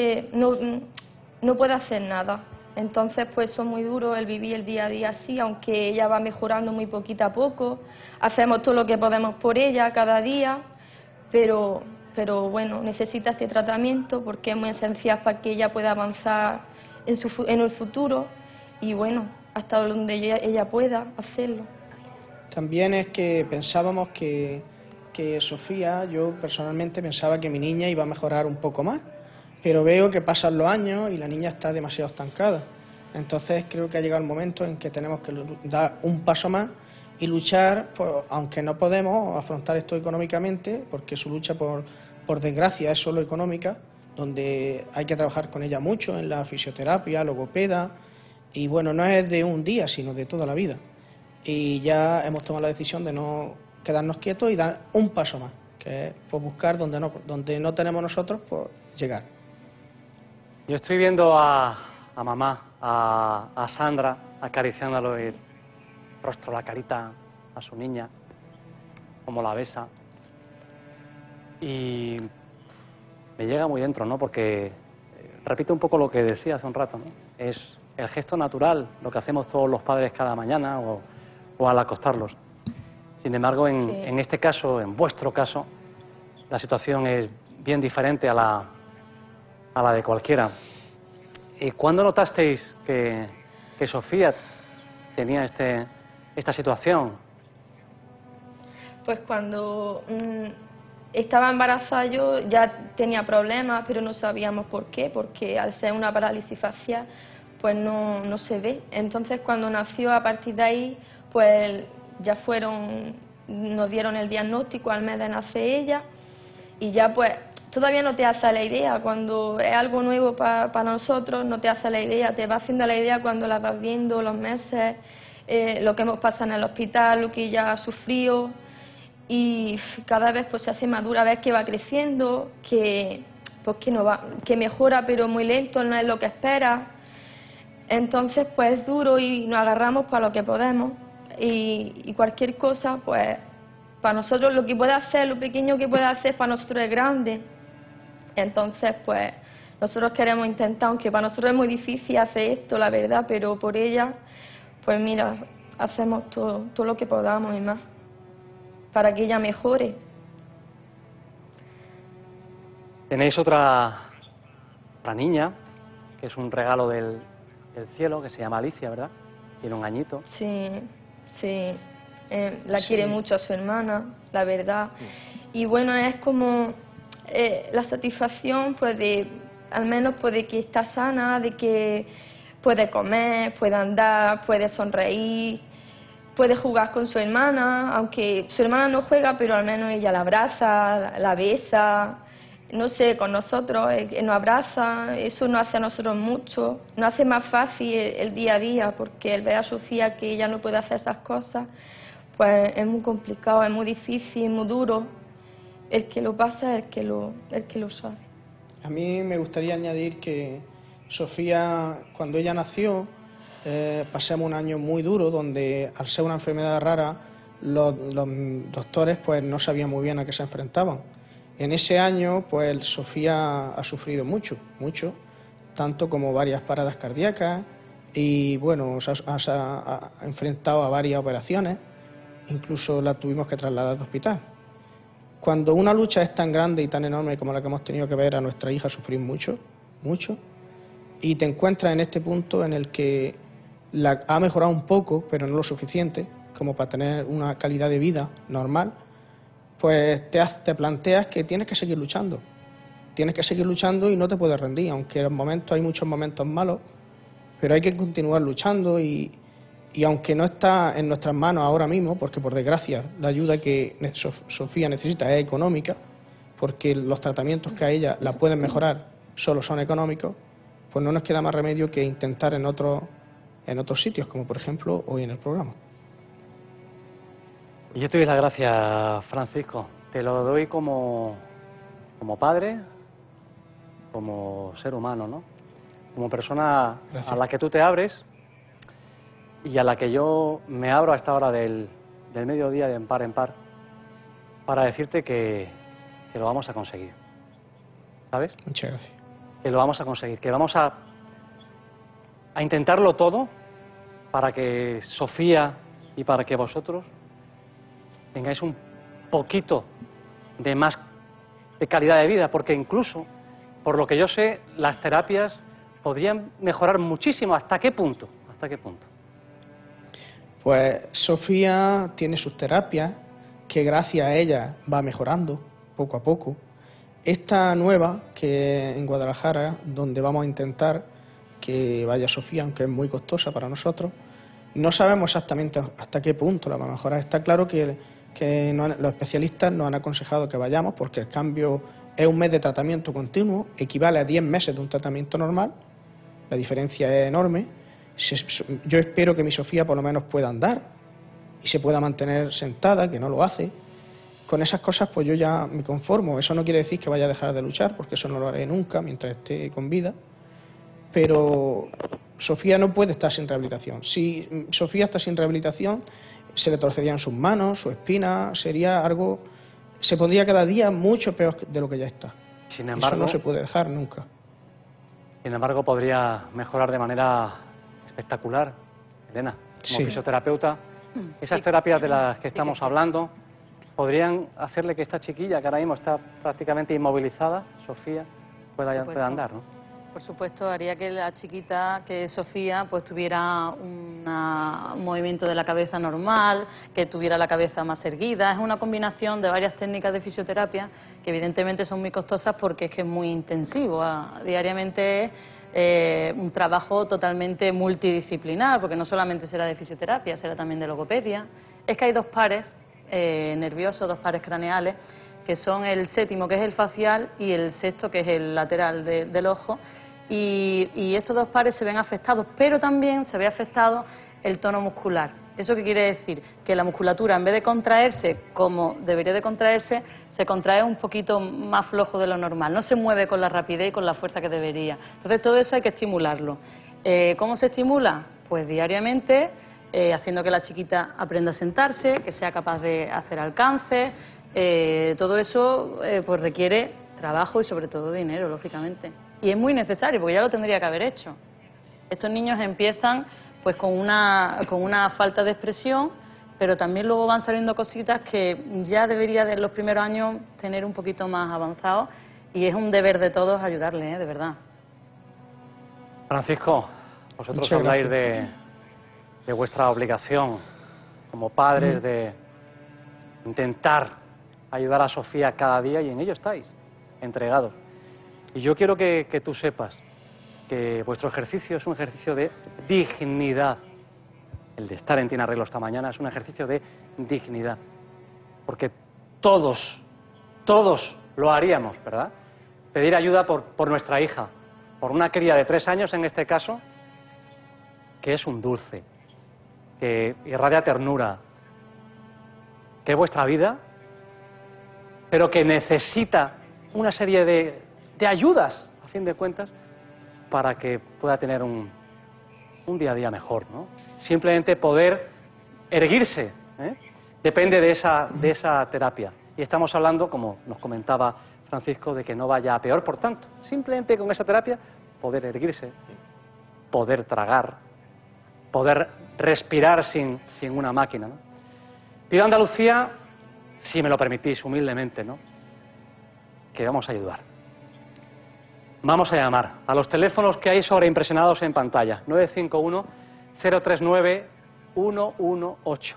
no puede hacer nada. Entonces, pues eso es muy duro el vivir el día a día así, aunque ella va mejorando muy poquito a poco. Hacemos todo lo que podemos por ella cada día, pero bueno, necesita este tratamiento porque es muy esencial para que ella pueda avanzar en el futuro y bueno, hasta donde ella pueda hacerlo. También es que pensábamos que Sofía, yo personalmente pensaba que mi niña iba a mejorar un poco más, pero veo que pasan los años y la niña está demasiado estancada. Entonces creo que ha llegado el momento en que tenemos que dar un paso más y luchar, pues, aunque no podemos afrontar esto económicamente, porque su lucha por desgracia es solo económica, donde hay que trabajar con ella mucho en la fisioterapia, logopeda, y bueno, no es de un día, sino de toda la vida. Y ya hemos tomado la decisión de no quedarnos quietos y dar un paso más, que es pues, buscar donde no tenemos nosotros, pues llegar. Yo estoy viendo a mamá, a Sandra, acariciándole el rostro, la carita a su niña, como la besa. Y me llega muy dentro, ¿no? Porque repito un poco lo que decía hace un rato, ¿no? Es el gesto natural, lo que hacemos todos los padres cada mañana o al acostarlos. Sin embargo, en este caso, en vuestro caso, la situación es bien diferente a la de cualquiera. ¿Cuándo notasteis que Sofía tenía esta situación? Pues cuando estaba embarazada yo ya tenía problemas, pero no sabíamos por qué, porque al ser una parálisis facial, pues no se ve. Entonces cuando nació, a partir de ahí, pues ya nos dieron el diagnóstico al mes de nacer ella, y ya pues todavía no te hace la idea, cuando es algo nuevo para nosotros, no te hace la idea, te va haciendo la idea cuando la vas viendo, los meses, lo que hemos pasado en el hospital, lo que ella ha sufrido, y cada vez pues se hace madura, ves que va creciendo, que mejora pero muy lento, no es lo que esperas. Entonces pues es duro y nos agarramos para lo que podemos, y cualquier cosa pues para nosotros lo que pueda hacer, lo pequeño que pueda hacer, para nosotros es grande. Entonces, pues, nosotros queremos intentar, aunque para nosotros es muy difícil hacer esto, la verdad, pero por ella, pues mira, hacemos todo lo que podamos y más, para que ella mejore. Tenéis otra niña, que es un regalo del cielo, que se llama Alicia, ¿verdad? Tiene un añito. Sí. La quiere mucho a su hermana, la verdad. Y bueno, es como la satisfacción, pues al menos pues, de que está sana, de que puede comer, puede andar, puede sonreír, puede jugar con su hermana, aunque su hermana no juega, pero al menos ella la abraza, la besa, no sé, con nosotros, nos abraza, eso nos hace a nosotros mucho, nos hace más fácil el día a día, porque el ver a Sofía que ella no puede hacer esas cosas, pues es muy complicado, es muy difícil, es muy duro. El que lo pasa es el que lo sabe. A mí me gustaría añadir que Sofía, cuando ella nació, pasamos un año muy duro, donde al ser una enfermedad rara, los doctores pues no sabían muy bien a qué se enfrentaban. En ese año, pues Sofía ha sufrido mucho, tanto como varias paradas cardíacas y bueno, se ha enfrentado a varias operaciones. Incluso la tuvimos que trasladar al hospital. Cuando una lucha es tan grande y tan enorme como la que hemos tenido que ver a nuestra hija sufrir mucho, y te encuentras en este punto en el que ha mejorado un poco, pero no lo suficiente, como para tener una calidad de vida normal, pues te planteas que tienes que seguir luchando. Tienes que seguir luchando y no te puedes rendir, aunque en momentos hay muchos momentos malos, pero hay que continuar luchando y Y aunque no está en nuestras manos ahora mismo, porque por desgracia la ayuda que Sofía necesita es económica, porque los tratamientos que a ella la pueden mejorar solo son económicos, pues no nos queda más remedio que intentar en otros sitios, como por ejemplo hoy en el programa. Y yo te doy las gracias, Francisco. Te lo doy como padre, como ser humano, ¿no? Como persona a la que tú te abres y a la que yo me abro a esta hora del mediodía, de par en par, para decirte que lo vamos a conseguir. ¿Sabes? Muchas gracias. Que lo vamos a conseguir, que vamos a intentarlo todo para que Sofía y para que vosotros tengáis un poquito de más de calidad de vida, porque incluso, por lo que yo sé, las terapias podrían mejorar muchísimo. ¿Hasta qué punto? ¿Hasta qué punto? Pues Sofía tiene sus terapias, que gracias a ella va mejorando poco a poco. Esta nueva, que en Guadalajara, donde vamos a intentar que vaya Sofía, aunque es muy costosa para nosotros, no sabemos exactamente hasta qué punto la va a mejorar. Está claro que los especialistas nos han aconsejado que vayamos, porque el cambio es un mes de tratamiento continuo, equivale a 10 meses de un tratamiento normal, la diferencia es enorme. Yo espero que mi Sofía por lo menos pueda andar y se pueda mantener sentada, que no lo hace. Con esas cosas pues yo ya me conformo. Eso no quiere decir que vaya a dejar de luchar, porque eso no lo haré nunca mientras esté con vida. Pero Sofía no puede estar sin rehabilitación. Si Sofía está sin rehabilitación, se le torcerían sus manos, su espina, sería algo... Se pondría cada día mucho peor de lo que ya está. Sin embargo, eso no se puede dejar nunca. Sin embargo, podría mejorar de manera espectacular, Elena, como fisioterapeuta. Esas terapias de las que estamos hablando podrían hacerle que esta chiquilla, que ahora mismo está prácticamente inmovilizada, Sofía, pueda andar, ¿no? Por supuesto, haría que la chiquita, que Sofía, pues tuviera un movimiento de la cabeza normal, que tuviera la cabeza más erguida. Es una combinación de varias técnicas de fisioterapia que evidentemente son muy costosas porque es que es muy intensivo. Diariamente es un trabajo totalmente multidisciplinar, porque no solamente será de fisioterapia, será también de logopedia. Es que hay dos pares nerviosos, dos pares craneales, que son el séptimo, que es el facial, y el sexto, que es el lateral del ojo. Y estos dos pares se ven afectados, pero también se ve afectado el tono muscular. ¿Eso qué quiere decir? Que la musculatura, en vez de contraerse como debería de contraerse, se contrae un poquito más flojo de lo normal. No se mueve con la rapidez y con la fuerza que debería. Entonces todo eso hay que estimularlo. ¿Cómo se estimula? Pues diariamente, haciendo que la chiquita aprenda a sentarse, que sea capaz de hacer alcance. Todo eso pues requiere trabajo y sobre todo dinero, lógicamente. Y es muy necesario, porque ya lo tendría que haber hecho. Estos niños empiezan pues con una falta de expresión, pero también luego van saliendo cositas que ya debería de los primeros años tener un poquito más avanzado, y es un deber de todos ayudarle, de verdad. Francisco, vosotros habláis de vuestra obligación como padres de intentar ayudar a Sofía cada día, y en ello estáis, entregados. Y yo quiero que tú sepas que vuestro ejercicio es un ejercicio de dignidad. El de estar en Tiene Arreglo esta mañana es un ejercicio de dignidad. Porque todos lo haríamos, ¿verdad? Pedir ayuda por nuestra hija, por una cría de 3 años en este caso, que es un dulce, que irradia ternura, que es vuestra vida, pero que necesita una serie de ayudas, a fin de cuentas, para que pueda tener un día a día mejor, ¿no? Simplemente poder erguirse, depende de esa terapia. Y estamos hablando, como nos comentaba Francisco, de que no vaya a peor, por tanto, simplemente con esa terapia poder erguirse, poder tragar, poder respirar sin una máquina, ¿no? Pido a Andalucía, si me lo permitís humildemente, ¿no?, que vamos a ayudar. Vamos a llamar a los teléfonos que hay sobreimpresionados en pantalla. 951-039-118.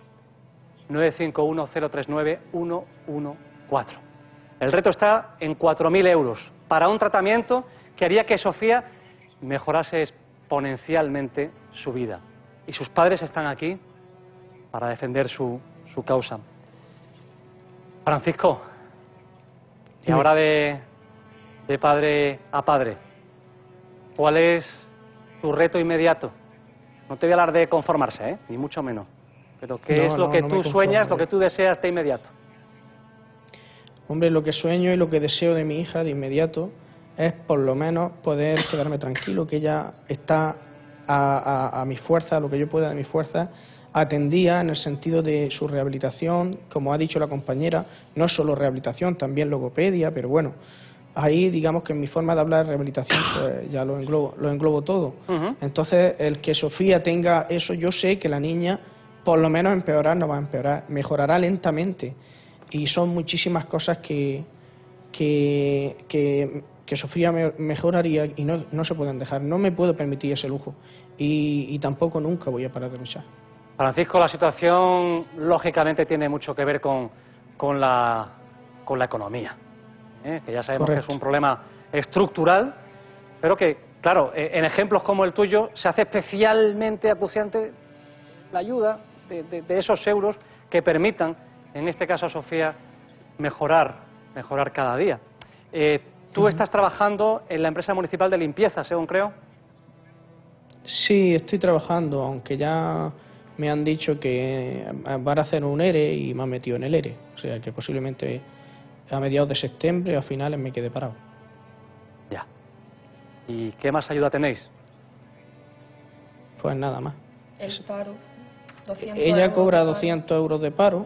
951-039-114. El reto está en 4.000 euros para un tratamiento que haría que Sofía mejorase exponencialmente su vida. y sus padres están aquí para defender su causa. Francisco, y ahora de padre a padre, ¿cuál es tu reto inmediato? No te voy a hablar de conformarse, ni mucho menos, pero ¿qué es lo que tú sueñas, lo que tú deseas de inmediato? Hombre, lo que sueño y lo que deseo de mi hija de inmediato es por lo menos poder quedarme tranquilo, que ella está a mi fuerza, a lo que yo pueda de mi fuerza, atendía en el sentido de su rehabilitación, como ha dicho la compañera, no solo rehabilitación, también logopedia, pero bueno, ahí digamos que en mi forma de hablar de rehabilitación pues ya lo englobo todo. Entonces, el que Sofía tenga eso, yo sé que la niña por lo menos empeorar no va a empeorar, mejorará lentamente, y son muchísimas cosas que Sofía mejoraría y no se pueden dejar. No me puedo permitir ese lujo y tampoco nunca voy a parar de luchar. Francisco, la situación lógicamente tiene mucho que ver con la economía, que ya sabemos que es un problema estructural, pero que, claro, en ejemplos como el tuyo se hace especialmente acuciante la ayuda de esos euros que permitan, en este caso a Sofía, mejorar cada día. Tú estás trabajando en la empresa municipal de limpieza, según creo. Sí, estoy trabajando, aunque ya me han dicho que van a hacer un ERE y me han metido en el ERE. O sea que posiblemente a mediados de septiembre o a finales me quede parado. Ya. ¿Y qué más ayuda tenéis? Pues nada más. El paro. 200 Ella cobra euros 200 euros de paro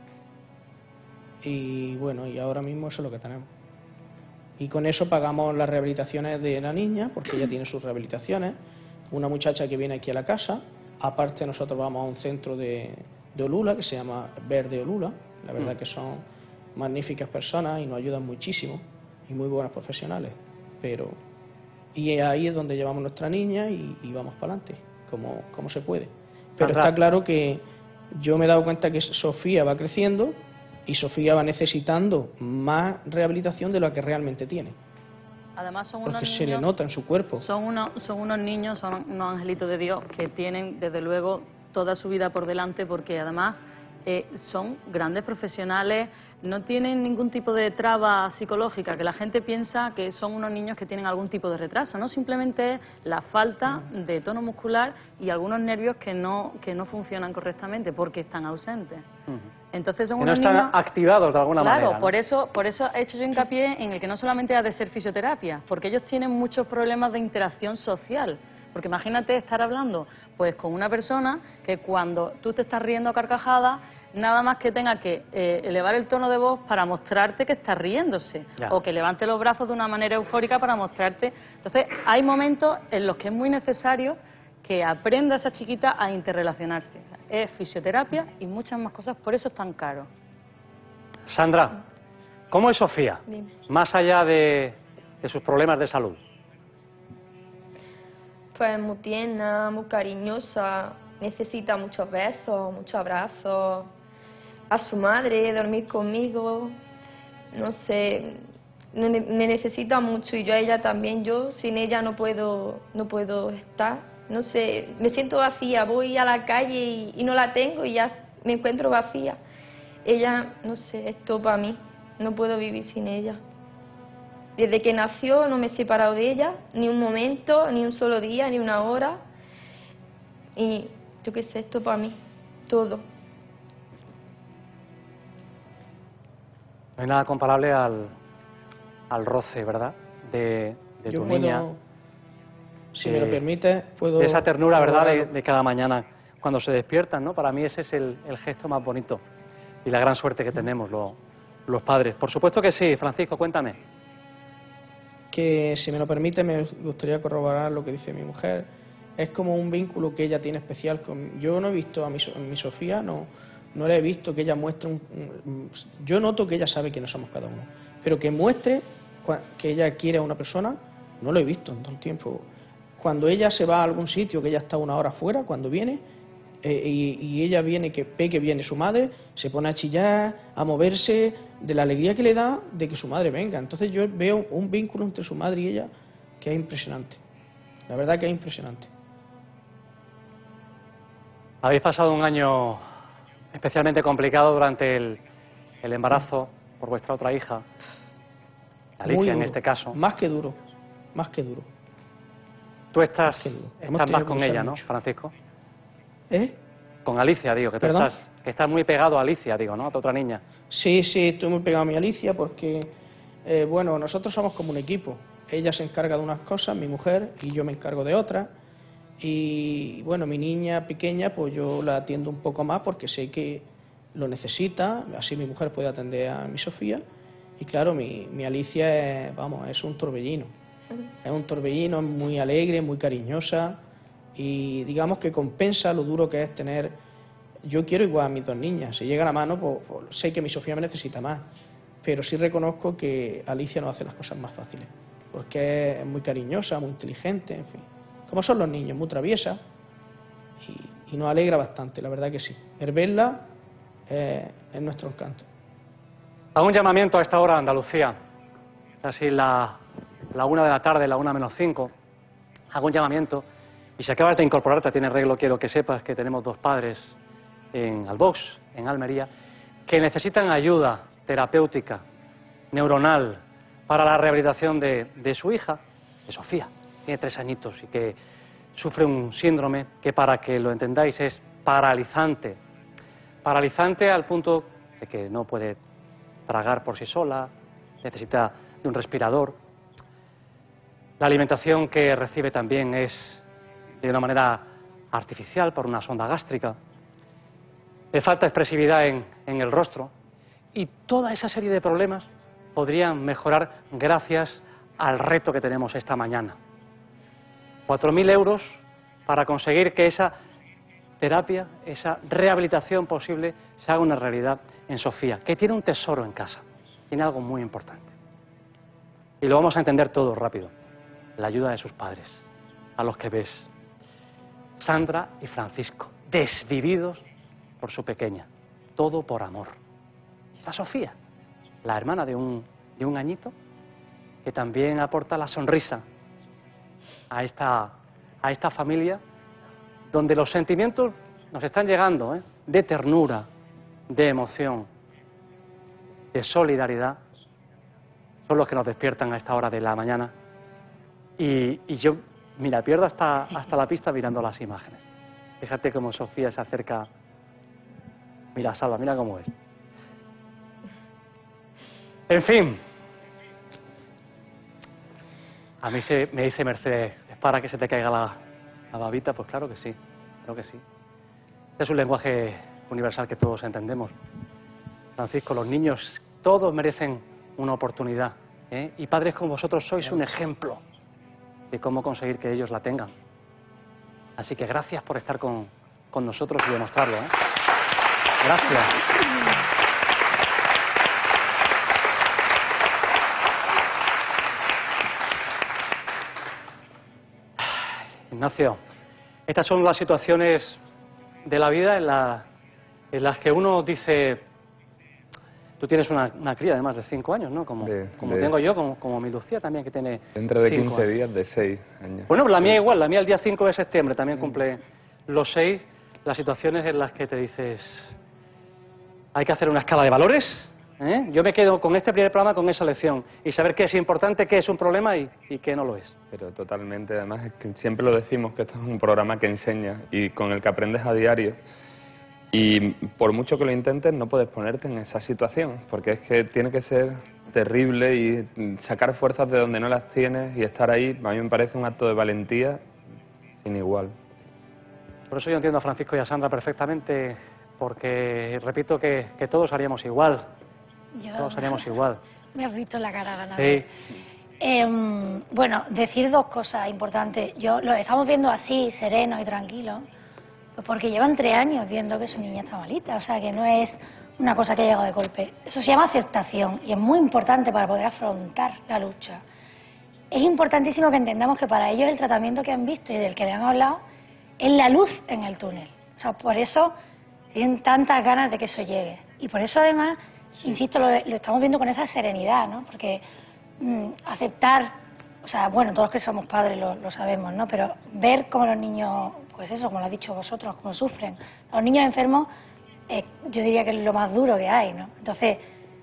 y bueno, y ahora mismo eso es lo que tenemos. Y con eso pagamos las rehabilitaciones de la niña, porque ella tiene sus rehabilitaciones, una muchacha que viene aquí a la casa, aparte nosotros vamos a un centro de Olula que se llama Verde Olula, la verdad que son magníficas personas y nos ayudan muchísimo y muy buenos profesionales, y ahí es donde llevamos nuestra niña y vamos para adelante, como se puede. Pero está claro que yo me he dado cuenta que Sofía va creciendo y Sofía va necesitando más rehabilitación de lo que realmente tiene. Además son porque unos niños, se le nota en su cuerpo. Son unos niños, son unos angelitos de Dios que tienen desde luego toda su vida por delante, porque además son grandes profesionales, no tienen ningún tipo de traba psicológica, que la gente piensa que son unos niños que tienen algún tipo de retraso, no, simplemente es la falta de tono muscular y algunos nervios que no funcionan correctamente porque están ausentes. Entonces son unos niños niños activados de alguna manera, ¿no? por eso he hecho yo hincapié en el que no solamente ha de ser fisioterapia, porque ellos tienen muchos problemas de interacción social. Porque imagínate estar hablando pues con una persona que cuando tú te estás riendo a carcajadas, nada más que tenga que elevar el tono de voz para mostrarte que está riéndose, o que levante los brazos de una manera eufórica para mostrarte. Entonces hay momentos en los que es muy necesario que aprenda esa chiquita a interrelacionarse. O sea, es fisioterapia y muchas más cosas, por eso es tan caro. Sandra, ¿cómo es Sofía? Dime. Más allá de sus problemas de salud. Pues muy tierna, muy cariñosa, necesita muchos besos, muchos abrazos, a su madre, dormir conmigo, no sé, me necesita mucho y yo a ella también. Yo sin ella no puedo estar, no sé, me siento vacía, voy a la calle y no la tengo y ya me encuentro vacía. Ella, no sé, es todo para mí, no puedo vivir sin ella. Desde que nació no me he separado de ella, ni un momento, ni un solo día, ni una hora. Y yo qué sé, esto para mí, todo. No hay nada comparable al roce, ¿verdad? De tu niña. Si me lo permite, puedo... De esa ternura, ¿verdad? De cada mañana cuando se despiertan, ¿no? Para mí ese es el gesto más bonito y la gran suerte que tenemos los padres. Por supuesto que sí. Francisco, cuéntame. Que si me lo permite me gustaría corroborar lo que dice mi mujer. Es como un vínculo que ella tiene especial con... Yo no he visto a mi Sofía, no la he visto que ella muestre yo noto que ella sabe quiénes somos cada uno, pero que muestre que ella quiere a una persona, no lo he visto en todo el tiempo. Cuando ella se va a algún sitio, que ella está una hora fuera, cuando viene y ella viene, que ve que viene su madre, se pone a chillar, a moverse, de la alegría que le da de que su madre venga. Entonces yo veo un vínculo entre su madre y ella que es impresionante. La verdad que es impresionante. Habéis pasado un año especialmente complicado durante el embarazo por vuestra otra hija, Alicia en este caso. Más que duro, más que duro. Tú estás más con ella, ¿no, Francisco? Con Alicia, digo, que tú estás muy pegado a Alicia, digo, ¿no? A tu otra niña. Sí, estoy muy pegado a mi Alicia porque, bueno, nosotros somos como un equipo. Ella se encarga de unas cosas, mi mujer, y yo me encargo de otras. Y, bueno, mi niña pequeña, pues yo la atiendo un poco más porque sé que lo necesita, así mi mujer puede atender a mi Sofía. Y claro, mi Alicia es un torbellino. Es un torbellino, muy alegre, muy cariñosa y digamos que compensa lo duro que es tener. Yo quiero igual a mis dos niñas. Si llega la mano, pues sé que mi Sofía me necesita más. Pero sí reconozco que Alicia nos hace las cosas más fáciles. Porque es muy cariñosa, muy inteligente, en fin. Como son los niños, muy traviesa. Y nos alegra bastante, la verdad que sí. El verla es nuestro encanto. Hago un llamamiento a esta hora, Andalucía. Casi la 1 de la tarde, la 1 menos 5. Hago un llamamiento. Y si acabas de incorporarte, tiene arreglo, quiero que sepas que tenemos 2 padres en Albox, en Almería, que necesitan ayuda terapéutica, neuronal, para la rehabilitación de su hija, de Sofía. Tiene 3 añitos y que sufre un síndrome que, para que lo entendáis, es paralizante. Paralizante al punto de que no puede tragar por sí sola, necesita de un respirador. La alimentación que recibe también es de una manera artificial, por una sonda gástrica. Le falta expresividad en el rostro. Y toda esa serie de problemas podrían mejorar gracias al reto que tenemos esta mañana. 4.000 euros para conseguir que esa terapia, esa rehabilitación posible, se haga una realidad en Sofía, que tiene un tesoro en casa, tiene algo muy importante. Y lo vamos a entender todo rápido. La ayuda de sus padres, a los que ves. Sandra y Francisco, desvividos por su pequeña, todo por amor. Y está Sofía, la hermana de un añito, que también aporta la sonrisa a esta familia, donde los sentimientos nos están llegando, de ternura, de emoción, de solidaridad, son los que nos despiertan a esta hora de la mañana. Y yo, mira, pierdo hasta la pista mirando las imágenes. Fíjate cómo Sofía se acerca. Mira, Salva, mira cómo es. En fin. A mí me dice Mercedes, ¿es para que se te caiga la babita? Pues claro que sí, creo que sí. Es un lenguaje universal que todos entendemos. Francisco, los niños todos merecen una oportunidad, y padres como vosotros sois un ejemplo de cómo conseguir que ellos la tengan. Así que gracias por estar con nosotros y demostrarlo. Gracias. Ignacio, estas son las situaciones de la vida en las que uno dice... Tú tienes una cría de más de 5 años, ¿no? Como tengo yo, como mi Lucía también, que tiene dentro de 15 años. días, de 6 años. Bueno, la mía igual, la mía el día 5 de septiembre también cumple los 6. Las situaciones en las que te dices, hay que hacer una escala de valores. Yo me quedo con este primer programa con esa lección y saber qué es importante, qué es un problema y qué no lo es. Pero totalmente, además es que siempre lo decimos, que esto es un programa que enseña y con el que aprendes a diario. Y por mucho que lo intentes, no puedes ponerte en esa situación, porque es que tiene que ser terrible y sacar fuerzas de donde no las tienes y estar ahí, a mí me parece un acto de valentía sin igual. Por eso yo entiendo a Francisco y a Sandra perfectamente, porque repito que todos haríamos igual. Todos haríamos igual. Me has visto la cara ganada. Sí. Bueno, decir 2 cosas importantes. Lo estamos viendo así, sereno y tranquilo. Porque llevan 3 años viendo que su niña está malita, o sea que no es una cosa que ha llegado de golpe. Eso se llama aceptación y es muy importante para poder afrontar la lucha. Es importantísimo que entendamos que para ellos el tratamiento que han visto y del que le han hablado es la luz en el túnel. O sea, por eso tienen tantas ganas de que eso llegue. Y por eso además, insisto, lo estamos viendo con esa serenidad, ¿no? Porque aceptar, o sea, bueno, todos los que somos padres lo sabemos, ¿no? Pero ver cómo los niños pues eso, como lo habéis dicho vosotros, cómo sufren. Los niños enfermos, yo diría que es lo más duro que hay, ¿no? Entonces,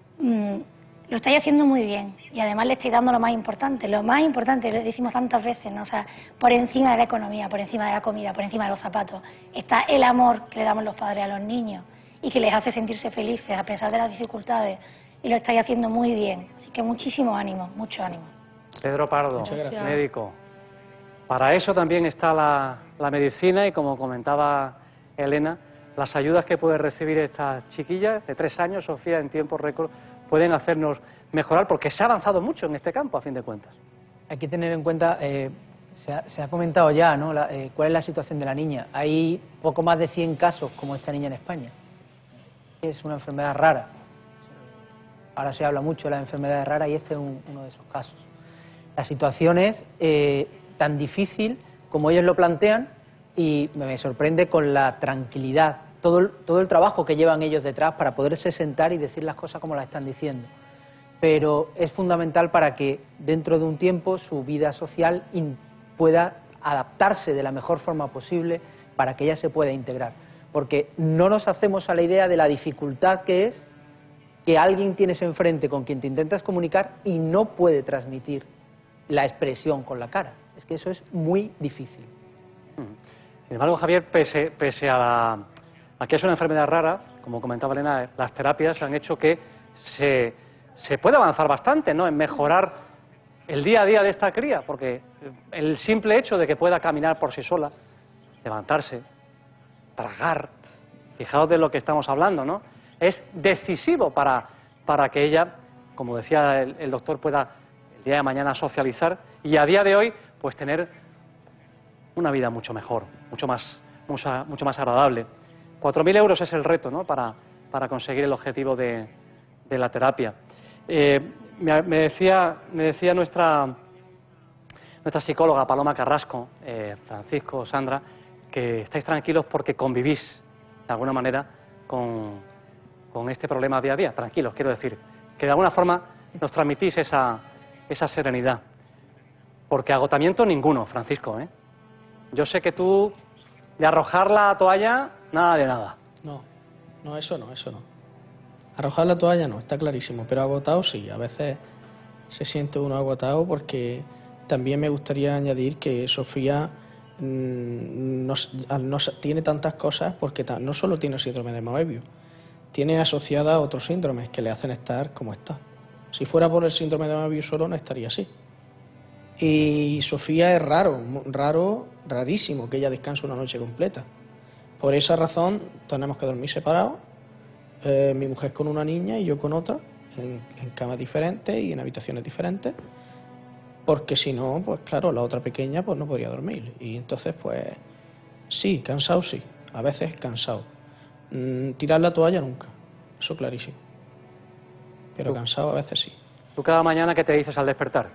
lo estáis haciendo muy bien y además le estáis dando lo más importante, lo decimos tantas veces, ¿no? O sea, por encima de la economía, por encima de la comida, por encima de los zapatos, está el amor que le damos los padres a los niños y que les hace sentirse felices a pesar de las dificultades, y lo estáis haciendo muy bien, así que muchísimo ánimo, mucho ánimo. Pedro Pardo, médico. Para eso también está la medicina y, como comentaba Elena, las ayudas que puede recibir esta chiquilla de 3 años, Sofía, en tiempo récord, pueden hacernos mejorar, porque se ha avanzado mucho en este campo, a fin de cuentas. Hay que tener en cuenta, se ha comentado ya, ¿no? Cuál es la situación de la niña. Hay poco más de 100 casos como esta niña en España. Es una enfermedad rara. Ahora se habla mucho de las enfermedades raras y este es uno de esos casos. La situación es tan difícil como ellos lo plantean, y me sorprende con la tranquilidad, todo el trabajo que llevan ellos detrás para poderse sentar y decir las cosas como las están diciendo. Pero es fundamental para que dentro de un tiempo su vida social pueda adaptarse de la mejor forma posible para que ella se pueda integrar. Porque no nos hacemos a la idea de la dificultad que es que alguien tienes enfrente con quien te intentas comunicar y no puede transmitir la expresión con la cara. Es que eso es muy difícil. Sin embargo, Javier, pese a que es una enfermedad rara, como comentaba Elena, las terapias han hecho que se pueda avanzar bastante, ¿no?, en mejorar el día a día de esta cría, porque el simple hecho de que pueda caminar por sí sola, levantarse, tragar, fijaos de lo que estamos hablando, ¿no?, es decisivo para que ella, como decía el doctor, pueda el día de mañana socializar y a día de hoy pues tener una vida mucho mejor, mucho más agradable. 4.000 euros es el reto, ¿no?, para conseguir el objetivo de la terapia. Me decía nuestra psicóloga Paloma Carrasco, Francisco, Sandra, que estáis tranquilos porque convivís de alguna manera con este problema día a día. Tranquilos, quiero decir, que de alguna forma nos transmitís esa serenidad. Porque agotamiento ninguno, Francisco, ¿eh? Yo sé que tú, de arrojar la toalla, nada de nada. No, eso no. Arrojar la toalla no, está clarísimo, pero agotado sí, a veces se siente uno agotado, porque también me gustaría añadir que Sofía tiene tantas cosas porque no solo tiene síndrome de Moebius, tiene asociada otros síndromes que le hacen estar como está. Si fuera por el síndrome de Moebius solo no estaría así. Y Sofía es rarísimo que ella descanse una noche completa. Por esa razón tenemos que dormir separados, mi mujer con una niña y yo con otra, en camas diferentes y en habitaciones diferentes, porque si no, pues claro, la otra pequeña pues no podría dormir. Y entonces pues sí, cansado sí, a veces cansado. Tirar la toalla nunca, eso clarísimo. Pero cansado a veces sí. ¿Tú cada mañana qué te dices al despertar?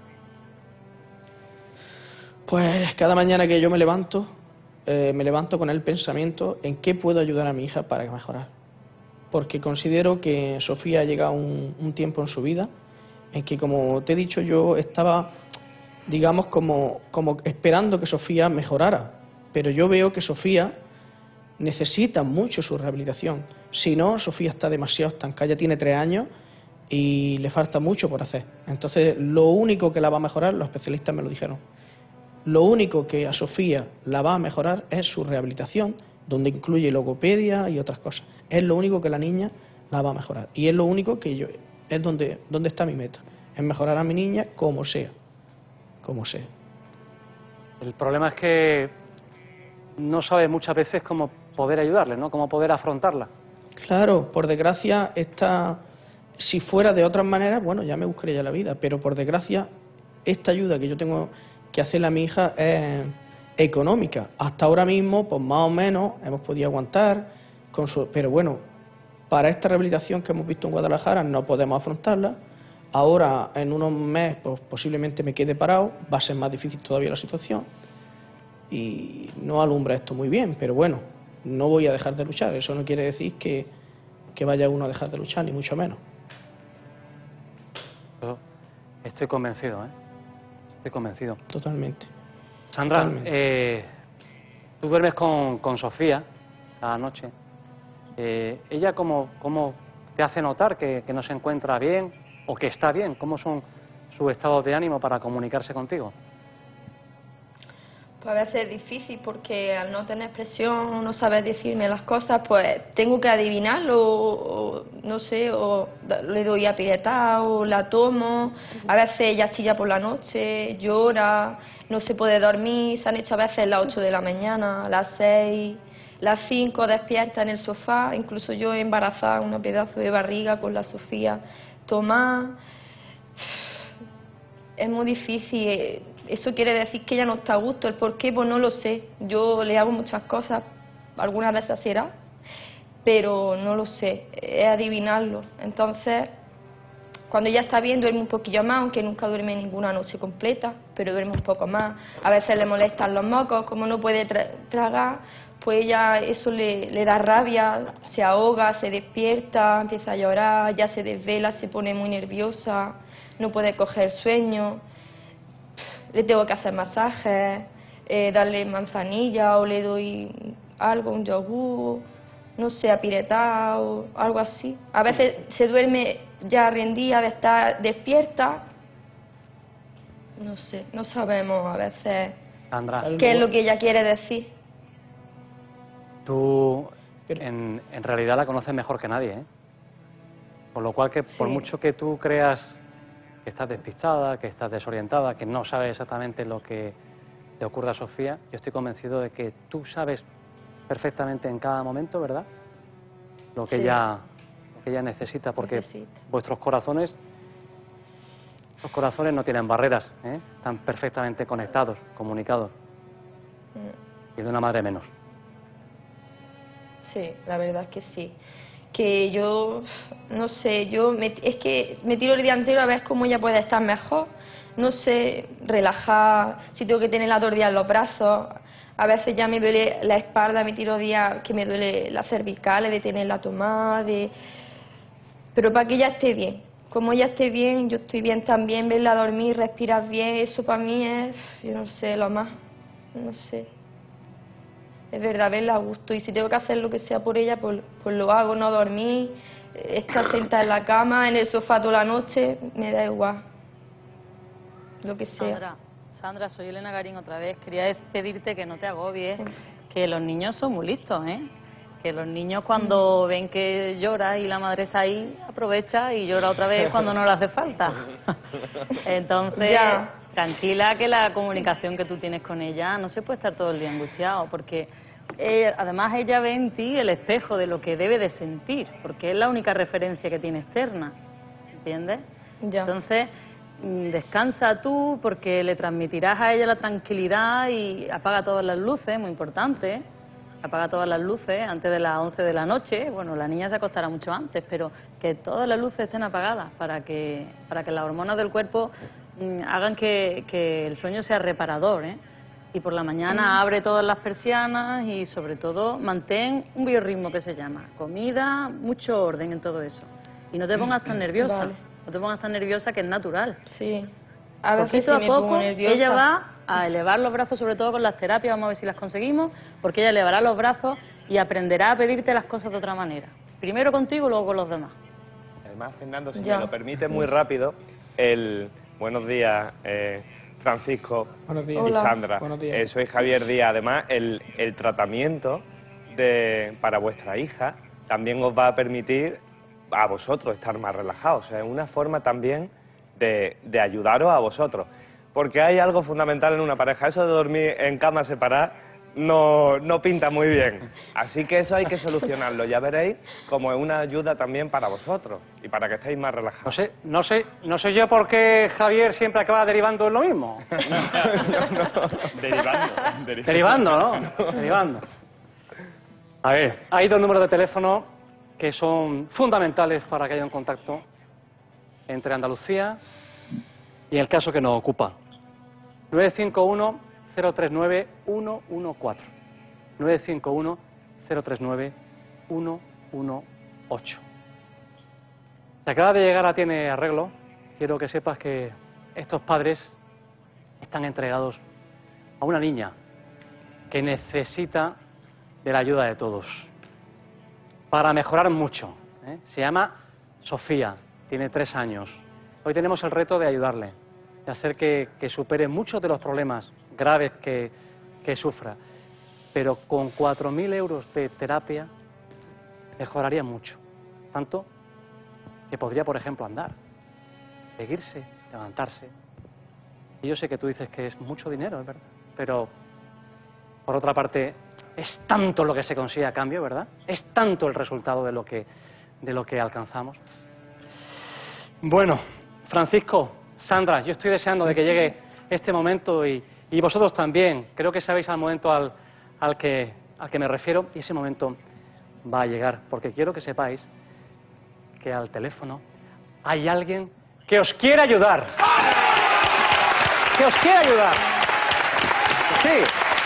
Pues cada mañana que yo me levanto con el pensamiento en qué puedo ayudar a mi hija para mejorar. Porque considero que Sofía ha llegado un tiempo en su vida en que, como te he dicho, yo estaba, digamos, como esperando que Sofía mejorara. Pero yo veo que Sofía necesita mucho su rehabilitación. Si no, Sofía está demasiado estancada, ya tiene 3 años y le falta mucho por hacer. Entonces, lo único que la va a mejorar, los especialistas me lo dijeron, lo único que a Sofía la va a mejorar es su rehabilitación, donde incluye logopedia y otras cosas. Es lo único que la niña la va a mejorar. Y es lo único que es donde está mi meta, es mejorar a mi niña como sea. El problema es que no sabe muchas veces cómo poder ayudarle, ¿no?, cómo poder afrontarla. Claro, por desgracia, si fuera de otras maneras, bueno, ya me buscaría ya la vida, pero por desgracia, esta ayuda que yo tengo que hacerle a mi hija es económica. Hasta ahora mismo, pues más o menos hemos podido aguantar, pero bueno, para esta rehabilitación que hemos visto en Guadalajara no podemos afrontarla. Ahora, en unos meses, pues posiblemente me quede parado, va a ser más difícil todavía la situación y no alumbra esto muy bien, pero bueno, no voy a dejar de luchar. Eso no quiere decir que vaya uno a dejar de luchar, ni mucho menos. Yo estoy convencido, Estoy convencido. Totalmente. Sandra, Totalmente. Tú duermes con Sofía cada noche. ¿Ella cómo te hace notar que no se encuentra bien o que está bien? ¿Cómo son sus estados de ánimo para comunicarse contigo? Pues a veces es difícil porque al no tener expresión, no saber decirme las cosas, pues tengo que adivinarlo, o no sé, o le doy a piretar, o la tomo. A veces ella chilla por la noche, llora, no se puede dormir, se han hecho a veces las 8 de la mañana, las 6, las 5 despierta en el sofá, incluso yo embarazada, un pedazo de barriga con la Sofía, tomar. Es muy difícil. Eso quiere decir que ella no está a gusto. ¿El por qué? Pues no lo sé. Yo le hago muchas cosas, algunas de esas será, pero no lo sé, es adivinarlo. Entonces, cuando ella está bien, duerme un poquillo más, aunque nunca duerme ninguna noche completa, pero duerme un poco más. A veces le molestan los mocos, como no puede tragar, pues ella eso le da rabia, se ahoga, se despierta, empieza a llorar, ya se desvela, se pone muy nerviosa, no puede coger sueño. Le tengo que hacer masajes, darle manzanilla o le doy algo, un yogur, no sé, apiretado, algo así. A veces se duerme ya rendida de estar despierta. No sé, no sabemos a veces Sandra, qué es lo que ella quiere decir. Tú en realidad la conoces mejor que nadie, ¿eh? Por lo cual que por mucho que tú creas que estás despistada, que estás desorientada, que no sabes exactamente lo que le ocurre a Sofía, yo estoy convencido de que tú sabes perfectamente en cada momento, ¿verdad?, lo que ella necesita, porque vuestros corazones, los corazones no tienen barreras, ¿eh? Están perfectamente conectados, comunicados, y de una madre menos. Sí, la verdad es que sí. Que yo, no sé, es que me tiro el día entero a ver cómo ella puede estar mejor. No sé, relajar, si tengo que tenerla todo el día en los brazos. A veces ya me duele la espalda, me tiro días que me duele las cervicales de tenerla tomada, pero para que ella esté bien. Como ella esté bien, yo estoy bien también, verla dormir, respirar bien, eso para mí es, yo no sé, lo más, no sé. Es verdad, verla a gusto, y si tengo que hacer lo que sea por ella, pues lo hago, no dormir, estar sentada en la cama, en el sofá toda la noche, me da igual, lo que sea. Sandra, soy Elena Garín otra vez. Quería pedirte que no te agobies, que los niños son muy listos, ¿eh? Que los niños cuando ven que llora y la madre está ahí, aprovecha y llora otra vez cuando no le hace falta. Entonces, tranquila, que la comunicación que tú tienes con ella no se puede estar todo el día angustiado, porque además ella ve en ti el espejo de lo que debe de sentir, porque es la única referencia que tiene externa, ¿entiendes? Entonces, descansa tú, porque le transmitirás a ella la tranquilidad, y apaga todas las luces, muy importante, apaga todas las luces antes de las 11 de la noche. Bueno, la niña se acostará mucho antes, pero que todas las luces estén apagadas para que las hormonas del cuerpo hagan que el sueño sea reparador, ¿eh? Y por la mañana abre todas las persianas y sobre todo mantén un biorritmo que se llama comida, mucho orden en todo eso. Y no te pongas tan nerviosa. Vale. No te pongas tan nerviosa, que es natural. Sí. A veces Poquito sí a me poco pongo nerviosa. ella va a elevar los brazos, sobre todo con las terapias, vamos a ver si las conseguimos, porque ella elevará los brazos y aprenderá a pedirte las cosas de otra manera. Primero contigo, luego con los demás. Además, Fernando, si me lo permite muy rápido, buenos días, Francisco. Buenos días. Y Sandra. Buenos días. Soy Javier Díaz. Además, el tratamiento para vuestra hija también os va a permitir a vosotros estar más relajados. O sea, es una forma también de ayudaros a vosotros. Porque hay algo fundamental en una pareja. Eso de dormir en cama separada no pinta muy bien. Así que eso hay que solucionarlo. Ya veréis como es una ayuda también para vosotros y para que estéis más relajados. No sé yo por qué Javier siempre acaba derivando en lo mismo. Derivando, ¿no? Derivando. A ver, hay dos números de teléfono que son fundamentales para que haya un contacto entre Andalucía y el caso que nos ocupa. 951-039-114. 951-039-118. Se acaba de llegar a Tiene Arreglo. Quiero que sepas que estos padres están entregados a una niña que necesita de la ayuda de todos para mejorar mucho. Se llama Sofía, tiene 3 años. Hoy tenemos el reto de ayudarle, de hacer que supere muchos de los problemas graves que sufra. Pero con 4.000 euros de terapia mejoraría mucho. Tanto que podría, por ejemplo, andar, seguirse, levantarse. Y yo sé que tú dices que es mucho dinero, es verdad. Pero, por otra parte, es tanto lo que se consigue a cambio, ¿verdad? Es tanto el resultado de lo que alcanzamos. Bueno, Francisco, Sandra, yo estoy deseando de que llegue este momento y vosotros también. Creo que sabéis al momento al que me refiero, y ese momento va a llegar, porque quiero que sepáis que al teléfono hay alguien que os quiere ayudar. Que os quiere ayudar. Sí.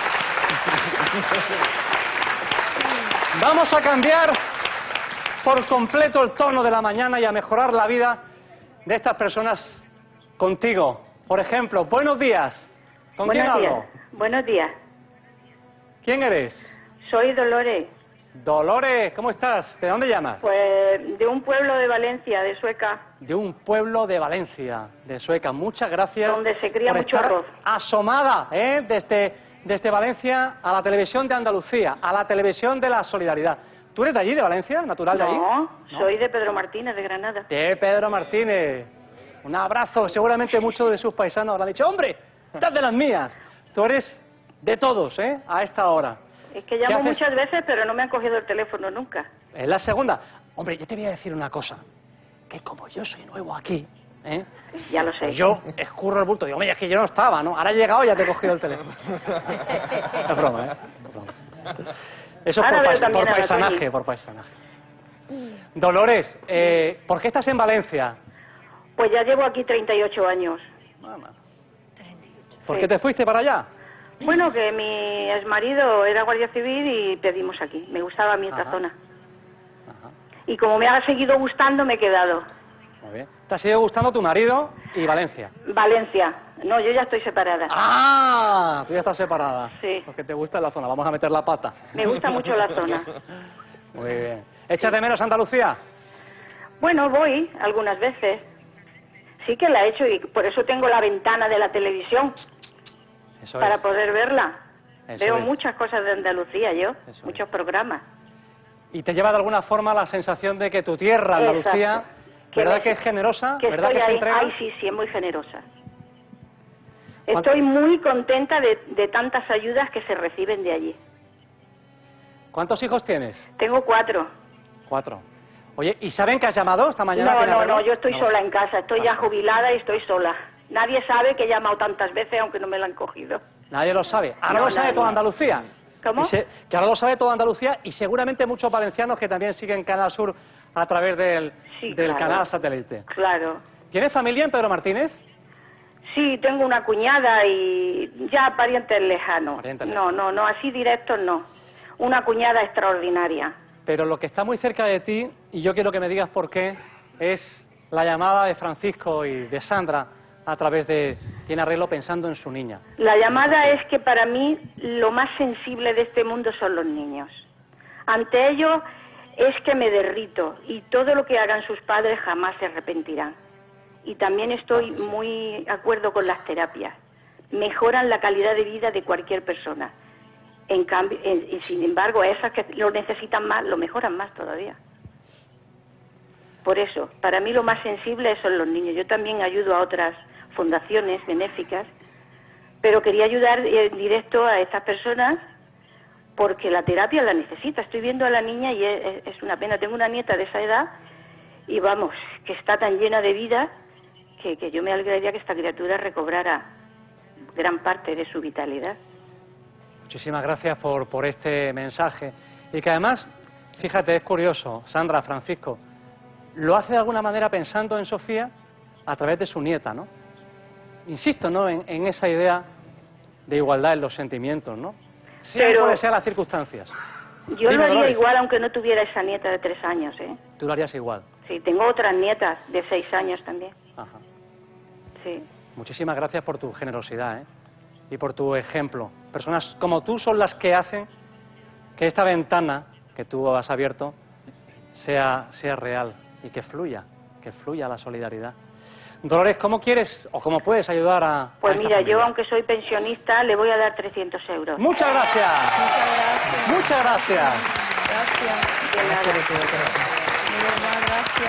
Vamos a cambiar por completo el tono de la mañana y a mejorar la vida de estas personas contigo. Por ejemplo, buenos días. ¿Con quién hablo? Buenos días. ¿Quién eres? Soy Dolores. Dolores, ¿cómo estás? ¿De dónde llamas? Pues de un pueblo de Valencia, de Sueca. De un pueblo de Valencia, de Sueca. Muchas gracias. Donde se cría por mucho estar arroz. Asomada, desde Valencia a la televisión de Andalucía, a la televisión de la solidaridad. ¿Tú eres de allí, de Valencia? ¿Natural de allí? No, soy de Pedro Martínez, de Granada. De Pedro Martínez. Un abrazo. Seguramente muchos de sus paisanos habrán dicho, ¡hombre, estás de las mías! Tú eres de todos, a esta hora. Es que llamo muchas veces, pero no me han cogido el teléfono nunca. Es la segunda. Hombre, yo te voy a decir una cosa, que como yo soy nuevo aquí, ya lo sé. Pues yo escurro el bulto. Digo, oye, es que yo no estaba, ¿no? Ahora he llegado y ya te he cogido el teléfono. Es broma, Es broma. Eso es por paisanaje. Dolores, ¿por qué estás en Valencia? Pues ya llevo aquí 38 años. ¿Por qué te fuiste para allá? Bueno, que mi exmarido era guardia civil y pedimos aquí. Me gustaba a mí esta zona. Y como me ha seguido gustando, me he quedado. Muy bien. ¿Te ha seguido gustando tu marido y Valencia? Valencia. No, yo ya estoy separada. ¡Ah! Tú ya estás separada. Sí. Porque te gusta la zona. Vamos a meter la pata. Me gusta mucho la zona. Muy bien. ¿Echas de menos Andalucía? Bueno, voy algunas veces. Sí que la he hecho y por eso tengo la ventana de la televisión. Eso para es. poder verla. Eso Veo es. muchas cosas de Andalucía yo, Eso muchos programas. Y te lleva de alguna forma la sensación de que tu tierra, Andalucía, Exacto. ¿verdad que es generosa? Que ¿Verdad estoy que se ahí. entrega? Ay, sí, sí, es muy generosa. Estoy muy contenta de tantas ayudas que se reciben de allí. ¿Cuántos hijos tienes? Tengo 4. 4. Oye, ¿y saben que has llamado esta mañana? No, yo estoy sola en casa, estoy ya jubilada y estoy sola. Nadie sabe que he llamado tantas veces aunque no me la han cogido. Nadie lo sabe. Ahora lo sabe toda Andalucía. ¿Cómo? Que ahora lo sabe toda Andalucía y seguramente muchos valencianos que también siguen Canal Sur a través del claro. canal satélite. Claro. ¿Tienes familia en Pedro Martínez? Sí, tengo una cuñada y ya parientes lejanos. No, así directos no. Una cuñada extraordinaria. Pero lo que está muy cerca de ti, y yo quiero que me digas por qué, es la llamada de Francisco y de Sandra a través de Tiene Arreglo pensando en su niña. La llamada es que para mí lo más sensible de este mundo son los niños. Ante ellos es que me derrito y todo lo que hagan sus padres jamás se arrepentirán. Y también estoy muy de acuerdo con las terapias. Mejoran la calidad de vida de cualquier persona. En cambio, sin embargo, a esas que lo necesitan más, lo mejoran más todavía. Por eso, para mí lo más sensible son los niños. Yo también ayudo a otras fundaciones benéficas, pero quería ayudar en directo a estas personas porque la terapia la necesita. Estoy viendo a la niña y es una pena. Tengo una nieta de esa edad y vamos, que está tan llena de vida que yo me alegraría que esta criatura recobrara gran parte de su vitalidad. Muchísimas gracias por este mensaje. Y que además, fíjate, es curioso, Sandra, Francisco, lo hace de alguna manera pensando en Sofía a través de su nieta, ¿no? Insisto, ¿no?, en esa idea de igualdad en los sentimientos, ¿no? Pero puede ser las circunstancias. Yo lo haría igual aunque no tuviera esa nieta de 3 años, ¿eh? Tú lo harías igual. Sí, tengo otras nietas de 6 años también. Ajá. Sí. Muchísimas gracias por tu generosidad, ¿eh? y por tu ejemplo. Personas como tú son las que hacen que esta ventana que tú has abierto sea real y que fluya la solidaridad. Dolores, ¿cómo quieres o cómo puedes ayudar a Pues esta mira, familia? yo aunque soy pensionista, le voy a dar 300 euros. ¡Muchas gracias! ¡Muchas gracias! Gracias. De nada. De verdad, gracias.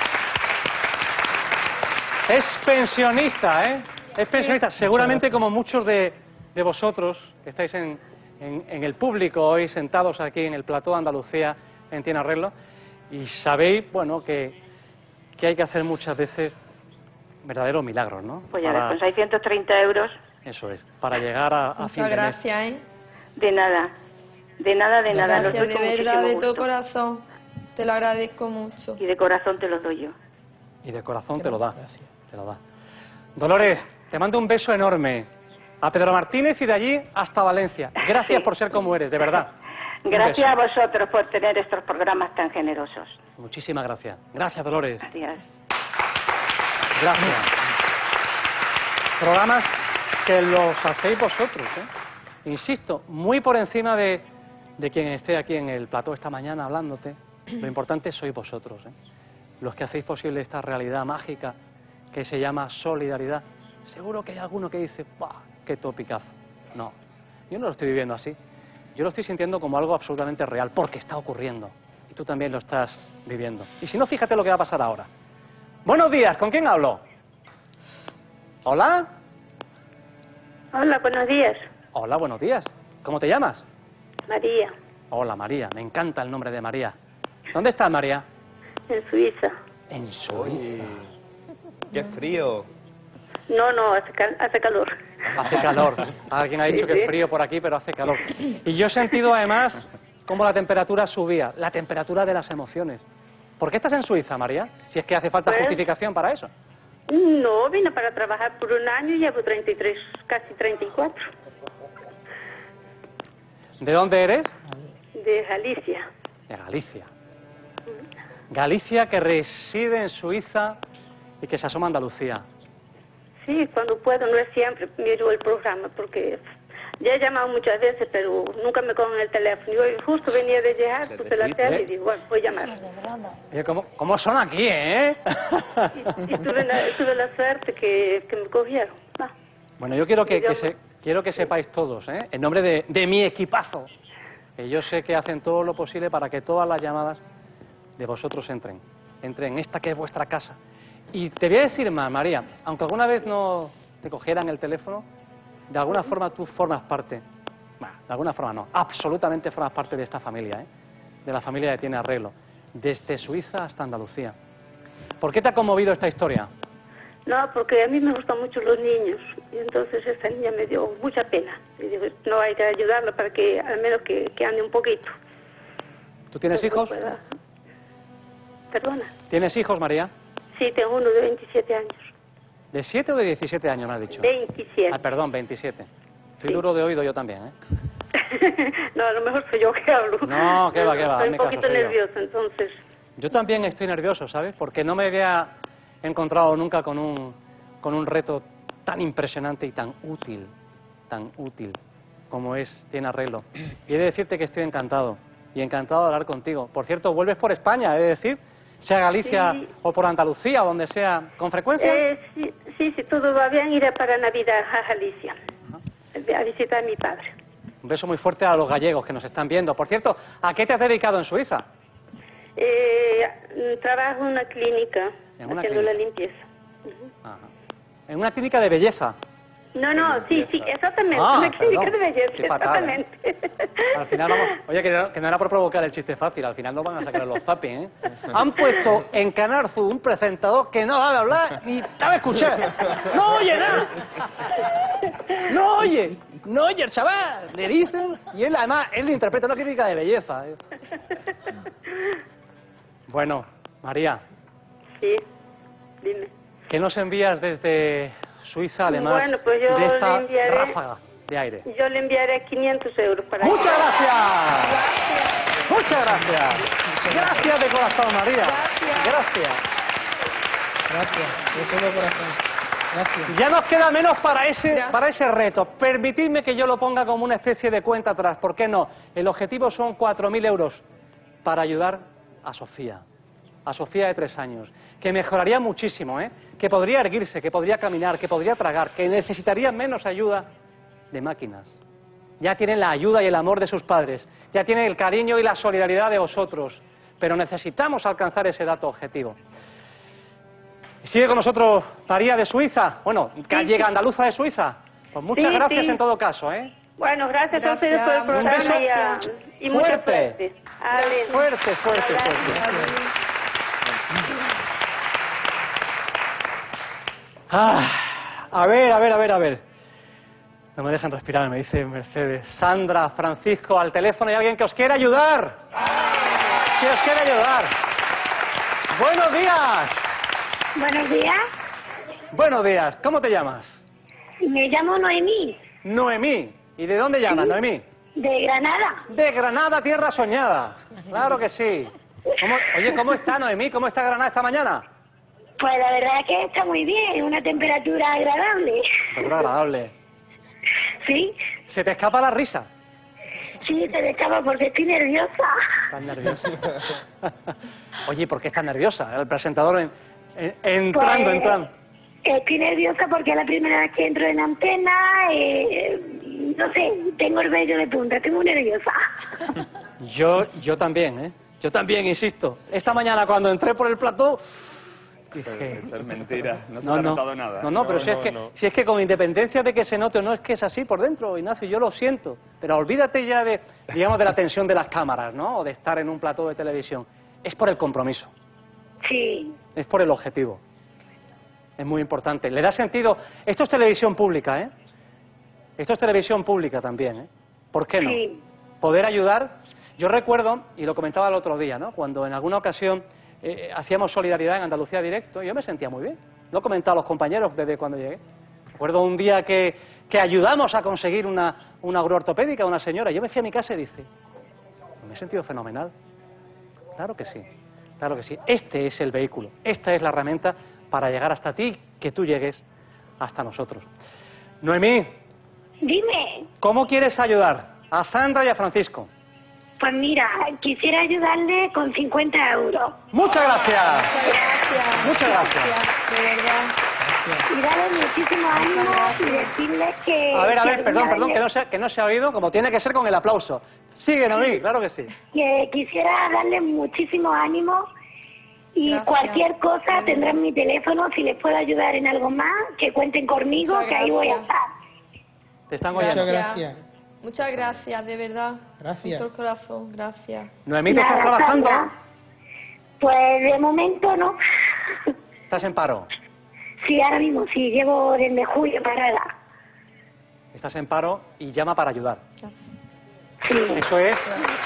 Es pensionista, ¿eh? Es pensionista. Seguramente como muchos de vosotros que estáis en el público hoy sentados aquí en el plató de Andalucía en Tiene Arreglo, y sabéis, bueno, que hay que hacer muchas veces verdaderos milagros, ¿no? Pues ya ves, con 630 euros. Eso es, para llegar a fin Muchas de mes. gracias, ¿eh? De nada. De nada, de nada. Los Gracias, doy con de verdad, muchísimo de todo gusto. corazón. Te lo agradezco mucho. Y de corazón te los doy yo. Y de corazón te lo da. Te lo da. Dolores, te mando un beso enorme. A Pedro Martínez y de allí hasta Valencia. Gracias por ser como eres, de verdad. Un Gracias a beso. vosotros por tener estos programas tan generosos. Muchísimas gracias. Gracias, Dolores. Gracias. Gracias. Programas que los hacéis vosotros, ¿eh? Insisto, muy por encima de quien esté aquí en el plató esta mañana hablándote. Lo importante sois vosotros, ¿eh? Los que hacéis posible esta realidad mágica que se llama solidaridad. Seguro que hay alguno que dice, ¡bah, qué topicazo! No, yo no lo estoy viviendo así. Yo lo estoy sintiendo como algo absolutamente real, porque está ocurriendo. Y tú también lo estás viviendo. Y si no, fíjate lo que va a pasar ahora. Buenos días, ¿con quién hablo? ¿Hola? Hola, buenos días. Hola, buenos días. ¿Cómo te llamas? María, Hola, María. Me encanta el nombre de María. ¿Dónde estás, María? en Suiza. En Suiza. ¡Qué frío! No, hace calor. Hace calor. Alguien ha dicho Sí, que es sí. frío por aquí, pero hace calor. Y yo he sentido además cómo la temperatura subía, la temperatura de las emociones. ¿Por qué estás en Suiza, María? Si es que hace falta Pues- justificación para eso. No, vine para trabajar por un año y llevo 33, casi 34, ¿De dónde eres? de Galicia. De Galicia. Galicia que reside en Suiza y que se asoma a Andalucía. Sí, cuando puedo, no es siempre, miro el programa porque ya he llamado muchas veces, pero nunca me cogen el teléfono. Y hoy justo venía de llegar, puse la tele y digo, bueno, voy a llamar. Oye, ¿cómo son aquí, eh? Y tuve la suerte que me cogieron. Va. Bueno, yo quiero quiero que sepáis todos, ¿eh? En nombre de mi equipazo, que yo sé que hacen todo lo posible para que todas las llamadas de vosotros entren en esta que es vuestra casa. Y te voy a decir más, María, aunque alguna vez no te cogieran el teléfono, de alguna forma tú formas parte, bueno, de alguna forma no, absolutamente formas parte de esta familia, ¿eh? De la familia que Tiene Arreglo, desde Suiza hasta Andalucía. ¿Por qué te ha conmovido esta historia? No, porque a mí me gustan mucho los niños y entonces esta niña me dio mucha pena. Y digo, no hay que ayudarla para que al menos que ande un poquito. ¿Tú tienes hijos? Perdona. ¿Tienes hijos, María? Sí, tengo uno de 27 años. ¿De 7 o de 17 años me has dicho? 27. Ah, perdón, 27. Estoy duro de oído yo también, ¿eh? No, a lo mejor soy yo que hablo. No, que va, Estoy hazme un poquito caso, soy yo. nerviosa, entonces. Yo también estoy nervioso, ¿sabes? Porque no me había encontrado nunca con un reto tan impresionante y tan útil como es Tiene Arreglo. Y he de decirte que estoy encantado, y encantado de hablar contigo. Por cierto, ¿vuelves por España, he de decir? Sea Galicia Sí. o por Andalucía, o donde sea, ¿con frecuencia? Sí, todo va bien, iré para Navidad a Galicia, a visitar a mi padre. Un beso muy fuerte a los gallegos que nos están viendo. Por cierto, ¿a qué te has dedicado en Suiza? Trabajo en una clínica, En una haciendo clínica. la limpieza. Ajá. En una clínica de belleza. No, sí, exactamente, Ah, una clínica perdón. de belleza, Qué fatal, ¿eh? exactamente. Al final vamos... Oye, que no era por provocar el chiste fácil, al final nos van a sacar los zapping, ¿eh? Han puesto en Canal Sur un presentador que no sabe hablar ni sabe escuchar. ¡No oye nada! ¡No oye! ¡No oye el chaval! Le dicen, y él además, él lo interpreta una clínica de belleza. ¿eh? Bueno, María, Sí, dime. ¿qué nos envías desde Suiza, además Bueno, pues yo de esta le enviaré- ráfaga de aire? Yo le enviaré 500 euros para ¡Muchas que- gracias! ¡Muchas gracias! Gracias de corazón, María. Gracias. Gracias, de todo corazón. Gracias. Ya nos queda menos para ese reto. Permitidme que yo lo ponga como una especie de cuenta atrás. ¿Por qué no? El objetivo son 4.000 euros para ayudar a Sofía de 3 años, que mejoraría muchísimo, que podría erguirse, que podría caminar, que podría tragar, que necesitaría menos ayuda de máquinas. Ya tienen la ayuda y el amor de sus padres, ya tienen el cariño y la solidaridad de vosotros, pero necesitamos alcanzar ese dato objetivo. Sigue con nosotros María de Suiza, bueno, gallega andaluza de Suiza. Pues muchas gracias en todo caso, Bueno, gracias a ustedes por el programa y mucha suerte. Fuerte. A ver. No me dejan respirar, me dice Mercedes. Sandra, Francisco, al teléfono hay alguien que os quiere ayudar. Que os quiere ayudar. Buenos días. Buenos días. Buenos días. ¿Cómo te llamas? Me llamo Noemí. Noemí. ¿Y de dónde llamas, Noemí? De Granada. De Granada, tierra soñada. Claro que sí. ¿Cómo está Noemí? ¿Cómo está Granada esta mañana? Pues la verdad es que está muy bien, una temperatura agradable. Temperatura agradable. ¿Sí? ¿Se te escapa la risa? Sí, se me escapa porque estoy nerviosa. ¿Estás nerviosa? Oye, ¿por qué estás nerviosa? El presentador entrando. Estoy nerviosa porque es la primera vez que entro en antena. No sé, tengo el vello de punta, estoy muy nerviosa. Yo también, Yo también, insisto. Esta mañana cuando entré por el plató... Dije, eso es mentira, no se te ha notado nada. Pero si es que con independencia de que se note o no, es que es así por dentro, Ignacio, yo lo siento. Pero olvídate ya de la tensión de las cámaras, ¿no? O de estar en un plató de televisión. Es por el compromiso. Sí. Es por el objetivo. Es muy importante. Le da sentido... Esto es televisión pública, Esto es televisión pública también, ¿Por qué no? Sí. Poder ayudar... Yo recuerdo, y lo comentaba el otro día, ¿no? Cuando en alguna ocasión hacíamos solidaridad en Andalucía Directo, yo me sentía muy bien. Lo he comentado a los compañeros desde cuando llegué. Recuerdo un día que ayudamos a conseguir una agroortopédica a una señora. Yo me fui a mi casa y dice, me he sentido fenomenal. Claro que sí, claro que sí. Este es el vehículo, esta es la herramienta para llegar hasta ti, que tú llegues hasta nosotros. Noemí. Dime. ¿Cómo quieres ayudar a Sandra y a Francisco? Pues mira, quisiera ayudarle con 50 euros. ¡Muchas gracias! Muchas gracias. De verdad. Y darle muchísimo ánimo y decirle que... A ver, perdón, que no se ha oído, como tiene que ser con el aplauso. Sigue, Noemí, claro que sí. Que quisiera darle muchísimo ánimo y cualquier cosa tendrán mi teléfono, si les puedo ayudar en algo más, que cuenten conmigo, que ahí voy a estar. Te están oyendo. Muchas gracias. Muchas gracias, de verdad. Gracias. Con todo el corazón, gracias. Noemí, ¿te estás trabajando? Pues de momento no. ¿Estás en paro? Sí, ahora mismo sí, llevo desde julio parada. Estás en paro y llama para ayudar. Sí. Eso es.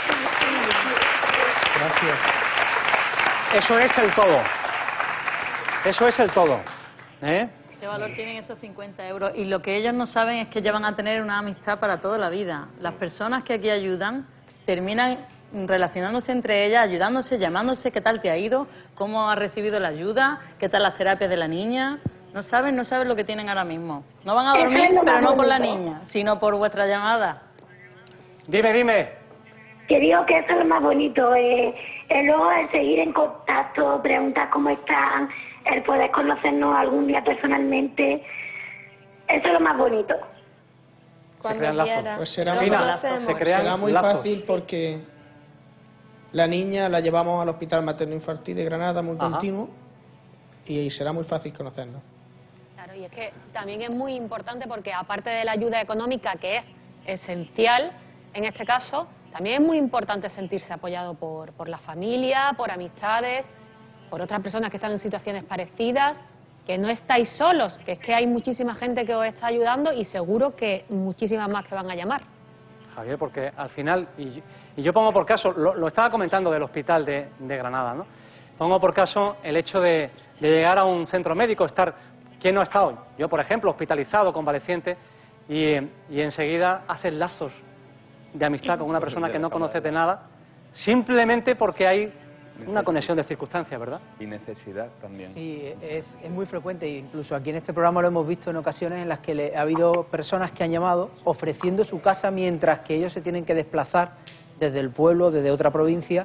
Gracias. Eso es el todo. Eso es el todo. ¿Qué valor tienen esos 50 euros? Y lo que ellos no saben es que ya van a tener una amistad para toda la vida. Las personas que aquí ayudan terminan relacionándose entre ellas, ayudándose, llamándose, ¿qué tal te ha ido? ¿Cómo has recibido la ayuda? ¿Qué tal las terapias de la niña? No saben lo que tienen ahora mismo. No van a dormir, pero no por la niña, sino por vuestra llamada. Dime. Que digo que eso es lo más bonito, luego el seguir en contacto, preguntar cómo están, el poder conocernos algún día personalmente, eso es lo más bonito. Cuando quiera. Pues será muy fácil porque la niña la llevamos al Hospital Materno Infantil de Granada, muy continuo, y será muy fácil conocernos. Claro, y es que también es muy importante porque aparte de la ayuda económica, que es esencial en este caso, también es muy importante sentirse apoyado por la familia, por amistades, por otras personas que están en situaciones parecidas, que no estáis solos, que es que hay muchísima gente que os está ayudando y seguro que muchísimas más que van a llamar. Javier, porque al final, y yo pongo por caso, lo estaba comentando del hospital de Granada, ¿no? Pongo por caso el hecho de llegar a un centro médico, ¿quién no ha estado? Yo, por ejemplo, hospitalizado, convaleciente, y enseguida haces lazos de amistad con una persona que no conoces de nada, simplemente porque hay Una conexión de circunstancias, ¿verdad? Y necesidad también. Sí, es muy frecuente, incluso aquí en este programa lo hemos visto en ocasiones en las que ha habido personas que han llamado ofreciendo su casa mientras que ellos se tienen que desplazar desde el pueblo, desde otra provincia,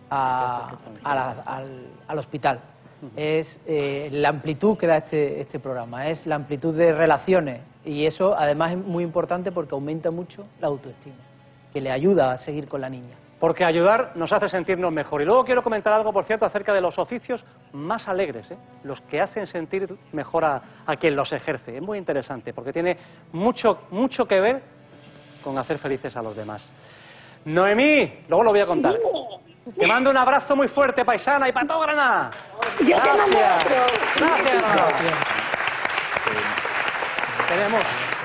al hospital. Es la amplitud que da este programa, es la amplitud de relaciones, y eso además es muy importante porque aumenta mucho la autoestima, que le ayuda a seguir con la niña. Porque ayudar nos hace sentirnos mejor. Y luego quiero comentar algo, por cierto, acerca de los oficios más alegres, los que hacen sentir mejor a quien los ejerce. Es muy interesante, porque tiene mucho que ver con hacer felices a los demás. Noemí, luego lo voy a contar. Te mando un abrazo muy fuerte, paisana, y para todo Granada. Gracias. Gracias. Tenemos...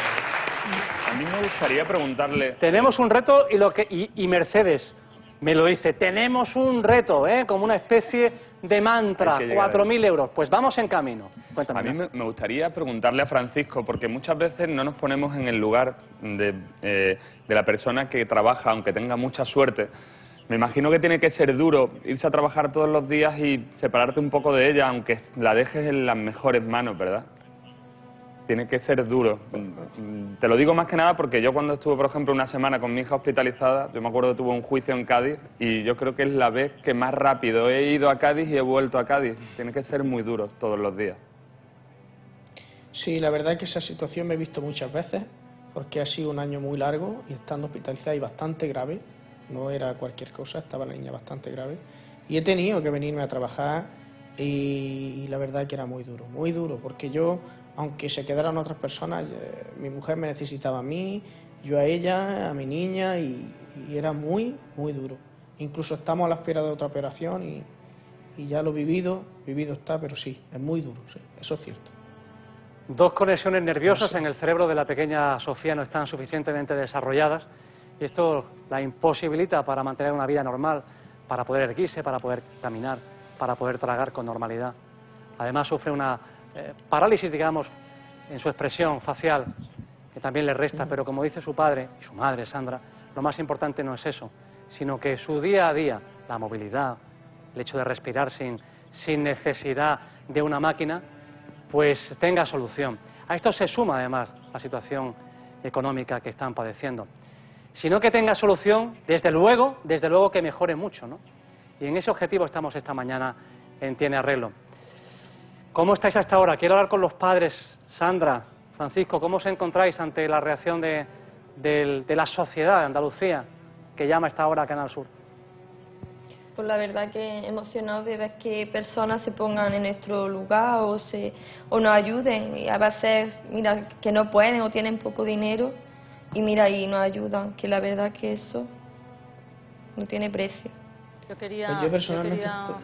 A mí me gustaría preguntarle... Tenemos un reto y Mercedes me lo dice. Tenemos un reto, como una especie de mantra, 4.000 euros. Pues vamos en camino. Cuéntame. A mí me gustaría preguntarle a Francisco, porque muchas veces no nos ponemos en el lugar de la persona que trabaja, aunque tenga mucha suerte. Me imagino que tiene que ser duro irse a trabajar todos los días y separarte un poco de ella, aunque la dejes en las mejores manos, ¿verdad? Tiene que ser duro. Te lo digo más que nada porque yo cuando estuve, por ejemplo, una semana con mi hija hospitalizada, yo me acuerdo que tuve un juicio en Cádiz y yo creo que es la vez que más rápido he ido a Cádiz y he vuelto a Cádiz. Tiene que ser muy duro todos los días. Sí, la verdad es que esa situación me he visto muchas veces, porque ha sido un año muy largo y estando hospitalizada y bastante grave. No era cualquier cosa, estaba la niña bastante grave. Y he tenido que venirme a trabajar y la verdad que era muy duro, porque yo, aunque se quedaran otras personas, mi mujer me necesitaba a mí, yo a ella, a mi niña, y era muy duro. Incluso estamos a la espera de otra operación y ya lo vivido está, pero sí, es muy duro, sí, eso es cierto. Dos conexiones nerviosas en el cerebro de la pequeña Sofía no están suficientemente desarrolladas y esto la imposibilita para mantener una vida normal, para poder erguirse, para poder caminar, para poder tragar con normalidad. Además sufre una parálisis, digamos, en su expresión facial, que también le resta, pero como dice su padre y su madre, Sandra, lo más importante no es eso, sino que su día a día, la movilidad, el hecho de respirar sin necesidad de una máquina, pues tenga solución. A esto se suma además la situación económica que están padeciendo. Sino que tenga solución, desde luego que mejore mucho, ¿no? Y en ese objetivo estamos esta mañana en Tiene Arreglo. ¿Cómo estáis hasta ahora? Quiero hablar con los padres. Sandra, Francisco, ¿cómo os encontráis ante la reacción de la sociedad de Andalucía que llama a esta hora a Canal Sur? Pues la verdad que emocionados de ver que personas se pongan en nuestro lugar o nos ayuden. Y a veces, mira, que no pueden o tienen poco dinero y mira, y nos ayudan, que la verdad que eso no tiene precio. Yo quería... Pues yo personalmente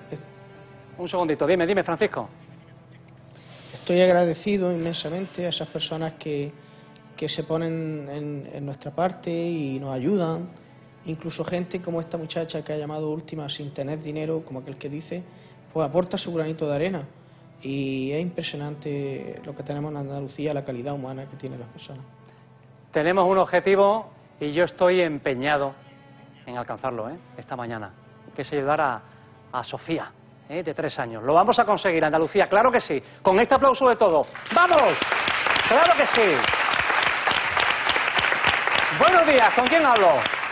Un segundito, dime Francisco. Estoy agradecido inmensamente a esas personas que se ponen en nuestra parte y nos ayudan. Incluso gente como esta muchacha que ha llamado última sin tener dinero, como aquel que dice, pues aporta su granito de arena. Y es impresionante lo que tenemos en Andalucía, la calidad humana que tienen las personas. Tenemos un objetivo y yo estoy empeñado en alcanzarlo, esta mañana, que es ayudar a Sofía, de 3 años. Lo vamos a conseguir, Andalucía, claro que sí. Con este aplauso de todo. ¡Vamos! ¡Claro que sí! Buenos días, ¿con quién hablo?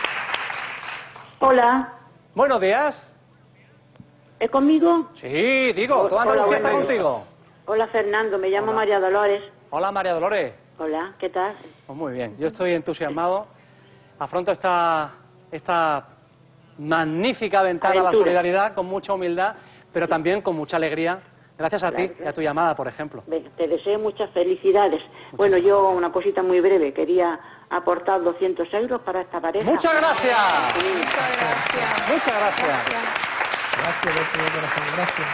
Hola. Buenos días. ¿Es conmigo? Sí, digo, toda Andalucía está contigo. Hola, Fernando, me llamo María Dolores. Hola, María Dolores. Hola, ¿qué tal? Pues muy bien, yo estoy entusiasmado. Afronto esta magnífica ventana a la solidaridad con mucha humildad, pero también con mucha alegría, gracias a ti y a tu llamada, por ejemplo. Te deseo muchas felicidades. Bueno, yo una cosita muy breve, quería aportar 200 euros para esta pareja. ¡Muchas gracias! Muchas gracias. Muchas gracias. Gracias, gracias.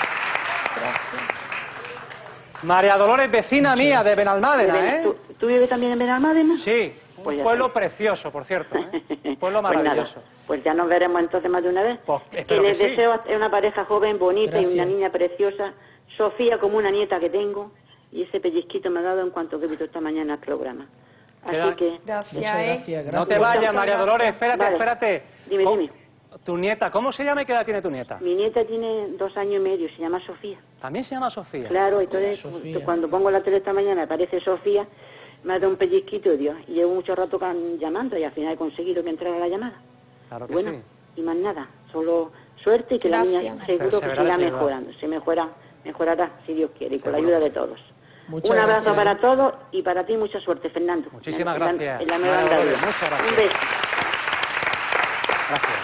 María Dolores, vecina mía de Benalmádena, ¿eh? ¿Tú vives también en Benalmádena? Sí, un pueblo precioso, por cierto, un pueblo maravilloso. Pues ya nos veremos entonces más de una vez. Que les deseo una pareja joven, bonita y una niña preciosa. Sofía como una nieta que tengo y ese pellizquito me ha dado en cuanto que he visto esta mañana el programa. Así que... Gracias. No te vayas, María Dolores, espérate. Dime. Tu nieta, ¿cómo se llama y qué edad tiene tu nieta? Mi nieta tiene 2 años y medio, se llama Sofía. ¿También se llama Sofía? Claro, entonces cuando pongo la tele esta mañana aparece Sofía, me ha dado un pellizquito, Dios, y llevo mucho rato llamando y al final he conseguido que entrara la llamada. Claro que bueno, sí. Y más nada, solo suerte y que la niña seguro que se irá mejorando, mejorará si Dios quiere y con la ayuda de todos. Un abrazo para todos y para ti mucha suerte, Fernando. Muchísimas gracias. En la nueva andadura. Muchas gracias. Un beso. Gracias.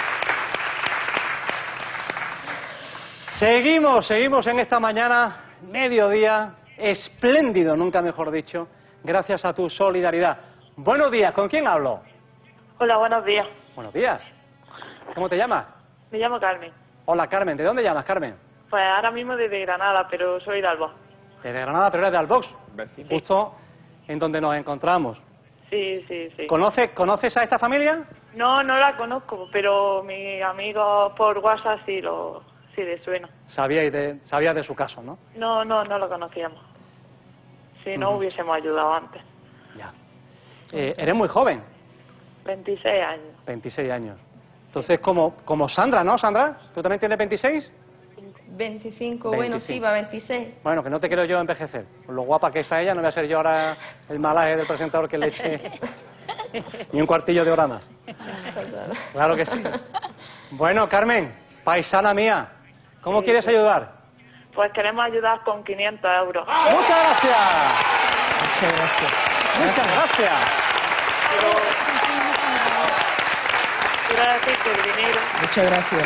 Seguimos en esta mañana, mediodía, espléndido, nunca mejor dicho, gracias a tu solidaridad. Buenos días, ¿con quién hablo? Hola, buenos días. Buenos días. ¿Cómo te llamas? Me llamo Carmen. Hola, Carmen. ¿De dónde llamas, Carmen? Pues ahora mismo desde Granada, pero soy de Alba. Desde Granada, pero eres de Albox, justo en donde nos encontramos. Sí. ¿Conoces a esta familia? No la conozco, pero mis amigos por WhatsApp sí les suena. Sabías de su caso, ¿no? No lo conocíamos. Si no hubiésemos ayudado antes. Ya. Eres muy joven. 26 años. 26 años. Entonces, como Sandra, ¿no, Sandra? ¿Tú también tienes 26? 25, bueno, sí, va 26. Bueno, que no te quiero yo envejecer. Con lo guapa que está ella, no voy a ser yo ahora el malaje del presentador que le eche ni un cuartillo de hora más. Claro que sí. Bueno, Carmen, paisana mía, ¿cómo quieres ayudar? Pues queremos ayudar con 500 euros. ¡Muchas gracias! Muchas gracias. Quiero decir que el dinero... Muchas gracias.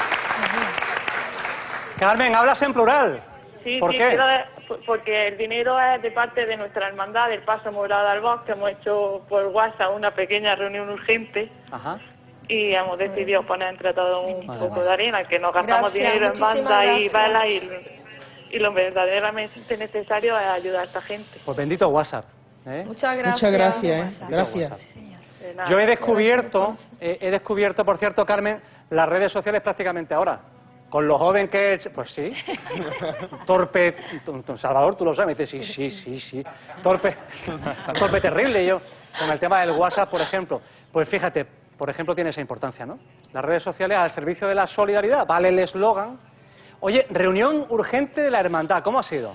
Carmen, hablas en plural. Sí, ¿Por qué? Porque el dinero es de parte de nuestra hermandad del Paso Morado al Bosque. Hemos hecho por WhatsApp una pequeña reunión urgente. Ajá. Y hemos decidido poner entre todos un poco de harina, que nos gastamos Gracias, dinero en banda y gracias. velas y lo verdaderamente necesario es ayudar a esta gente. Pues bendito WhatsApp. Muchas gracias. Muchas gracias. Gracias. Yo he descubierto, por cierto, Carmen, las redes sociales prácticamente ahora. Con lo joven que es, pues sí. Torpe, Salvador, tú lo sabes, me dice sí. Torpe terrible. Yo, con el tema del WhatsApp, por ejemplo. Pues fíjate, por ejemplo, tiene esa importancia, ¿no? Las redes sociales al servicio de la solidaridad. Vale el eslogan. Oye, reunión urgente de la hermandad, ¿cómo ha sido?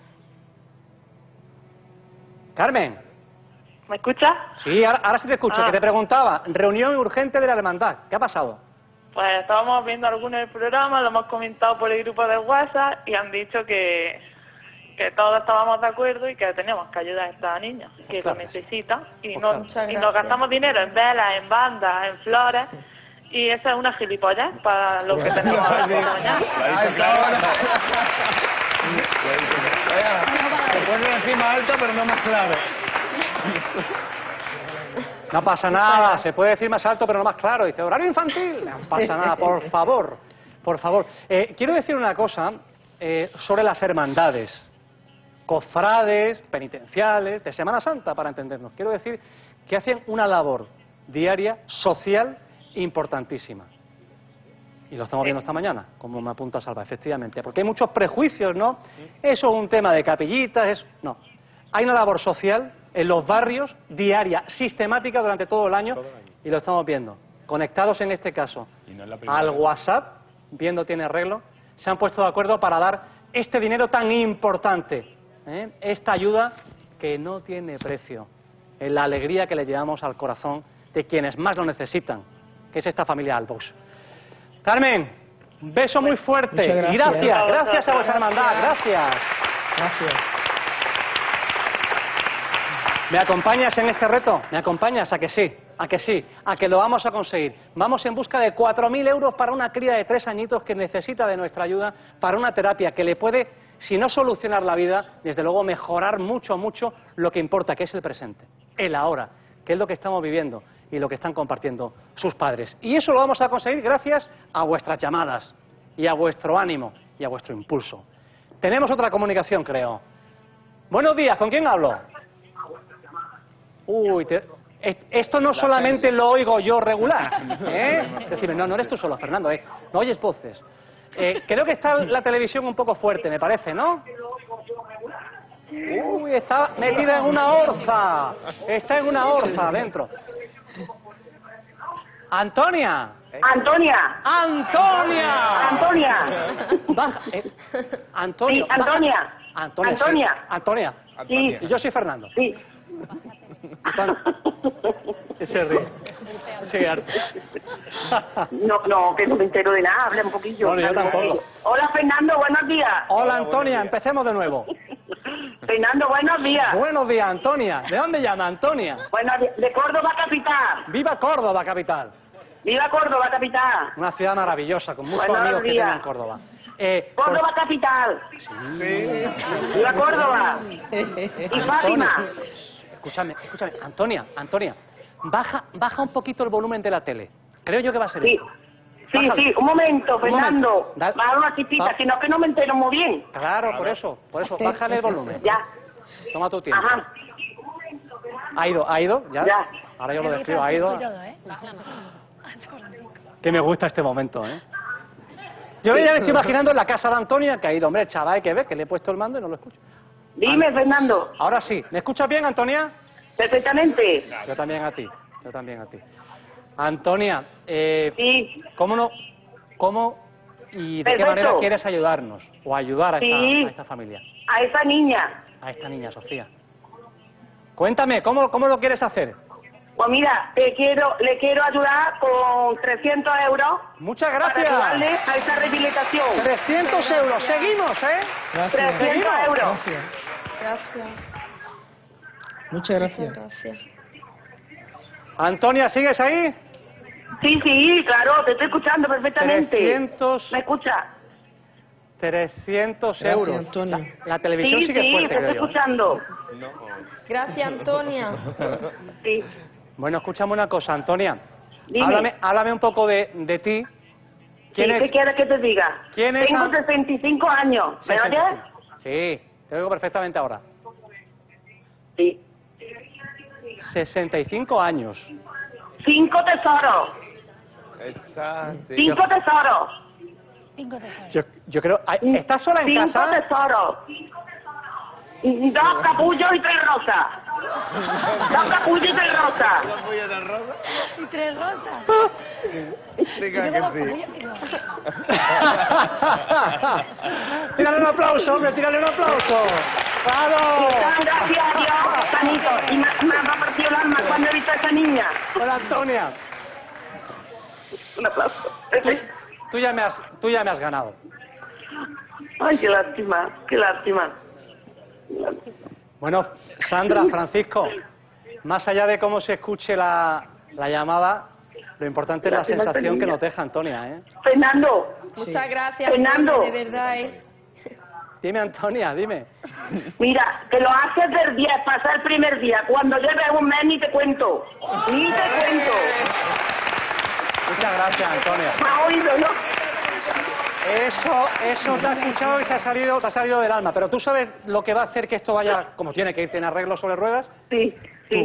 Carmen. ¿Me escuchas? Sí, ahora sí te escucho, que te preguntaba. Reunión urgente de la hermandad, ¿qué ha pasado? Pues estábamos viendo algunos del programa, lo hemos comentado por el grupo de WhatsApp y han dicho que todos estábamos de acuerdo y que teníamos que ayudar a esta niña, que lo necesita. Y nos gastamos dinero en velas, en bandas, en flores. Y esa es una gilipollez para lo que tenemos esta mañana. Se pone encima alto, pero no más claro. No pasa nada, se puede decir más alto pero no más claro. Dice, horario infantil. No pasa nada, por favor. Quiero decir una cosa sobre las hermandades, cofrades, penitenciales, de Semana Santa, para entendernos. Quiero decir que hacen una labor diaria, social, importantísima. Y lo estamos viendo esta mañana, como me apunta Salva, efectivamente. Porque hay muchos prejuicios, ¿no? Eso es un tema de capillitas, no. Hay una labor social en los barrios, diaria, sistemática durante todo el año, y lo estamos viendo. Conectados en este caso al WhatsApp, viendo tiene arreglo, se han puesto de acuerdo para dar este dinero tan importante, esta ayuda que no tiene precio, en la alegría que le llevamos al corazón de quienes más lo necesitan, que es esta familia Albox. Carmen, un beso muy fuerte y gracias a vuestra hermandad, gracias. ¿Me acompañas en este reto? ¿Me acompañas? ¿A que sí? ¿A que sí? ¿A que lo vamos a conseguir? Vamos en busca de 4.000 euros para una cría de 3 añitos que necesita de nuestra ayuda para una terapia que le puede, si no solucionar la vida, desde luego mejorar mucho lo que importa, que es el presente, el ahora, que es lo que estamos viviendo y lo que están compartiendo sus padres. Y eso lo vamos a conseguir gracias a vuestras llamadas y a vuestro ánimo y a vuestro impulso. Tenemos otra comunicación, creo. Buenos días, ¿con quién hablo? Uy, esto no solamente lo oigo yo regular, Decime, no eres tú solo, Fernando, no oyes voces. Creo que está la televisión un poco fuerte, me parece, ¿no? Uy, está metida en una orza. Está en una orza adentro. Antonia. Antonia. Antonia. Antonia. Baja, Antonio. Sí, Antonia. Antonia. Antonia. Sí. Antonia. Sí. Y yo soy Fernando. Sí. Antonio. Se ríe. Sí, No, que no me entero de nada, habla un poquillo. Bueno, yo tampoco. Hola Fernando, buenos días. Hola Antonia, empecemos de nuevo. Fernando, buenos días. Buenos días, Antonia. ¿De dónde llama Antonia? Buenos días, de Córdoba capital. ¡Viva Córdoba, capital! ¡Viva Córdoba capital! Una ciudad maravillosa, con muchos Buenos amigos que días. tengo en Córdoba. Córdoba capital. Sí. ¡Viva Córdoba! Y Fátima. Escúchame, Antonia, baja un poquito el volumen de la tele. Creo yo que va a ser esto. Sí, Bájalo. un momento, Fernando. Momento. Baja una chispita, sino que no me entero muy bien. Claro, por eso, bájale el volumen. Ya. Toma tu tiempo. Ajá. ¿Ha ido? ¿Ya? Ahora yo lo describo, ha ido. Que me gusta este momento, ¿eh? Yo ya me estoy imaginando en la casa de Antonia que ha ido. Hombre, el chaval, hay que ver que le he puesto el mando y no lo escucho. Dime, Fernando. Ahora sí. ¿Me escuchas bien, Antonia? Perfectamente. Yo también a ti. Antonia, ¿cómo y de qué manera quieres ayudarnos o ayudar a esta familia? A esa niña. A esta niña, Sofía. Cuéntame, ¿cómo lo quieres hacer? Pues mira, le quiero ayudar con 300 euros. Muchas gracias. Para ayudarle a esa rehabilitación. 300 euros. Seguimos, ¿eh? Gracias. 300 euros. Gracias. Muchas gracias. Antonia, ¿sigues ahí? Sí, claro, te estoy escuchando perfectamente. 300... ¿Me escucha? 300 Gracias, euros. Antonia. La televisión sigue fuerte, te estoy creo yo, ¿eh? escuchando. Gracias, Antonia. Sí. Bueno, escúchame una cosa, Antonia. Dime. Háblame un poco de ti. ¿Qué quieres que te diga? ¿Quién es? Tengo 65 años. ¿Me oyes? Sí, te oigo perfectamente ahora. Sí. 65 años. 5 tesoros. 5 tesoros. Yo creo... ¿Estás sola en 5 casa? tesoros. 2 capullos y 3 rosas. 2 capullos y 3 rosas. Y 3 rosas. Diga que sí. Tírale un aplauso, hombre, tírale un aplauso. ¡Claro! Gracias a Dios, Sanito. Y me ha partido el alma cuando he visto a esa niña. Hola, Antonia. Un aplauso. Tú ya me has ganado. Ay, qué lástima, qué lástima. Bueno, Sandra, Francisco, más allá de cómo se escuche la llamada, lo importante es la sensación que nos deja Antonia, ¿eh? Fernando. Muchas gracias, Fernando. Antonia, de verdad, Dime, Antonia, dime. Mira, que lo haces del 10, pasa el primer día. Cuando lleves un mes ni te cuento. Ni te cuento. Muchas gracias, Antonia. Me ha oído, ¿no? Eso te ha escuchado y te ha salido del alma. Pero ¿tú sabes lo que va a hacer que esto vaya como tiene que ir, en arreglo sobre ruedas? Sí.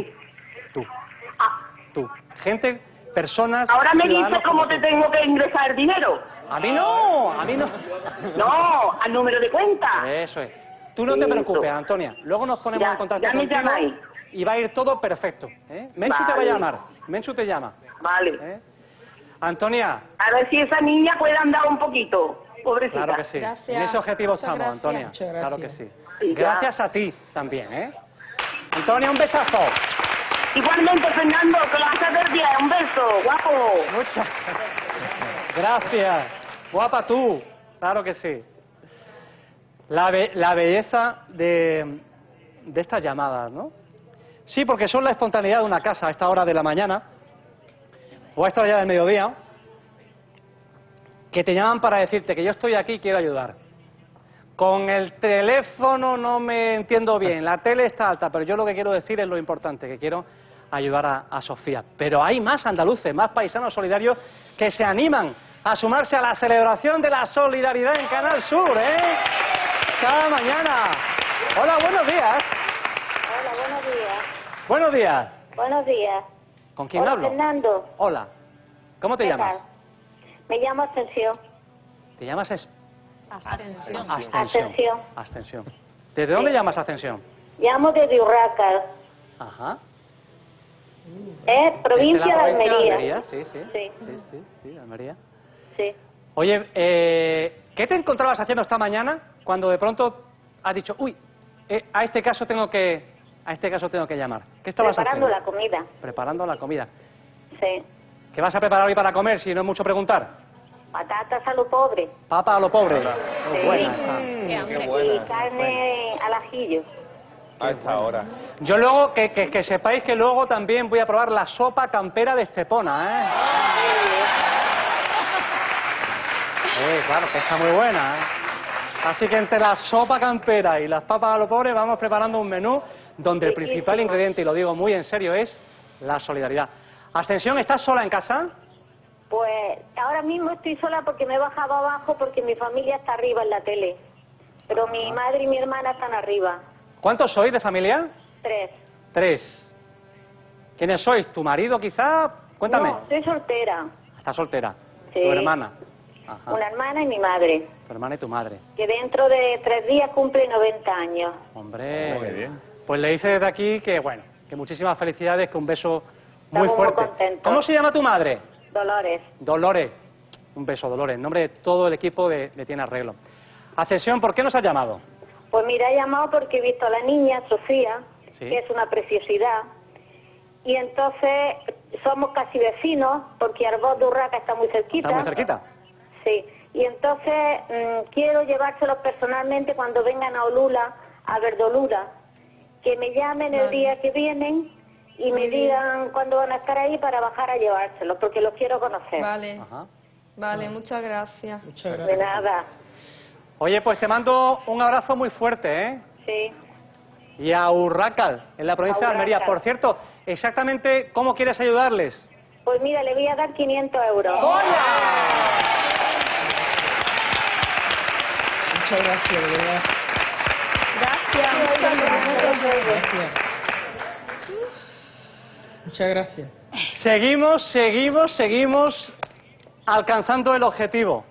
Tú. Gente, personas... Ahora me ciudadanos dices cómo como te tú. tengo que ingresar el dinero. A mí no. No, al número de cuenta. Eso es. Tú no te preocupes, Antonia. Luego nos ponemos en contacto ya me contigo llamáis. y va a ir todo perfecto. Menchu te va a llamar. Menchu te llama. Vale. Antonia. A ver si esa niña puede andar un poquito. Pobrecita. Claro que sí. En ese objetivo estamos, Antonia. Claro que sí. Sí, Gracias a ti también, ¿eh? Antonia, un besazo. Igualmente, Fernando, que lo haces del día. Un beso, guapo. Muchas gracias. Guapa tú. Claro que sí. La belleza de estas llamadas, ¿no? Sí, porque son la espontaneidad de una casa a esta hora de la mañana o a esta hora del mediodía, que te llaman para decirte que yo estoy aquí y quiero ayudar. Con el teléfono no me entiendo bien, la tele está alta, pero yo lo que quiero decir es lo importante, que quiero ayudar a Sofía. Pero hay más andaluces, más paisanos solidarios que se animan a sumarse a la celebración de la solidaridad en Canal Sur, ¿eh? Cada mañana. Hola, buenos días. Hola, buenos días. Buenos días. Buenos días. ¿Con quién Hola, hablo? Fernando. Hola. ¿Cómo te ¿Qué llamas? tal? Me llamo Ascensión. ¿Te llamas Ascensión. Ascensión. ¿Desde dónde llamas Ascensión? Llamo desde Urraca. Ajá. Provincia de Almería. Almería, sí, sí. Sí. Sí, Almería. Sí. Oye, ¿qué te encontrabas haciendo esta mañana cuando de pronto has dicho, uy, a este caso tengo que llamar? ¿Qué estabas Preparando haciendo? la comida. Preparando la comida. Sí. ¿Qué vas a preparar hoy para comer si no es mucho preguntar? Patatas a lo pobre. Papa a lo pobre. Sí. Buena esa. Qué buena. Y carne al ajillo. A esta hora. Yo luego, que sepáis que luego también voy a probar la sopa campera de Estepona, claro, que está muy buena, Así que entre la sopa campera y las papas a lo pobre vamos preparando un menú donde el principal ingrediente, y lo digo muy en serio, es la solidaridad. Ascensión, ¿estás sola en casa? Pues ahora mismo estoy sola porque me he bajado abajo porque mi familia está arriba en la tele. Pero mi madre y mi hermana están arriba. ¿Cuántos sois de familia? 3. 3. ¿Quiénes sois? ¿Tu marido quizá? Cuéntame. No, soy soltera. ¿Estás soltera? Sí. ¿Tu hermana? Ajá. Una hermana y mi madre. Tu hermana y tu madre. Que dentro de 3 días cumple 90 años. Hombre, Muy bien. Pues le dice desde aquí que, bueno, que muchísimas felicidades, que un beso muy Estamos fuerte. muy contentos. ¿Cómo se llama tu madre? Dolores. Dolores. Un beso, Dolores, en nombre de todo el equipo de Tiene Arreglo. Ascensión, ¿por qué nos has llamado? Pues mira, he llamado porque he visto a la niña, Sofía, Sí. que es una preciosidad. Y entonces somos casi vecinos, porque Arbós de Urraca está muy cerquita. ¿Está muy cerquita? Sí. Y entonces quiero llevárselos personalmente cuando vengan a Olula, a Verdolura. Que me llamen el día que vienen y me digan cuándo van a estar ahí para bajar a llevárselos, porque los quiero conocer. Vale. Vale, muchas gracias. De nada. Oye, pues te mando un abrazo muy fuerte, Sí. Y a Urracal, en la provincia de Almería. Por cierto, exactamente, ¿cómo quieres ayudarles? Pues mira, le voy a dar 500 euros. Muchas gracias, de verdad. Gracias. Muchas gracias. Seguimos alcanzando el objetivo,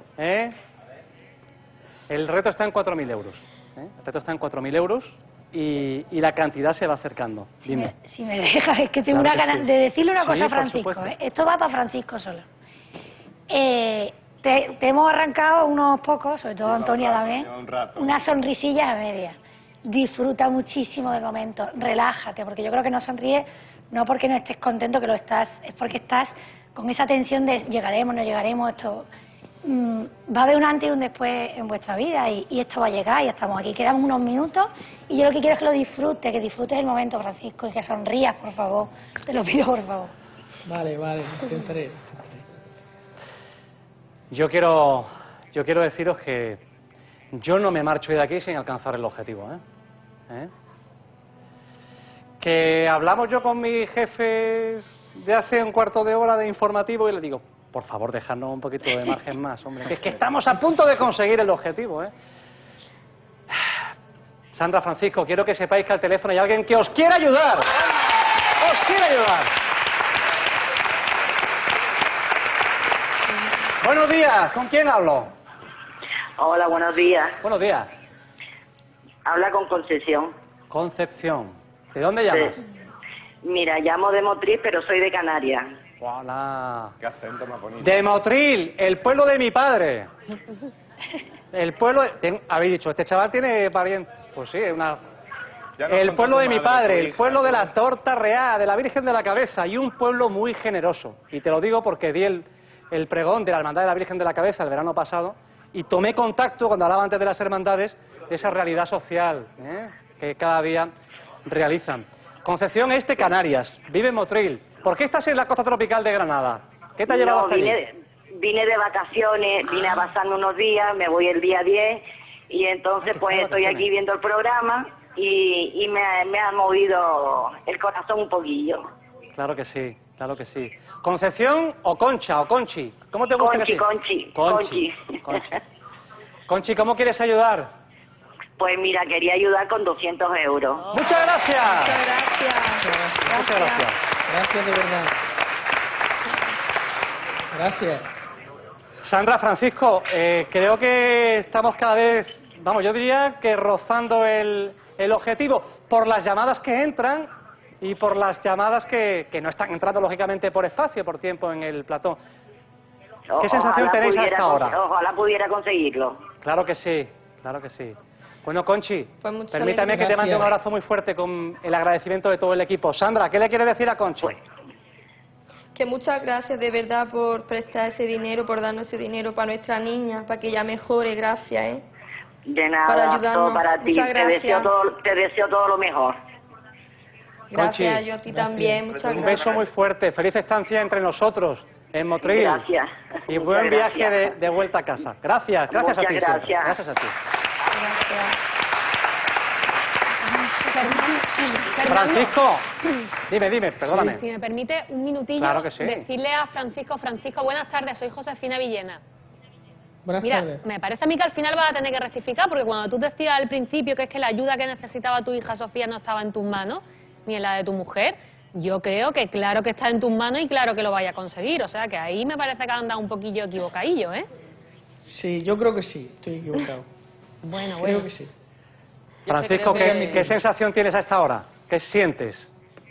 El reto está en 4.000 euros. El reto está en 4.000 euros y la cantidad se va acercando. Dime. Si me dejas, es que tengo Claro una que ganas sí. de decirle una Sí, cosa a por Francisco. supuesto. Esto va para Francisco solo. Te hemos arrancado unos pocos, sobre todo Antonia también, unas sonrisillas a medias. Disfruta muchísimo del momento, relájate, porque yo creo que no sonríes no porque no estés contento, que lo estás, es porque estás con esa tensión de llegaremos, no llegaremos, esto va a haber un antes y un después en vuestra vida y esto va a llegar, ya estamos aquí, quedan unos minutos y yo lo que quiero es que lo disfrutes, que disfrutes el momento, Francisco, y que sonrías, por favor, te lo pido, por favor. Vale, intentaré. Yo quiero deciros que yo no me marcho de aquí sin alcanzar el objetivo, Que hablamos yo con mi jefe de hace un cuarto de hora de informativo y le digo, por favor, dejadnos un poquito de margen más, hombre, que es que estamos a punto de conseguir el objetivo, Sandra, Francisco, quiero que sepáis que al teléfono hay alguien que os quiere ayudar. ¡Os quiere ayudar! Buenos días, ¿con quién hablo? Hola, buenos días. Buenos días. Habla con Concepción. Concepción. ¿De dónde llamas? Mira, llamo de Motril, pero soy de Canarias. Hola. Qué acento más bonito. De Motril, el pueblo de mi padre. El pueblo... Habéis dicho, este chaval tiene pariente. Pues sí, el pueblo de mi padre, el pueblo de la torta real, de la Virgen de la Cabeza, y un pueblo muy generoso. Y te lo digo porque di el pregón de la Hermandad de la Virgen de la Cabeza el verano pasado y tomé contacto, cuando hablaba antes de las hermandades, de esa realidad social que cada día realizan. Concepción Canarias, vive en Motril. ¿Por qué estás en la costa tropical de Granada? ¿Qué te ha llevado hasta allí? Vine de vacaciones, vine a pasarme unos días, me voy el día 10 y entonces pues estoy aquí viendo el programa y me ha movido el corazón un poquillo. Claro que sí, claro que sí. ¿Concepción o Concha o Conchi? ¿Cómo te gusta que Conchi. Conchi, ¿cómo quieres ayudar? Pues mira, quería ayudar con 200 euros. ¡Muchas gracias! Muchas gracias. Muchas gracias. Gracias de verdad. Gracias. Sandra, Francisco, creo que estamos cada vez, vamos, yo diría que rozando el objetivo. Por las llamadas que entran, y por las llamadas que no están entrando, lógicamente, por espacio, por tiempo en el plató. ¿Qué sensación tenéis a esta hora? Ojalá pudiera conseguirlo. Claro que sí, claro que sí. Bueno, Conchi, Pues mucha permítame que te mande un abrazo muy fuerte con el agradecimiento de todo el equipo. Sandra, ¿qué le quiere decir a Conchi? Que muchas gracias de verdad por prestar ese dinero, por darnos ese dinero para nuestra niña, para que ella mejore, gracias, ¿eh? De nada, Para ayudarnos. todo para ti. Muchas gracias. Te deseo todo lo mejor. Gracias, Conchi, yo a ti también, muchas un gracias. beso muy fuerte, feliz estancia entre nosotros en Motril. Gracias. Y Muchas buen viaje gracias. de vuelta a casa. Gracias, gracias a ti. Muchas Sandra. gracias. Gracias a ti. Fernando. Francisco, dime, perdóname. Si me permite un minutillo, Claro que sí. decirle a Francisco, buenas tardes, soy Josefina Villena. Buenas Mira, tardes. me parece a mí que al final vas a tener que rectificar, porque cuando tú decías al principio que es que la ayuda que necesitaba tu hija Sofía no estaba en tus manos, ni en la de tu mujer, yo creo que claro que está en tus manos y claro que lo vaya a conseguir. O sea que ahí me parece que anda un poquillo equivocadillo, ¿eh? Sí, yo creo que sí, estoy equivocado. Bueno, Creo que sí. Francisco, ¿qué sensación tienes a esta hora? ¿Qué sientes?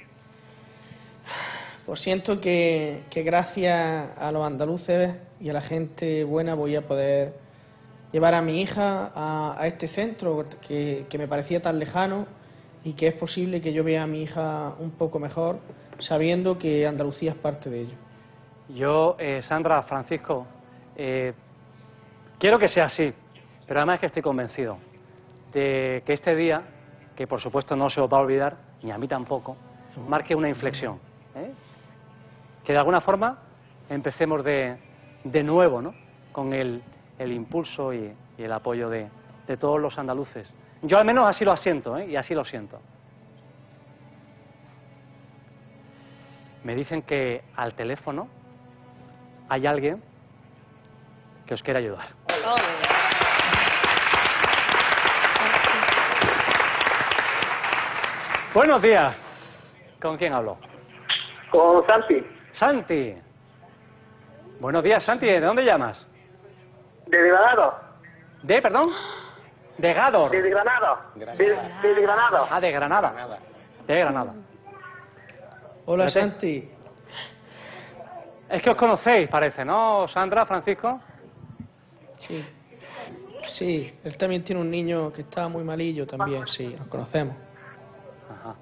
Pues siento que gracias a los andaluces y a la gente buena voy a poder llevar a mi hija a este centro que me parecía tan lejano y que es posible que yo vea a mi hija un poco mejor sabiendo que Andalucía es parte de ello. Yo, Sandra, Francisco, quiero que sea así, pero además es que estoy convencido de que este día, que por supuesto no se os va a olvidar, ni a mí tampoco, marque una inflexión, ¿eh? Que de alguna forma empecemos de nuevo, ¿no? Con el impulso y el apoyo de todos los andaluces. Yo al menos así lo siento, ¿eh? Y así lo siento. Me dicen que al teléfono hay alguien que os quiere ayudar. Buenos días. ¿Con quién hablo? Con Santi. Santi. Buenos días, Santi. ¿De dónde llamas? De Granada. ¿De, perdón? De Gádor. De Granada. De Granada. Ah, de Granada. De Granada. Hola, Vete. Santi. Es que os conocéis, parece, ¿no, Sandra, Francisco? Sí. Sí, él también tiene un niño que está muy malillo también, sí, nos conocemos. Ajá.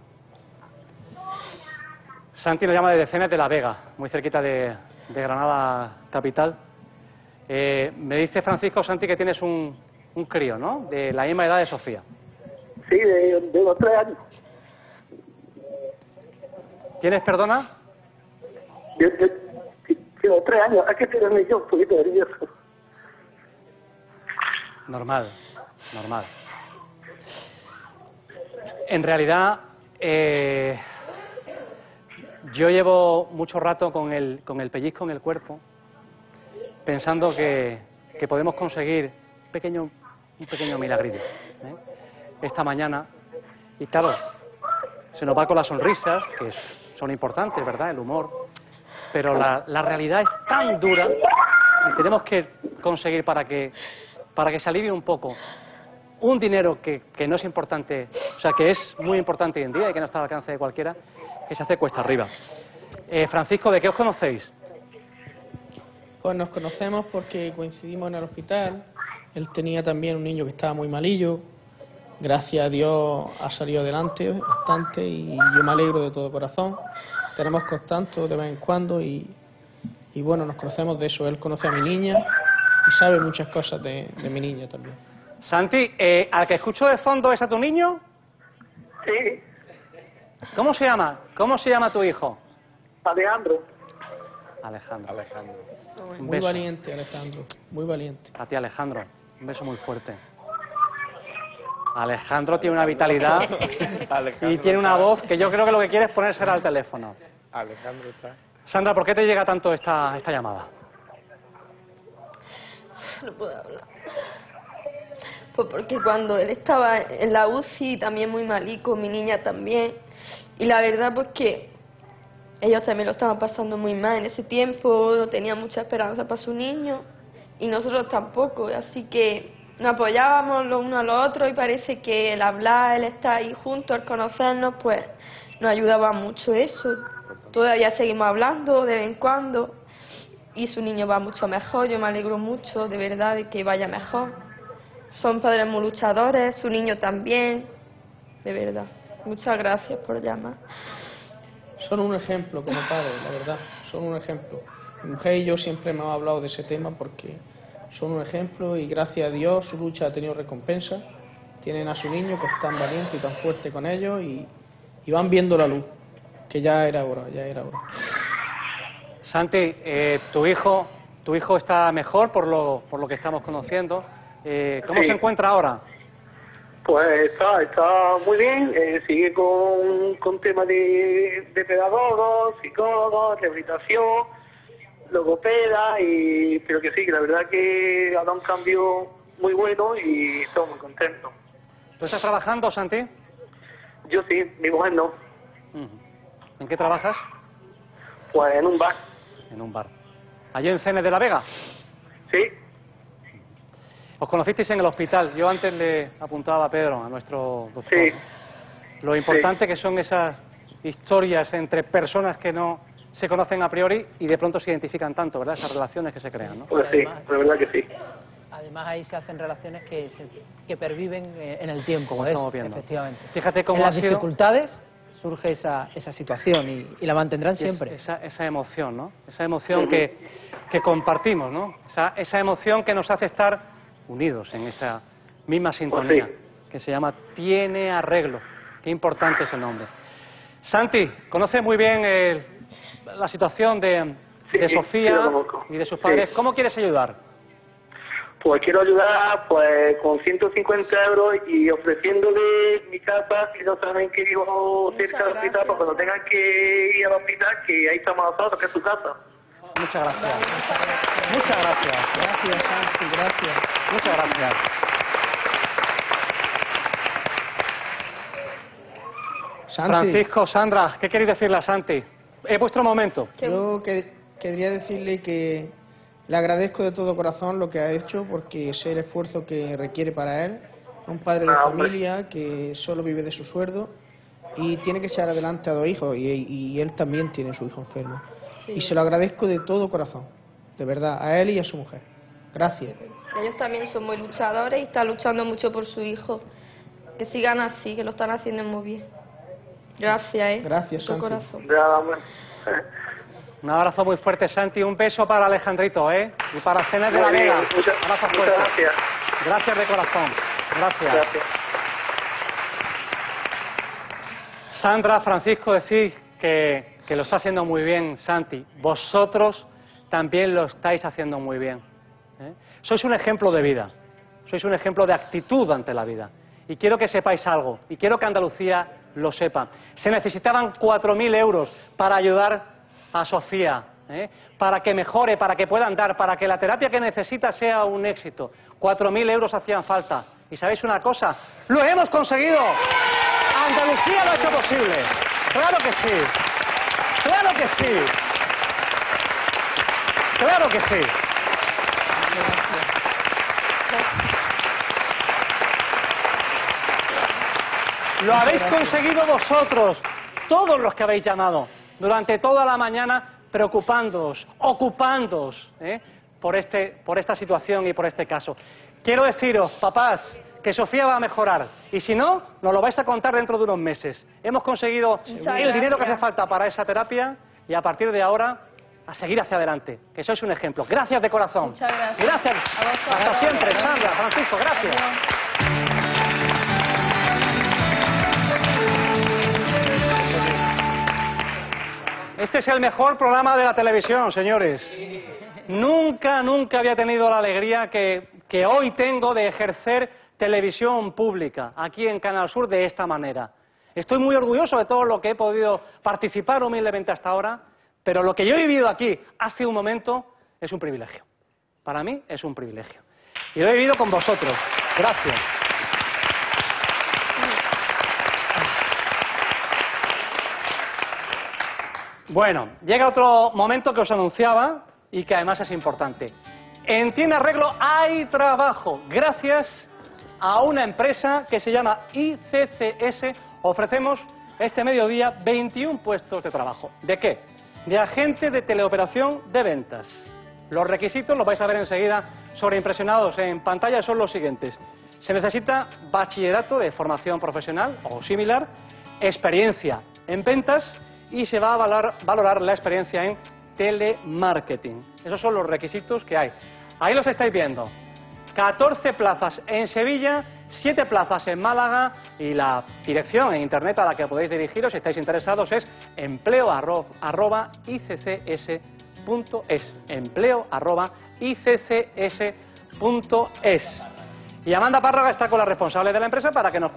Santi nos llama de Decenes de la Vega, muy cerquita de Granada capital. Me dice Francisco, Santi, que tienes un crío, ¿no? De la misma edad de Sofía. Sí, de los 3 años. ¿Tienes, perdona? De los 3 años. Es que tiene el niño un poquito nervioso. Normal, normal. En realidad, yo llevo mucho rato con el pellizco en el cuerpo, pensando que podemos conseguir un pequeño milagrillo, ¿eh? Esta mañana, y claro, se nos va con las sonrisas, que son importantes, ¿verdad?, el humor, pero la realidad es tan dura y tenemos que conseguir para que se alivie un poco un dinero que no es importante, o sea, que es muy importante hoy en día y que no está al alcance de cualquiera, que se hace cuesta arriba. Francisco, ¿de qué os conocéis? Pues nos conocemos porque coincidimos en el hospital. Él tenía también un niño que estaba muy malillo. Gracias a Dios ha salido adelante bastante y yo me alegro de todo corazón. Tenemos contacto de vez en cuando y bueno, nos conocemos de eso. Él conoce a mi niña y sabe muchas cosas de mi niña también. Santi, ¿al que escucho de fondo es a tu niño? Sí. ¿Cómo se llama? ¿Cómo se llama tu hijo? Alejandro. Alejandro. Un Muy beso. valiente, Alejandro. Muy valiente. A ti, Alejandro. Un beso muy fuerte. Alejandro tiene una vitalidad y tiene una voz que yo creo que lo que quiere es ponerse al teléfono. Alejandro está. Sandra, ¿por qué te llega tanto esta llamada? No puedo hablar. Pues porque cuando él estaba en la UCI, también muy malico, mi niña también, y la verdad pues que ellos también lo estaban pasando muy mal en ese tiempo, no tenían mucha esperanza para su niño, y nosotros tampoco, así que nos apoyábamos los unos a los otros y parece que el hablar, el estar ahí juntos, el conocernos, pues nos ayudaba mucho eso. Todavía seguimos hablando de vez en cuando y su niño va mucho mejor. Yo me alegro mucho, de verdad, de que vaya mejor. Son padres muy luchadores, su niño también, de verdad. Muchas gracias por llamar. Son un ejemplo como padres, la verdad, son un ejemplo. Mi mujer y yo siempre hemos hablado de ese tema porque son un ejemplo y gracias a Dios su lucha ha tenido recompensa. Tienen a su niño que es tan valiente y tan fuerte con ellos y van viendo la luz, que ya era hora, ya era hora. Santi, tu hijo está mejor por lo que estamos conociendo. ¿Cómo se encuentra ahora? Pues está muy bien, sigue con temas de pedagogos, psicólogos, rehabilitación, logopeda, pero que sí, que la verdad que ha dado un cambio muy bueno y estamos muy contentos. ¿Tú estás trabajando, Santi? Yo sí, mi mujer no. ¿En qué trabajas? Pues en un bar. En un bar. ¿Allí en Cenes de la Vega? Sí. ¿Os conocisteis en el hospital? Yo antes le apuntaba a Pedro, a nuestro doctor. Sí. Lo importante que son esas historias entre personas que no se conocen a priori y de pronto se identifican tanto, ¿verdad? Esas relaciones que se crean, ¿no? Pues sí, la verdad que sí. Además ahí se hacen relaciones que perviven en el tiempo, como estamos viendo. Efectivamente. Fíjate cómo en las ha sido... dificultades surge esa situación y la mantendrán siempre. Esa emoción, ¿no? Esa emoción que compartimos, ¿no? Esa emoción que nos hace estar unidos en esa misma sintonía, pues sí, que se llama Tiene Arreglo. Qué importante es el nombre. Santi, conoces muy bien la situación de Sofía y de sus padres. Sí. ¿Cómo quieres ayudar? Pues quiero ayudar pues con 150 euros y ofreciéndole mi casa, si no saben que vivo cerca del hospital, pues cuando tengan que ir al hospital, que ahí estamos nosotros, que es su casa. Muchas gracias. Muchas gracias. Gracias, Santi, gracias. Muchas gracias. Santi. Francisco, Sandra, ¿qué queréis decirle a Santi? Es vuestro momento. Yo quería decirle que le agradezco de todo corazón lo que ha hecho porque sé el esfuerzo que requiere para él. Un padre de familia que solo vive de su sueldo y tiene que echar adelante a 2 hijos y él también tiene su hijo enfermo. Sí. Y se lo agradezco de todo corazón, de verdad, a él y a su mujer. Gracias. Ellos también son muy luchadores y están luchando mucho por su hijo. Que sigan así, que lo están haciendo muy bien. Gracias, Gracias, de Santi. corazón. Un abrazo muy fuerte, Santi. Un beso para Alejandrito, ¿eh? Y para Cenes de la Vega. Abrazo fuerte. Gracias. Gracias de corazón. Gracias. Gracias. Sandra, Francisco, decís que lo está haciendo muy bien Santi. Vosotros también lo estáis haciendo muy bien. Sois un ejemplo de vida. Sois un ejemplo de actitud ante la vida. Y quiero que sepáis algo. Y quiero que Andalucía lo sepa. Se necesitaban 4.000 euros para ayudar a Sofía, para que mejore, para que pueda andar, para que la terapia que necesita sea un éxito. 4.000 euros hacían falta. ¿Y sabéis una cosa? ¡Lo hemos conseguido! ¡Andalucía lo ha hecho posible! ¡Claro que sí! ¡Claro que sí! ¡Claro que sí! Lo habéis conseguido vosotros, todos los que habéis llamado, durante toda la mañana, preocupándoos, ocupándoos por esta situación y por este caso. Quiero deciros, papás, que Sofía va a mejorar. Y si no, nos lo vais a contar dentro de unos meses. Hemos conseguido el dinero que hace falta para esa terapia y a partir de ahora a seguir hacia adelante. Que sois un ejemplo. Gracias de corazón. Muchas gracias. Gracias. Hasta siempre, Sandra, Francisco, gracias. Este es el mejor programa de la televisión, señores. Nunca había tenido la alegría que hoy tengo de ejercer televisión pública aquí en Canal Sur de esta manera. Estoy muy orgulloso de todo lo que he podido participar humildemente hasta ahora, pero lo que yo he vivido aquí hace un momento es un privilegio. Para mí es un privilegio. Y lo he vivido con vosotros. Gracias. Bueno, llega otro momento que os anunciaba y que además es importante. En Tiene Arreglo hay trabajo. Gracias a una empresa que se llama ICCS ofrecemos este mediodía 21 puestos de trabajo. ¿De qué? De agente de teleoperación de ventas. Los requisitos los vais a ver enseguida sobreimpresionados en pantalla, son los siguientes. Se necesita bachillerato de formación profesional o similar, experiencia en ventas y se va a valorar la experiencia en telemarketing. Esos son los requisitos que hay. Ahí los estáis viendo. 14 plazas en Sevilla, 7 plazas en Málaga y la dirección en internet a la que podéis dirigiros si estáis interesados es empleo@iccs.es. empleo@iccs.es. Y Amanda Párraga está con la responsable de la empresa para que nos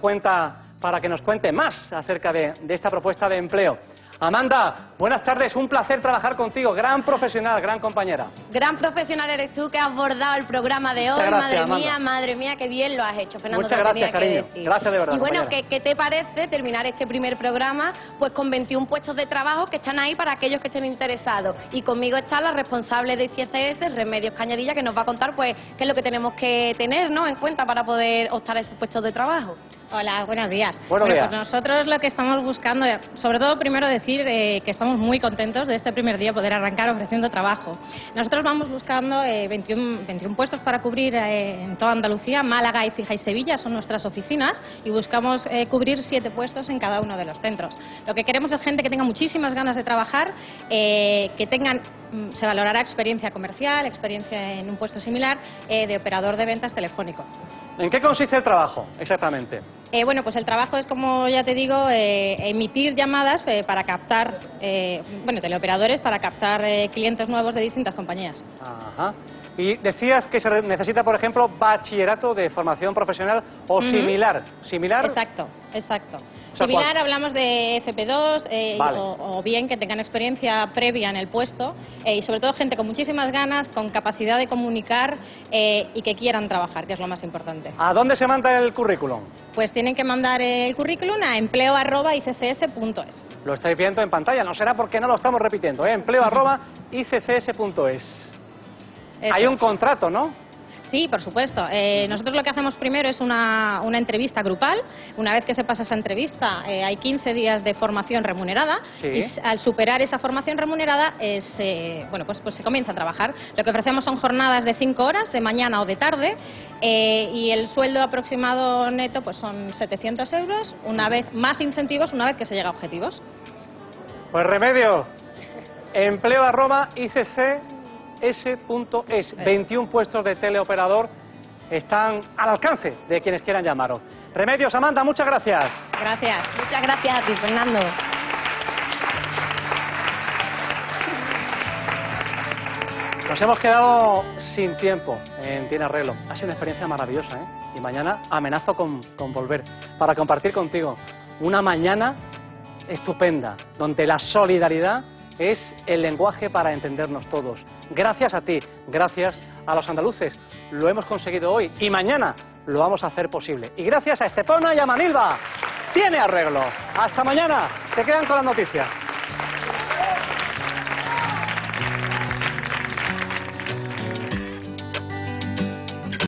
cuente más acerca de esta propuesta de empleo. Amanda, buenas tardes, un placer trabajar contigo, gran profesional, gran compañera. Gran profesional eres tú que has abordado el programa de hoy. Muchas gracias, madre mía, qué bien lo has hecho, Fernando. Muchas gracias, cariño. Gracias de verdad. Y bueno, compañera. ¿qué te parece terminar este primer programa pues con 21 puestos de trabajo que están ahí para aquellos que estén interesados? Y conmigo está la responsable de ICCS, Remedios Cañadilla, que nos va a contar pues qué es lo que tenemos que tener, ¿no?, en cuenta para poder optar a esos puestos de trabajo. Hola, buenos días. Buenos días. Pues nosotros lo que estamos buscando, sobre todo primero decir que estamos muy contentos de este primer día poder arrancar ofreciendo trabajo. Nosotros vamos buscando 21 puestos para cubrir en toda Andalucía, Málaga, Écija y Sevilla son nuestras oficinas y buscamos cubrir 7 puestos en cada uno de los centros. Lo que queremos es gente que tenga muchísimas ganas de trabajar, que tengan, se valorará experiencia comercial, experiencia en un puesto similar de operador de ventas telefónico. ¿En qué consiste el trabajo, exactamente? Bueno, pues el trabajo es, como ya te digo, emitir llamadas para captar, teleoperadores para captar clientes nuevos de distintas compañías. Ajá. Y decías que se necesita, por ejemplo, bachillerato de formación profesional o similar. ¿Similar? Exacto. O sea, Similar, hablamos de FP2 vale. o bien que tengan experiencia previa en el puesto y sobre todo gente con muchísimas ganas, con capacidad de comunicar y que quieran trabajar, que es lo más importante. ¿A dónde se manda el currículum? Pues tienen que mandar el currículum a empleo@iccs.es. Lo estáis viendo en pantalla, no será porque no lo estamos repitiendo, empleo@iccs.es. Hay un contrato, ¿no? Sí, por supuesto. Nosotros lo que hacemos primero es una entrevista grupal. Una vez que se pasa esa entrevista, hay 15 días de formación remunerada. Sí. Y al superar esa formación remunerada, pues se comienza a trabajar. Lo que ofrecemos son jornadas de 5 horas, de mañana o de tarde, y el sueldo aproximado neto pues son 700 euros, una vez más incentivos una vez que se llega a objetivos. Pues Remedio, empleo@iccs.es. 21 puestos de teleoperador están al alcance de quienes quieran llamaros. Remedios, Amanda, muchas gracias. Gracias. Muchas gracias a ti, Fernando. Nos hemos quedado sin tiempo en Tiene Arreglo. Ha sido una experiencia maravillosa, ¿eh? Y mañana amenazo con volver para compartir contigo una mañana estupenda, donde la solidaridad es el lenguaje para entendernos todos. Gracias a ti, gracias a los andaluces, lo hemos conseguido hoy y mañana lo vamos a hacer posible. Y gracias a Estepona y a Manilva, Tiene Arreglo. Hasta mañana, se quedan con las noticias.